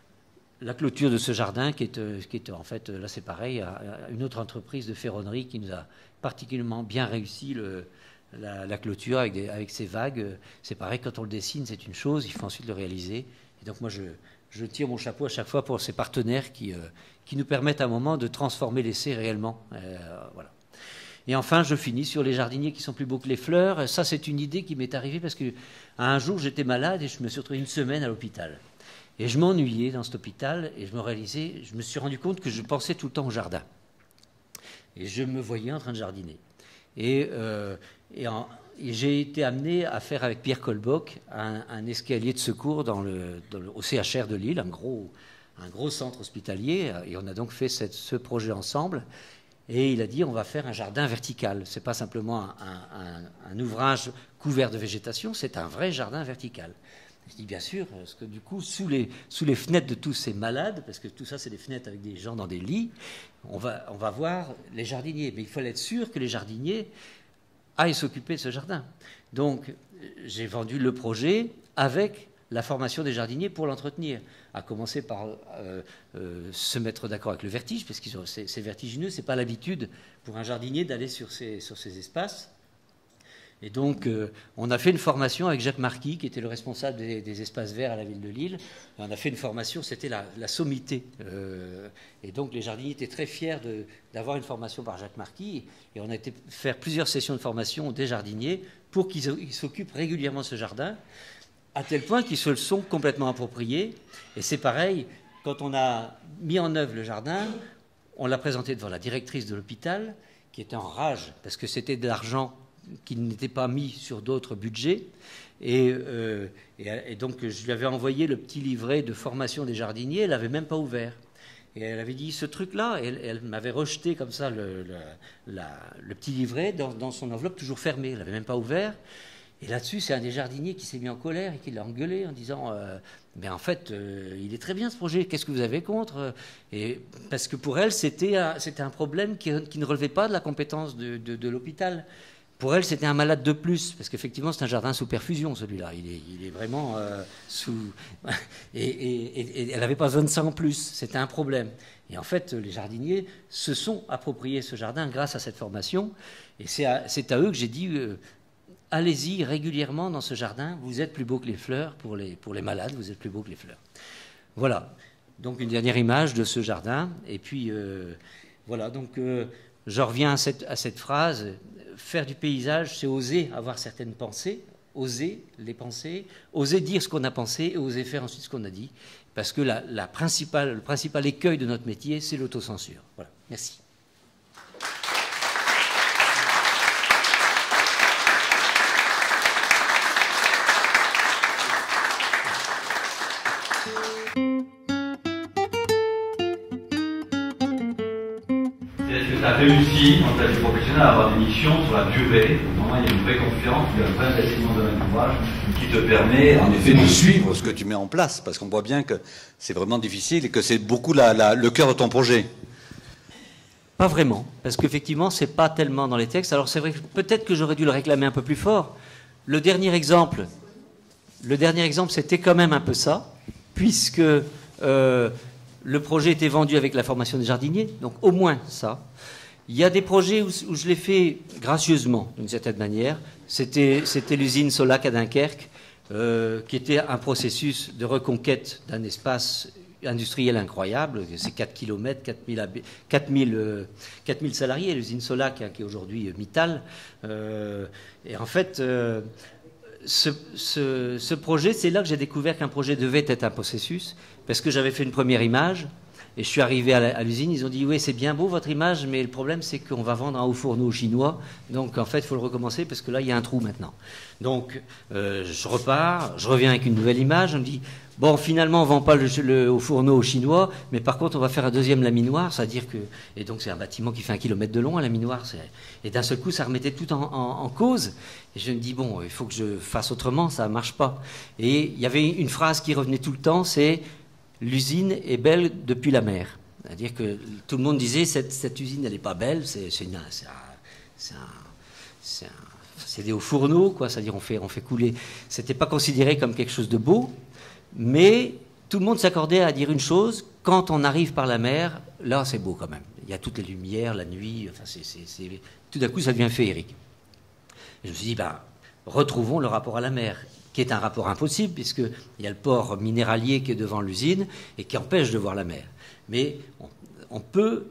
La clôture de ce jardin, qui est, qui est en fait, là c'est pareil, une autre entreprise de ferronnerie qui nous a particulièrement bien réussi le, la, la clôture avec, des, avec ces vagues. C'est pareil, quand on le dessine, c'est une chose, il faut ensuite le réaliser. Et donc moi, je, je tire mon chapeau à chaque fois pour ces partenaires qui, euh, qui nous permettent à un moment de transformer l'essai réellement. Euh, voilà. Et enfin, je finis sur les jardiniers qui sont plus beaux que les fleurs. Ça, c'est une idée qui m'est arrivée parce qu'un jour, j'étais malade et je me suis retrouvé une semaine à l'hôpital. Et je m'ennuyais dans cet hôpital et je me réalisais, je me suis rendu compte que je pensais tout le temps au jardin. Et je me voyais en train de jardiner. Et, euh, et, et j'ai été amené à faire avec Pierre Colboc un, un escalier de secours dans le, dans le, au C H R de Lille, un gros, un gros centre hospitalier. Et on a donc fait cette, ce projet ensemble. Et il a dit, on va faire un jardin vertical. Ce n'est pas simplement un, un, un ouvrage couvert de végétation, c'est un vrai jardin vertical. Je dis, bien sûr, parce que du coup, sous les, sous les fenêtres de tous ces malades, parce que tout ça, c'est des fenêtres avec des gens dans des lits, on va, on va voir les jardiniers. Mais il fallait être sûr que les jardiniers aillent s'occuper de ce jardin. Donc, j'ai vendu le projet avec la formation des jardiniers pour l'entretenir, à commencer par euh, euh, se mettre d'accord avec le vertige, parce que c'est vertigineux, c'est pas l'habitude pour un jardinier d'aller sur ces, sur ces espaces. Et donc, euh, on a fait une formation avec Jacques Marquis, qui était le responsable des, des espaces verts à la ville de Lille. Et on a fait une formation, c'était la, la sommité. Euh, et donc, les jardiniers étaient très fiers d'avoir une formation par Jacques Marquis. Et on a été faire plusieurs sessions de formation des jardiniers pour qu'ils s'occupent régulièrement de ce jardin, à tel point qu'ils se le sont complètement appropriés. Et c'est pareil, quand on a mis en œuvre le jardin, on l'a présenté devant la directrice de l'hôpital, qui était en rage, parce que c'était de l'argent qui n'était pas mis sur d'autres budgets. Et, euh, et, et donc, je lui avais envoyé le petit livret de formation des jardiniers, elle n'avait même pas ouvert. Et elle avait dit, ce truc-là, elle, elle m'avait rejeté comme ça le, le, la, le petit livret dans, dans son enveloppe toujours fermée, elle n'avait même pas ouvert. Et là-dessus, c'est un des jardiniers qui s'est mis en colère et qui l'a engueulé en disant euh, « Mais en fait, euh, il est très bien ce projet, qu'est-ce que vous avez contre ?» Et parce que pour elle, c'était un, un problème qui, qui ne relevait pas de la compétence de, de, de l'hôpital. Pour elle, c'était un malade de plus, parce qu'effectivement, c'est un jardin sous perfusion, celui-là. Il est, il est vraiment euh, sous... Et, et, et, et elle n'avait pas besoin de ça en plus, c'était un problème. Et en fait, les jardiniers se sont appropriés ce jardin grâce à cette formation. Et c'est à, à eux que j'ai dit... Euh, allez-y régulièrement dans ce jardin, vous êtes plus beau que les fleurs, pour les, pour les malades, vous êtes plus beau que les fleurs. Voilà, donc une dernière image de ce jardin, et puis euh, voilà, donc euh, je reviens à cette, à cette phrase, faire du paysage, c'est oser avoir certaines pensées, oser les penser, oser dire ce qu'on a pensé, et oser faire ensuite ce qu'on a dit, parce que la, la principale, le principal écueil de notre métier, c'est l'autocensure. Voilà, merci. Est-ce que tu as réussi, dans ta vie professionnelle, à avoir des missions sur la durée? Normalement, il y a une vraie confiance, il y a un vrai investissement dans un ouvrage qui te permet, en effet, de suivre ce que tu mets en place. Parce qu'on voit bien que c'est vraiment difficile et que c'est beaucoup la, la, le cœur de ton projet. Pas vraiment, parce qu'effectivement, c'est pas tellement dans les textes. Alors c'est vrai que peut-être que j'aurais dû le réclamer un peu plus fort. Le dernier exemple, le dernier exemple, c'était quand même un peu ça, puisque euh, le projet était vendu avec la formation des jardiniers, donc au moins ça. Il y a des projets où, où je l'ai fait gracieusement, d'une certaine manière. C'était, c'était l'usine Solac à Dunkerque, euh, qui était un processus de reconquête d'un espace industriel incroyable. C'est quatre kilomètres, quatre mille, euh, quatre mille salariés, l'usine Solac, hein, qui est aujourd'hui Mittal. Euh, et en fait, euh, ce, ce, ce projet, c'est là que j'ai découvert qu'un projet devait être un processus, parce que j'avais fait une première image. Et je suis arrivé à l'usine, ils ont dit « Oui, c'est bien beau votre image, mais le problème, c'est qu'on va vendre un haut fourneau chinois. Donc, en fait, il faut le recommencer parce que là, il y a un trou maintenant. » Donc, euh, je repars, je reviens avec une nouvelle image. On me dit « Bon, finalement, on ne vend pas le, le haut fourneau chinois, mais par contre, on va faire un deuxième laminoir. » C'est-à-dire que... Et donc, c'est un bâtiment qui fait un kilomètre de long, un laminoir. Et d'un seul coup, ça remettait tout en, en, en cause. Et je me dis « Bon, il faut que je fasse autrement, ça ne marche pas. » Et il y avait une phrase qui revenait tout le temps, c'est... L'usine est belle depuis la mer. C'est-à-dire que tout le monde disait cette, cette usine, elle n'est pas belle, c'est, c'est, une, c'est, un, c'est, un, c'est, un, c'est des hauts fourneaux, quoi. C'est-à-dire on fait, on fait couler. C'était pas considéré comme quelque chose de beau, mais tout le monde s'accordait à dire une chose, quand on arrive par la mer, là c'est beau quand même. Il y a toutes les lumières, la nuit, enfin, c'est, c'est, c'est, tout d'un coup ça devient féerique. Et je me suis dit, ben, retrouvons le rapport à la mer, qui est un rapport impossible, puisqu'il y a le port minéralier qui est devant l'usine et qui empêche de voir la mer. Mais on, on peut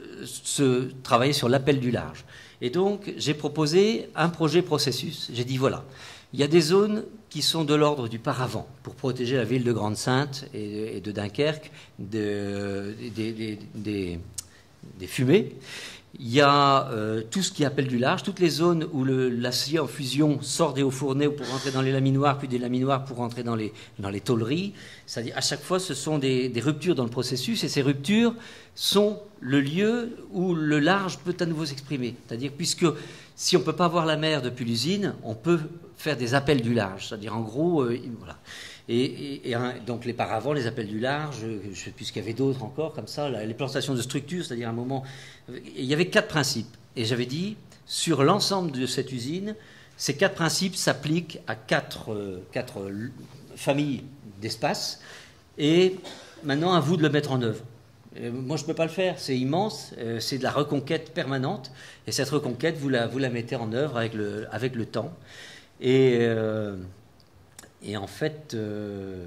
se travailler sur l'appel du large. Et donc, j'ai proposé un projet processus. J'ai dit, voilà, il y a des zones qui sont de l'ordre du paravent, pour protéger la ville de Grande-Synthe et, et de Dunkerque de, des, des, des, des fumées. Il y a euh, tout ce qui appelle du large, toutes les zones où le, l'acier en fusion sort des hauts fourneaux pour rentrer dans les laminoirs, puis des laminoirs pour rentrer dans les, dans les tôleries. C'est-à-dire, à chaque fois, ce sont des, des ruptures dans le processus, et ces ruptures sont le lieu où le large peut à nouveau s'exprimer. C'est-à-dire, puisque si on ne peut pas voir la mer depuis l'usine, on peut faire des appels du large. C'est-à-dire, en gros, euh, voilà. Et, et, et donc les paravents, les appels du large, je ne sais plus ce qu'il y avait d'autres encore, comme ça, les plantations de structures, c'est-à-dire un moment... Il y avait quatre principes. Et j'avais dit, sur l'ensemble de cette usine, ces quatre principes s'appliquent à quatre, euh, quatre familles d'espace. Et maintenant, à vous de le mettre en œuvre. Et moi, je ne peux pas le faire, c'est immense, euh, c'est de la reconquête permanente. Et cette reconquête, vous la, vous la mettez en œuvre avec le, avec le temps. Et... Euh, Et en fait, euh,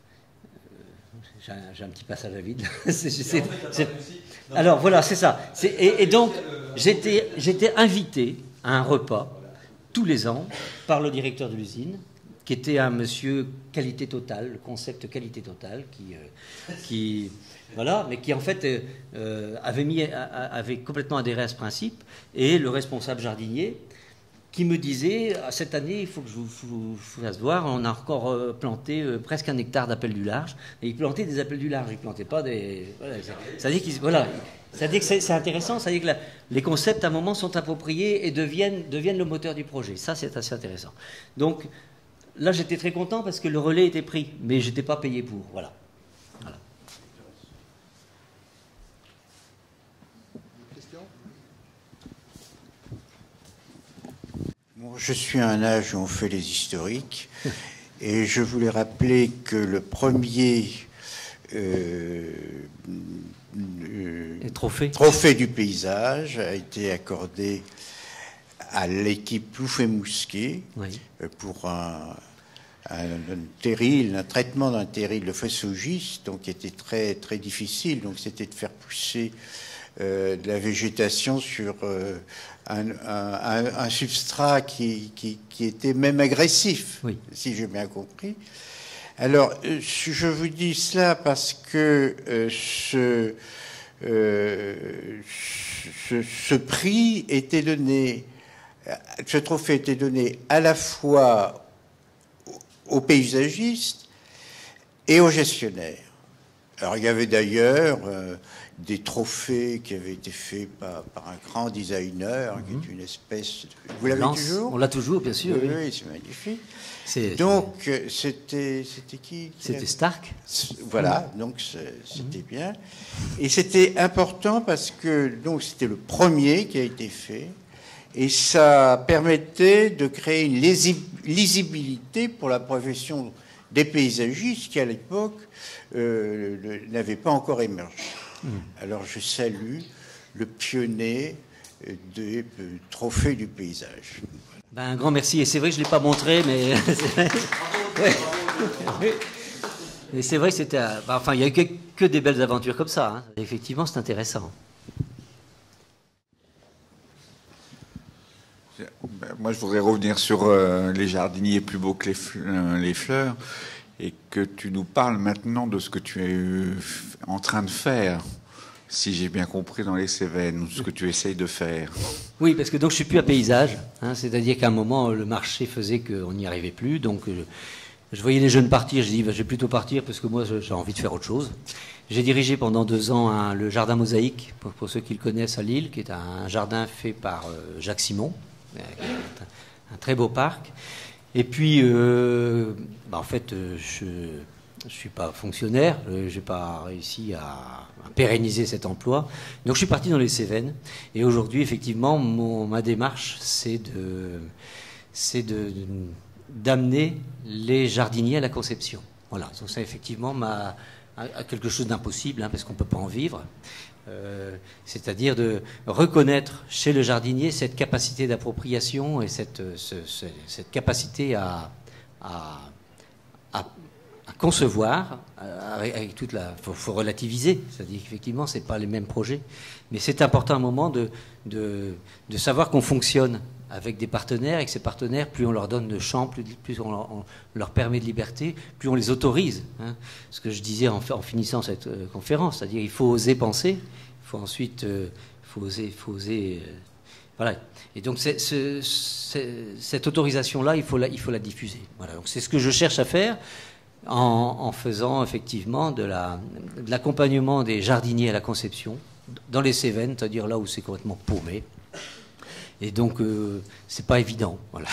j'ai, un, j'ai un petit passage à vide. c'est, c'est, c'est, alors voilà, c'est ça. C'est, et, et donc, j'étais, j'étais invité à un repas tous les ans par le directeur de l'usine, qui était un monsieur qualité totale, le concept qualité totale, qui, euh, qui voilà, mais qui en fait euh, avait mis, avait complètement adhéré à ce principe, et le responsable jardinier, qui me disait, cette année, il faut que je vous, vous, vous fasse voir, on a encore euh, planté euh, presque un hectare d'appels du large. Et il plantait des appels du large, il ne plantait pas des... Voilà, ça, ça dit qu'il, voilà, ça dit que c'est, c'est intéressant, ça dit que la, les concepts, à un moment, sont appropriés et deviennent, deviennent le moteur du projet. Ça, c'est assez intéressant. Donc, là, j'étais très content parce que le relais était pris, mais je n'étais pas payé pour. Voilà. Voilà. Je suis à un âge où on fait les historiques et je voulais rappeler que le premier euh, euh, trophée. trophée du paysage a été accordé à l'équipe Ploufet-Mousquet, oui, pour un, un, un terril, un traitement d'un terril de fessogiste, donc qui était très, très difficile. Donc c'était de faire pousser euh, de la végétation sur... Euh, Un, un, un substrat qui, qui, qui était même agressif, oui, si j'ai bien compris. Alors, je vous dis cela parce que euh, ce, euh, ce, ce prix était donné, ce trophée était donné à la fois aux paysagistes et aux gestionnaires. Alors il y avait d'ailleurs euh, des trophées qui avaient été faits par, par un grand designer, mm-hmm. qui est une espèce... De... Vous l'avez toujours? On l'a toujours, bien sûr. Oui, oui. oui, c'est magnifique. C'est, donc c'était c'était qui, qui C'était avait... Stark. Voilà, donc c'était mm-hmm. bien. Et c'était important parce que donc c'était le premier qui a été fait. Et ça permettait de créer une lisibilité pour la profession des paysagistes qui, à l'époque, euh, n'avait pas encore émergé. Mmh. Alors, je salue le pionnier des euh, trophées du paysage. Ben, un grand merci. Et c'est vrai que je ne l'ai pas montré, mais... Et c'est vrai que c'était... Ben, enfin, il n'y a eu que, que des belles aventures comme ça. Hein. Effectivement, c'est intéressant. Moi, je voudrais revenir sur euh, les jardiniers plus beaux que les, euh, les fleurs, et que tu nous parles maintenant de ce que tu es euh, en train de faire, si j'ai bien compris, dans les Cévennes, ou ce que tu essayes de faire. Oui, parce que donc je suis plus à paysage, hein, c'est-à-dire qu'à un moment, le marché faisait qu'on n'y arrivait plus, donc euh, je voyais les jeunes partir, je dis, bah, je vais plutôt partir parce que moi, j'ai envie de faire autre chose. J'ai dirigé pendant deux ans un, le jardin Mosaïque, pour, pour ceux qui le connaissent à Lille, qui est un jardin fait par euh, Jacques Simon, un très beau parc. Et puis, euh, bah en fait, je ne suis pas fonctionnaire, je n'ai pas réussi à, à pérenniser cet emploi. Donc, je suis parti dans les Cévennes. Et aujourd'hui, effectivement, mon, ma démarche, c'est de, c'est de, de, d'amener les jardiniers à la conception. Voilà. Donc, ça, effectivement, m'a, à quelque chose d'impossible, hein, parce qu'on ne peut pas en vivre. Euh, c'est-à-dire de reconnaître chez le jardinier cette capacité d'appropriation et cette, ce, ce, cette capacité à, à, à, à concevoir avec, avec toute la... Il faut, faut relativiser, c'est-à-dire qu'effectivement, ce n'est pas les mêmes projets, mais c'est important à un moment de, de, de savoir qu'on fonctionne avec des partenaires, et que ces partenaires, plus on leur donne de champ, plus, plus on, leur, on leur permet de liberté, plus on les autorise. Hein. Ce que je disais en, en finissant cette euh, conférence, c'est-à-dire il faut oser penser, il faut ensuite, euh, il faut oser, faut oser euh, voilà. Et donc c'est, c'est, c'est, cette autorisation-là, il faut la, il faut la diffuser. Voilà. Donc c'est ce que je cherche à faire en, en faisant effectivement de, la, de l'accompagnement des jardiniers à la conception dans les Cévennes, c'est-à-dire là où c'est complètement paumé. Et donc, euh, c'est pas évident. Voilà.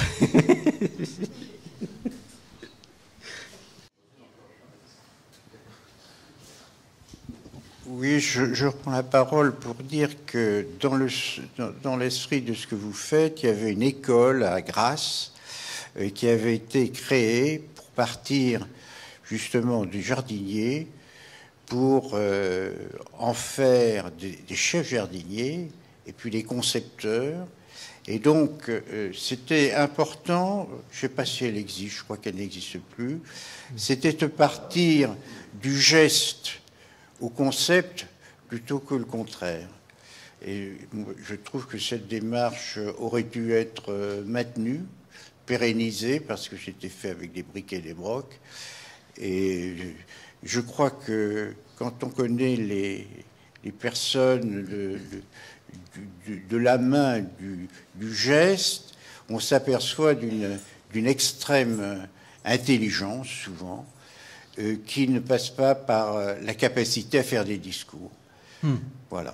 Oui, je, je reprends la parole pour dire que dans, le, dans, dans l'esprit de ce que vous faites, il y avait une école à Grasse euh, qui avait été créée pour partir justement du jardinier pour euh, en faire des, des chefs jardiniers et puis des concepteurs. Et donc, euh, c'était important, je ne sais pas si elle existe, je crois qu'elle n'existe plus, c'était de partir du geste au concept plutôt que le contraire. Et je trouve que cette démarche aurait dû être maintenue, pérennisée, parce que c'était fait avec des briques et des brocs. Et je crois que quand on connaît les, les personnes... de, de, Du, de la main, du, du geste, on s'aperçoit d'une, d'une extrême intelligence, souvent, euh, qui ne passe pas par la capacité à faire des discours. Hmm. Voilà.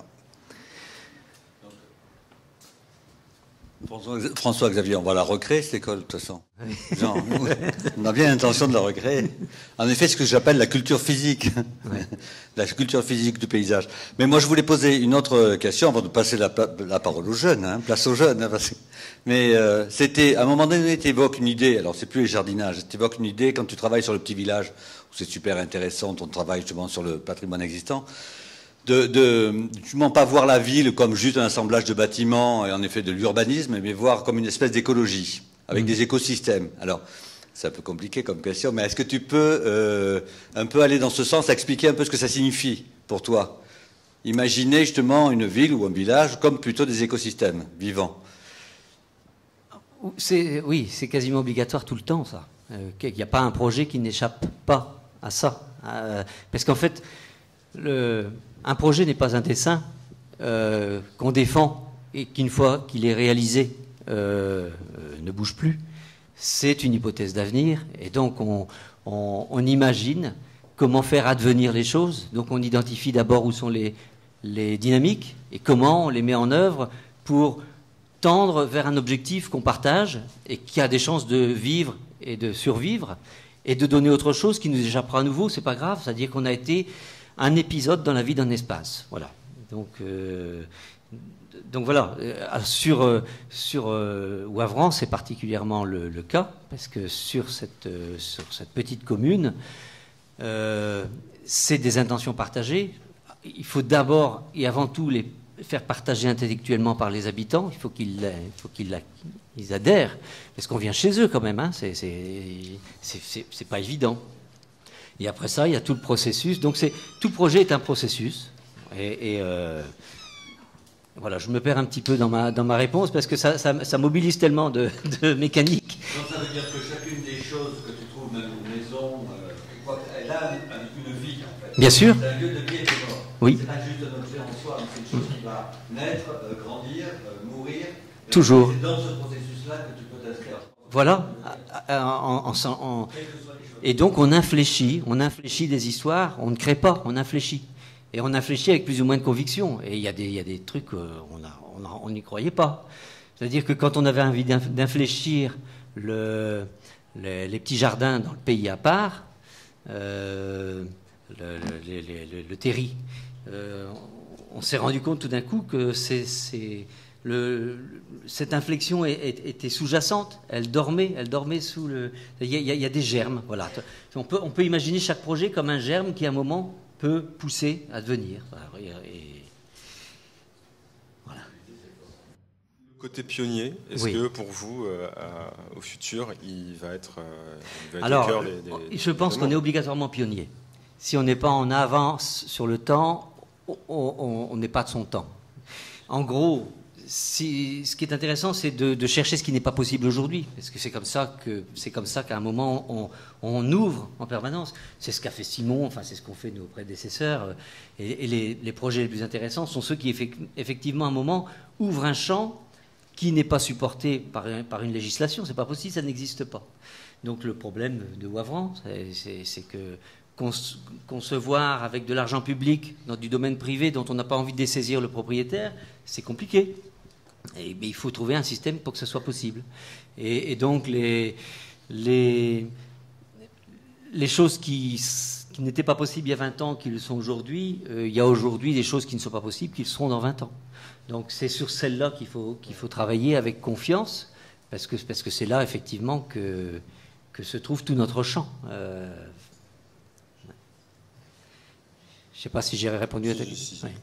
François-Xavier, on va la recréer, cette école, de toute façon. Genre, on a bien l'intention de la recréer. En effet, ce que j'appelle la culture physique. Ouais. La culture physique du paysage. Mais moi, je voulais poser une autre question avant de passer la, la parole aux jeunes. Hein, place aux jeunes. Hein, parce que, mais euh, c'était, à un moment donné, tu évoques une idée. Alors, c'est plus les jardinages. Tu évoques une idée quand tu travailles sur le petit village, où c'est super intéressant, ton travail justement sur le patrimoine existant. De, de justement pas voir la ville comme juste un assemblage de bâtiments et en effet de l'urbanisme, mais voir comme une espèce d'écologie, avec mmh. des écosystèmes. Alors, c'est un peu compliqué comme question, mais est-ce que tu peux euh, un peu aller dans ce sens, expliquer un peu ce que ça signifie pour toi? Imaginer justement une ville ou un village comme plutôt des écosystèmes vivants. C'est, oui, c'est quasiment obligatoire tout le temps, ça. Euh, il n'y a pas un projet qui n'échappe pas à ça. Euh, parce qu'en fait, le... un projet n'est pas un dessin euh, qu'on défend et qu'une fois qu'il est réalisé euh, euh, ne bouge plus. C'est une hypothèse d'avenir et donc on, on, on imagine comment faire advenir les choses. Donc on identifie d'abord où sont les, les dynamiques et comment on les met en œuvre pour tendre vers un objectif qu'on partage et qui a des chances de vivre et de survivre et de donner autre chose qui nous échappera à nouveau, c'est pas grave, c'est-à-dire qu'on a été un épisode dans la vie d'un espace. Voilà. Donc, euh, donc voilà, sur, sur euh, Wavran, c'est particulièrement le, le cas, parce que sur cette, euh, sur cette petite commune, euh, c'est des intentions partagées. Il faut d'abord et avant tout les faire partager intellectuellement par les habitants. Il faut qu'ils faut qu'ils ils adhèrent, parce qu'on vient chez eux quand même, hein. c'est, c'est, c'est, c'est, c'est pas évident. Et après ça, il y a tout le processus. Donc c'est, tout projet est un processus. Et, et euh, voilà, je me perds un petit peu dans ma, dans ma réponse, parce que ça, ça, ça mobilise tellement de, de mécanique. Donc ça veut dire que chacune des choses que tu trouves dans une maison, euh, elle a une vie en fait. Bien sûr. C'est un lieu de vie et de mort. Oui. C'est pas juste un objet en soi, mais c'est une chose qui va naître, euh, grandir, euh, mourir. Toujours. C'est dans ce processus-là que tu peux t'inscrire. Voilà. En, en, en, en, et donc on infléchit, on infléchit des histoires, on ne crée pas, on infléchit. Et on infléchit avec plus ou moins de conviction. Et il y a des, il y a des trucs, on n'y croyait pas. C'est-à-dire que quand on avait envie d'infléchir le, les, les petits jardins dans le pays à part, euh, le, le, le, le terri, euh, on s'est rendu compte tout d'un coup que c'est, c'est le, cette inflexion était sous-jacente. Elle dormait, elle dormait sous le... Il y a, il y a des germes, voilà. On peut, on peut imaginer chaque projet comme un germe qui, à un moment, peut pousser à devenir. Et voilà. Le côté pionnier, est-ce oui. que pour vous, euh, à, au futur, il va être, euh, il va être Alors, au cœur des, des, je pense qu'on est obligatoirement pionnier. Si on n'est pas en avance sur le temps, on n'est pas de son temps. En gros, si, ce qui est intéressant, c'est de, de chercher ce qui n'est pas possible aujourd'hui, parce que c'est comme ça que c'est comme ça qu'à un moment on, on ouvre en permanence. C'est ce qu'a fait Simon, enfin c'est ce qu'ont fait nos prédécesseurs. Et, et les, les projets les plus intéressants sont ceux qui effectivement à un moment ouvrent un champ qui n'est pas supporté par, par une législation. C'est pas possible, ça n'existe pas. Donc le problème de Wavran, c'est que concevoir avec de l'argent public dans du domaine privé dont on n'a pas envie de dessaisir le propriétaire, c'est compliqué. Et, mais il faut trouver un système pour que ce soit possible. Et, et donc les, les, les choses qui, qui n'étaient pas possibles il y a vingt ans, qui le sont aujourd'hui, euh, il y a aujourd'hui des choses qui ne sont pas possibles, qui le seront dans vingt ans. Donc c'est sur celle-là qu'il faut, qu'il faut travailler avec confiance, parce que, parce que c'est là effectivement que, que se trouve tout notre champ. Euh, je ne sais pas si j'ai répondu à ta question. Oui.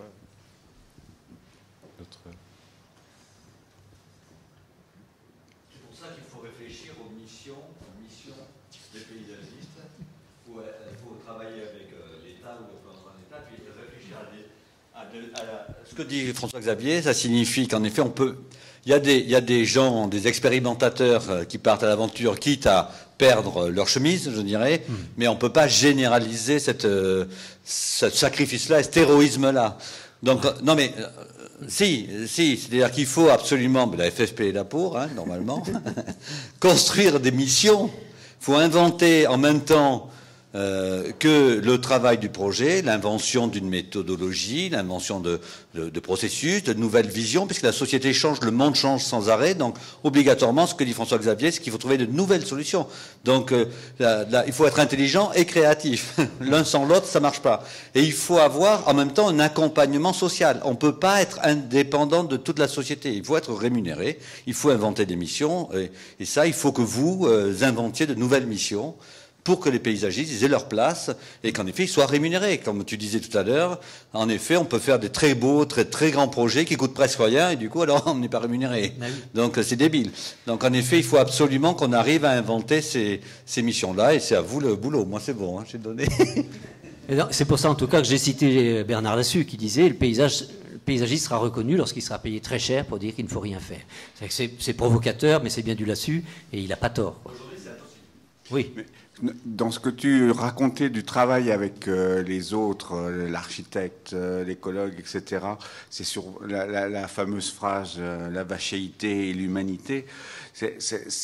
Ce que dit François-Xavier, ça signifie qu'en effet, on peut. Il y a des, il y a des gens, des expérimentateurs qui partent à l'aventure, quitte à perdre leur chemise, je dirais, mmh. mais on ne peut pas généraliser cette, ce sacrifice-là, cet héroïsme-là. Donc, ouais. non mais, euh, si, si, c'est-à-dire qu'il faut absolument, la F F P est là pour, hein, normalement, construire des missions. Il faut inventer en même temps Euh, que le travail du projet, l'invention d'une méthodologie, l'invention de, de, de processus, de nouvelles visions, puisque la société change, le monde change sans arrêt. Donc, obligatoirement, ce que dit François-Xavier, c'est qu'il faut trouver de nouvelles solutions. Donc, euh, là, là, il faut être intelligent et créatif. L'un sans l'autre, ça marche pas. Et il faut avoir, en même temps, un accompagnement social. On peut pas être indépendant de toute la société. Il faut être rémunéré. Il faut inventer des missions. Et, et ça, il faut que vous euh, inventiez de nouvelles missions pour que les paysagistes aient leur place et qu'en effet ils soient rémunérés. Comme tu disais tout à l'heure, en effet on peut faire des très beaux, très très grands projets qui coûtent presque rien et du coup alors on n'est pas rémunéré. Oui. Donc c'est débile. Donc en effet il faut absolument qu'on arrive à inventer ces, ces missions-là et c'est à vous le boulot. Moi c'est bon, hein, j'ai donné. C'est pour ça en tout cas que j'ai cité Bernard Lassus qui disait le paysage... Le paysagiste sera reconnu lorsqu'il sera payé très cher pour dire qu'il ne faut rien faire. C'est provocateur, mais c'est bien du Lassus et il n'a pas tort. Oui. Mais dans ce que tu racontais du travail avec euh, les autres, euh, l'architecte, euh, l'écologue, et cetera, c'est sur la, la, la fameuse phrase euh, la vachéité et l'humanité. C'est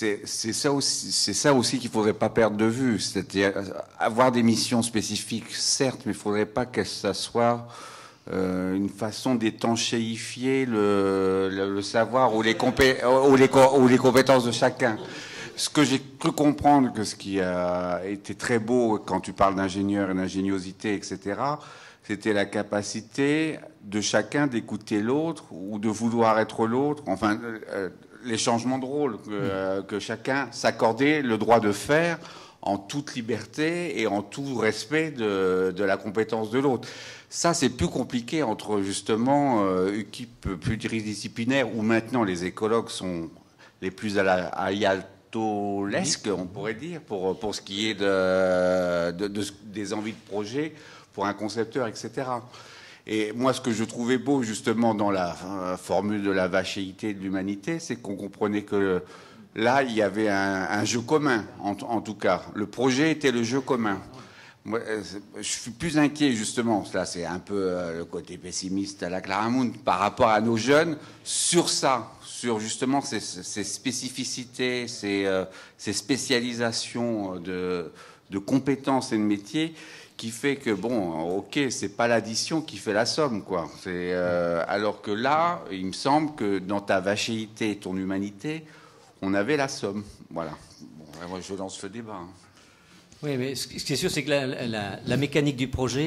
ça aussi, c'est ça aussi qu'il faudrait pas perdre de vue. C'est-à-dire avoir des missions spécifiques, certes, mais il faudrait pas que ça soit euh, une façon d'étanchéifier le, le, le savoir ou les, compé ou, les, ou les compétences de chacun. Ce que j'ai cru comprendre, que ce qui a été très beau quand tu parles d'ingénieur et d'ingéniosité, et cetera, c'était la capacité de chacun d'écouter l'autre ou de vouloir être l'autre. Enfin, euh, les changements de rôle que, euh, que chacun s'accordait le droit de faire en toute liberté et en tout respect de, de la compétence de l'autre. Ça, c'est plus compliqué entre justement euh, équipes pluridisciplinaires où maintenant les écologues sont les plus à la à lesque, on pourrait dire, pour, pour ce qui est de, de, de, des envies de projet pour un concepteur, et cetera. Et moi, ce que je trouvais beau, justement, dans la euh, formule de la vachéité de l'humanité, c'est qu'on comprenait que là, il y avait un, un jeu commun, en, en tout cas. Le projet était le jeu commun. Moi, je suis plus inquiet, justement, là, c'est un peu euh, le côté pessimiste à la Claramunt, par rapport à nos jeunes, sur ça, sur justement ces, ces spécificités, ces, euh, ces spécialisations de, de compétences et de métiers, qui fait que, bon, ok, c'est pas l'addition qui fait la somme, quoi. C'est, euh, alors que là, il me semble que dans ta vachéité et ton humanité, on avait la somme. Voilà. Bon, moi, je lance le débat. Hein. Oui, mais ce qui est sûr, c'est que la, la, la mécanique du projet,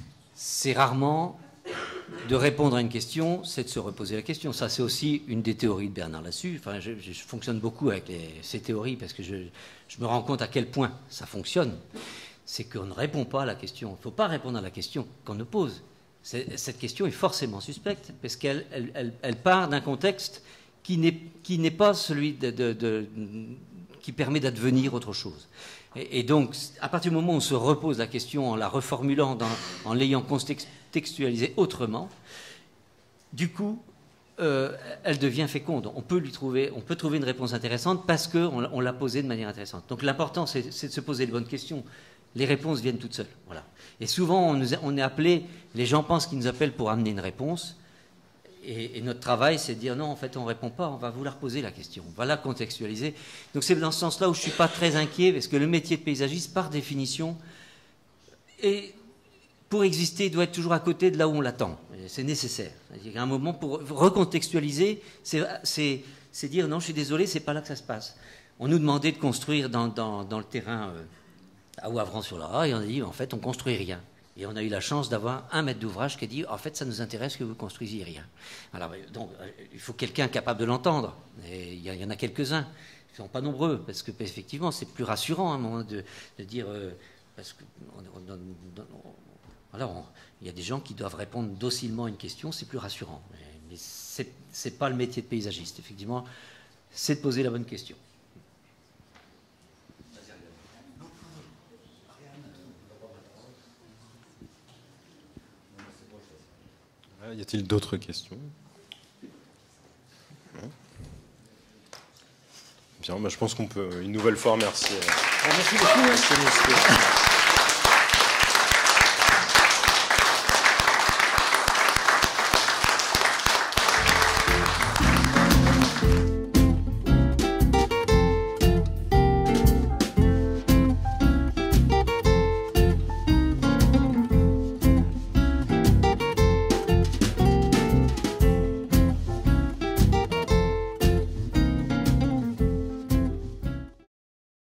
c'est rarement de répondre à une question, c'est de se reposer la question. Ça, c'est aussi une des théories de Bernard Lassus. Enfin, je, je fonctionne beaucoup avec les, ces théories parce que je, je me rends compte à quel point ça fonctionne. C'est qu'on ne répond pas à la question. Il ne faut pas répondre à la question qu'on nous pose. Cette question est forcément suspecte parce qu'elle elle, elle, elle part d'un contexte qui n'est pas celui de, de, de, qui permet d'advenir autre chose. Et, et donc, à partir du moment où on se repose la question en la reformulant, dans, en l'ayant contextualisée autrement, du coup, euh, elle devient féconde. On peut lui trouver, on peut trouver une réponse intéressante parce qu'on on l'a posée de manière intéressante. Donc l'important, c'est de se poser les bonnes questions. Les réponses viennent toutes seules. Voilà. Et souvent, on, nous a, on est appelé, les gens pensent qu'ils nous appellent pour amener une réponse. Et, et notre travail, c'est de dire non, en fait, on ne répond pas, on va vous la reposer la question, on va la contextualiser. Donc c'est dans ce sens-là où je ne suis pas très inquiet, parce que le métier de paysagiste, par définition, et pour exister, il doit être toujours à côté de là où on l'attend. C'est nécessaire. Il y a un moment pour recontextualiser, c'est dire non, je suis désolé, c'est pas là que ça se passe. On nous demandait de construire dans, dans, dans le terrain euh, à Ouavran-sur-Loire, et on a dit en fait, on ne construit rien. Et on a eu la chance d'avoir un maître d'ouvrage qui a dit « En fait, ça nous intéresse que vous ne construisiez rien. » Alors, donc, il faut quelqu'un capable de l'entendre. Et il y, y en a quelques-uns. Ils ne sont pas nombreux, parce que effectivement, c'est plus rassurant à un moment de, de dire... Euh, parce que on, on, on, on, voilà, on, il y a des gens qui doivent répondre docilement à une question, c'est plus rassurant. Mais, mais ce n'est pas le métier de paysagiste. Effectivement, c'est de poser la bonne question. Y a-t-il d'autres questions? Bien, bah, je pense qu'on peut une nouvelle fois remercier. Merci beaucoup. Merci, monsieur.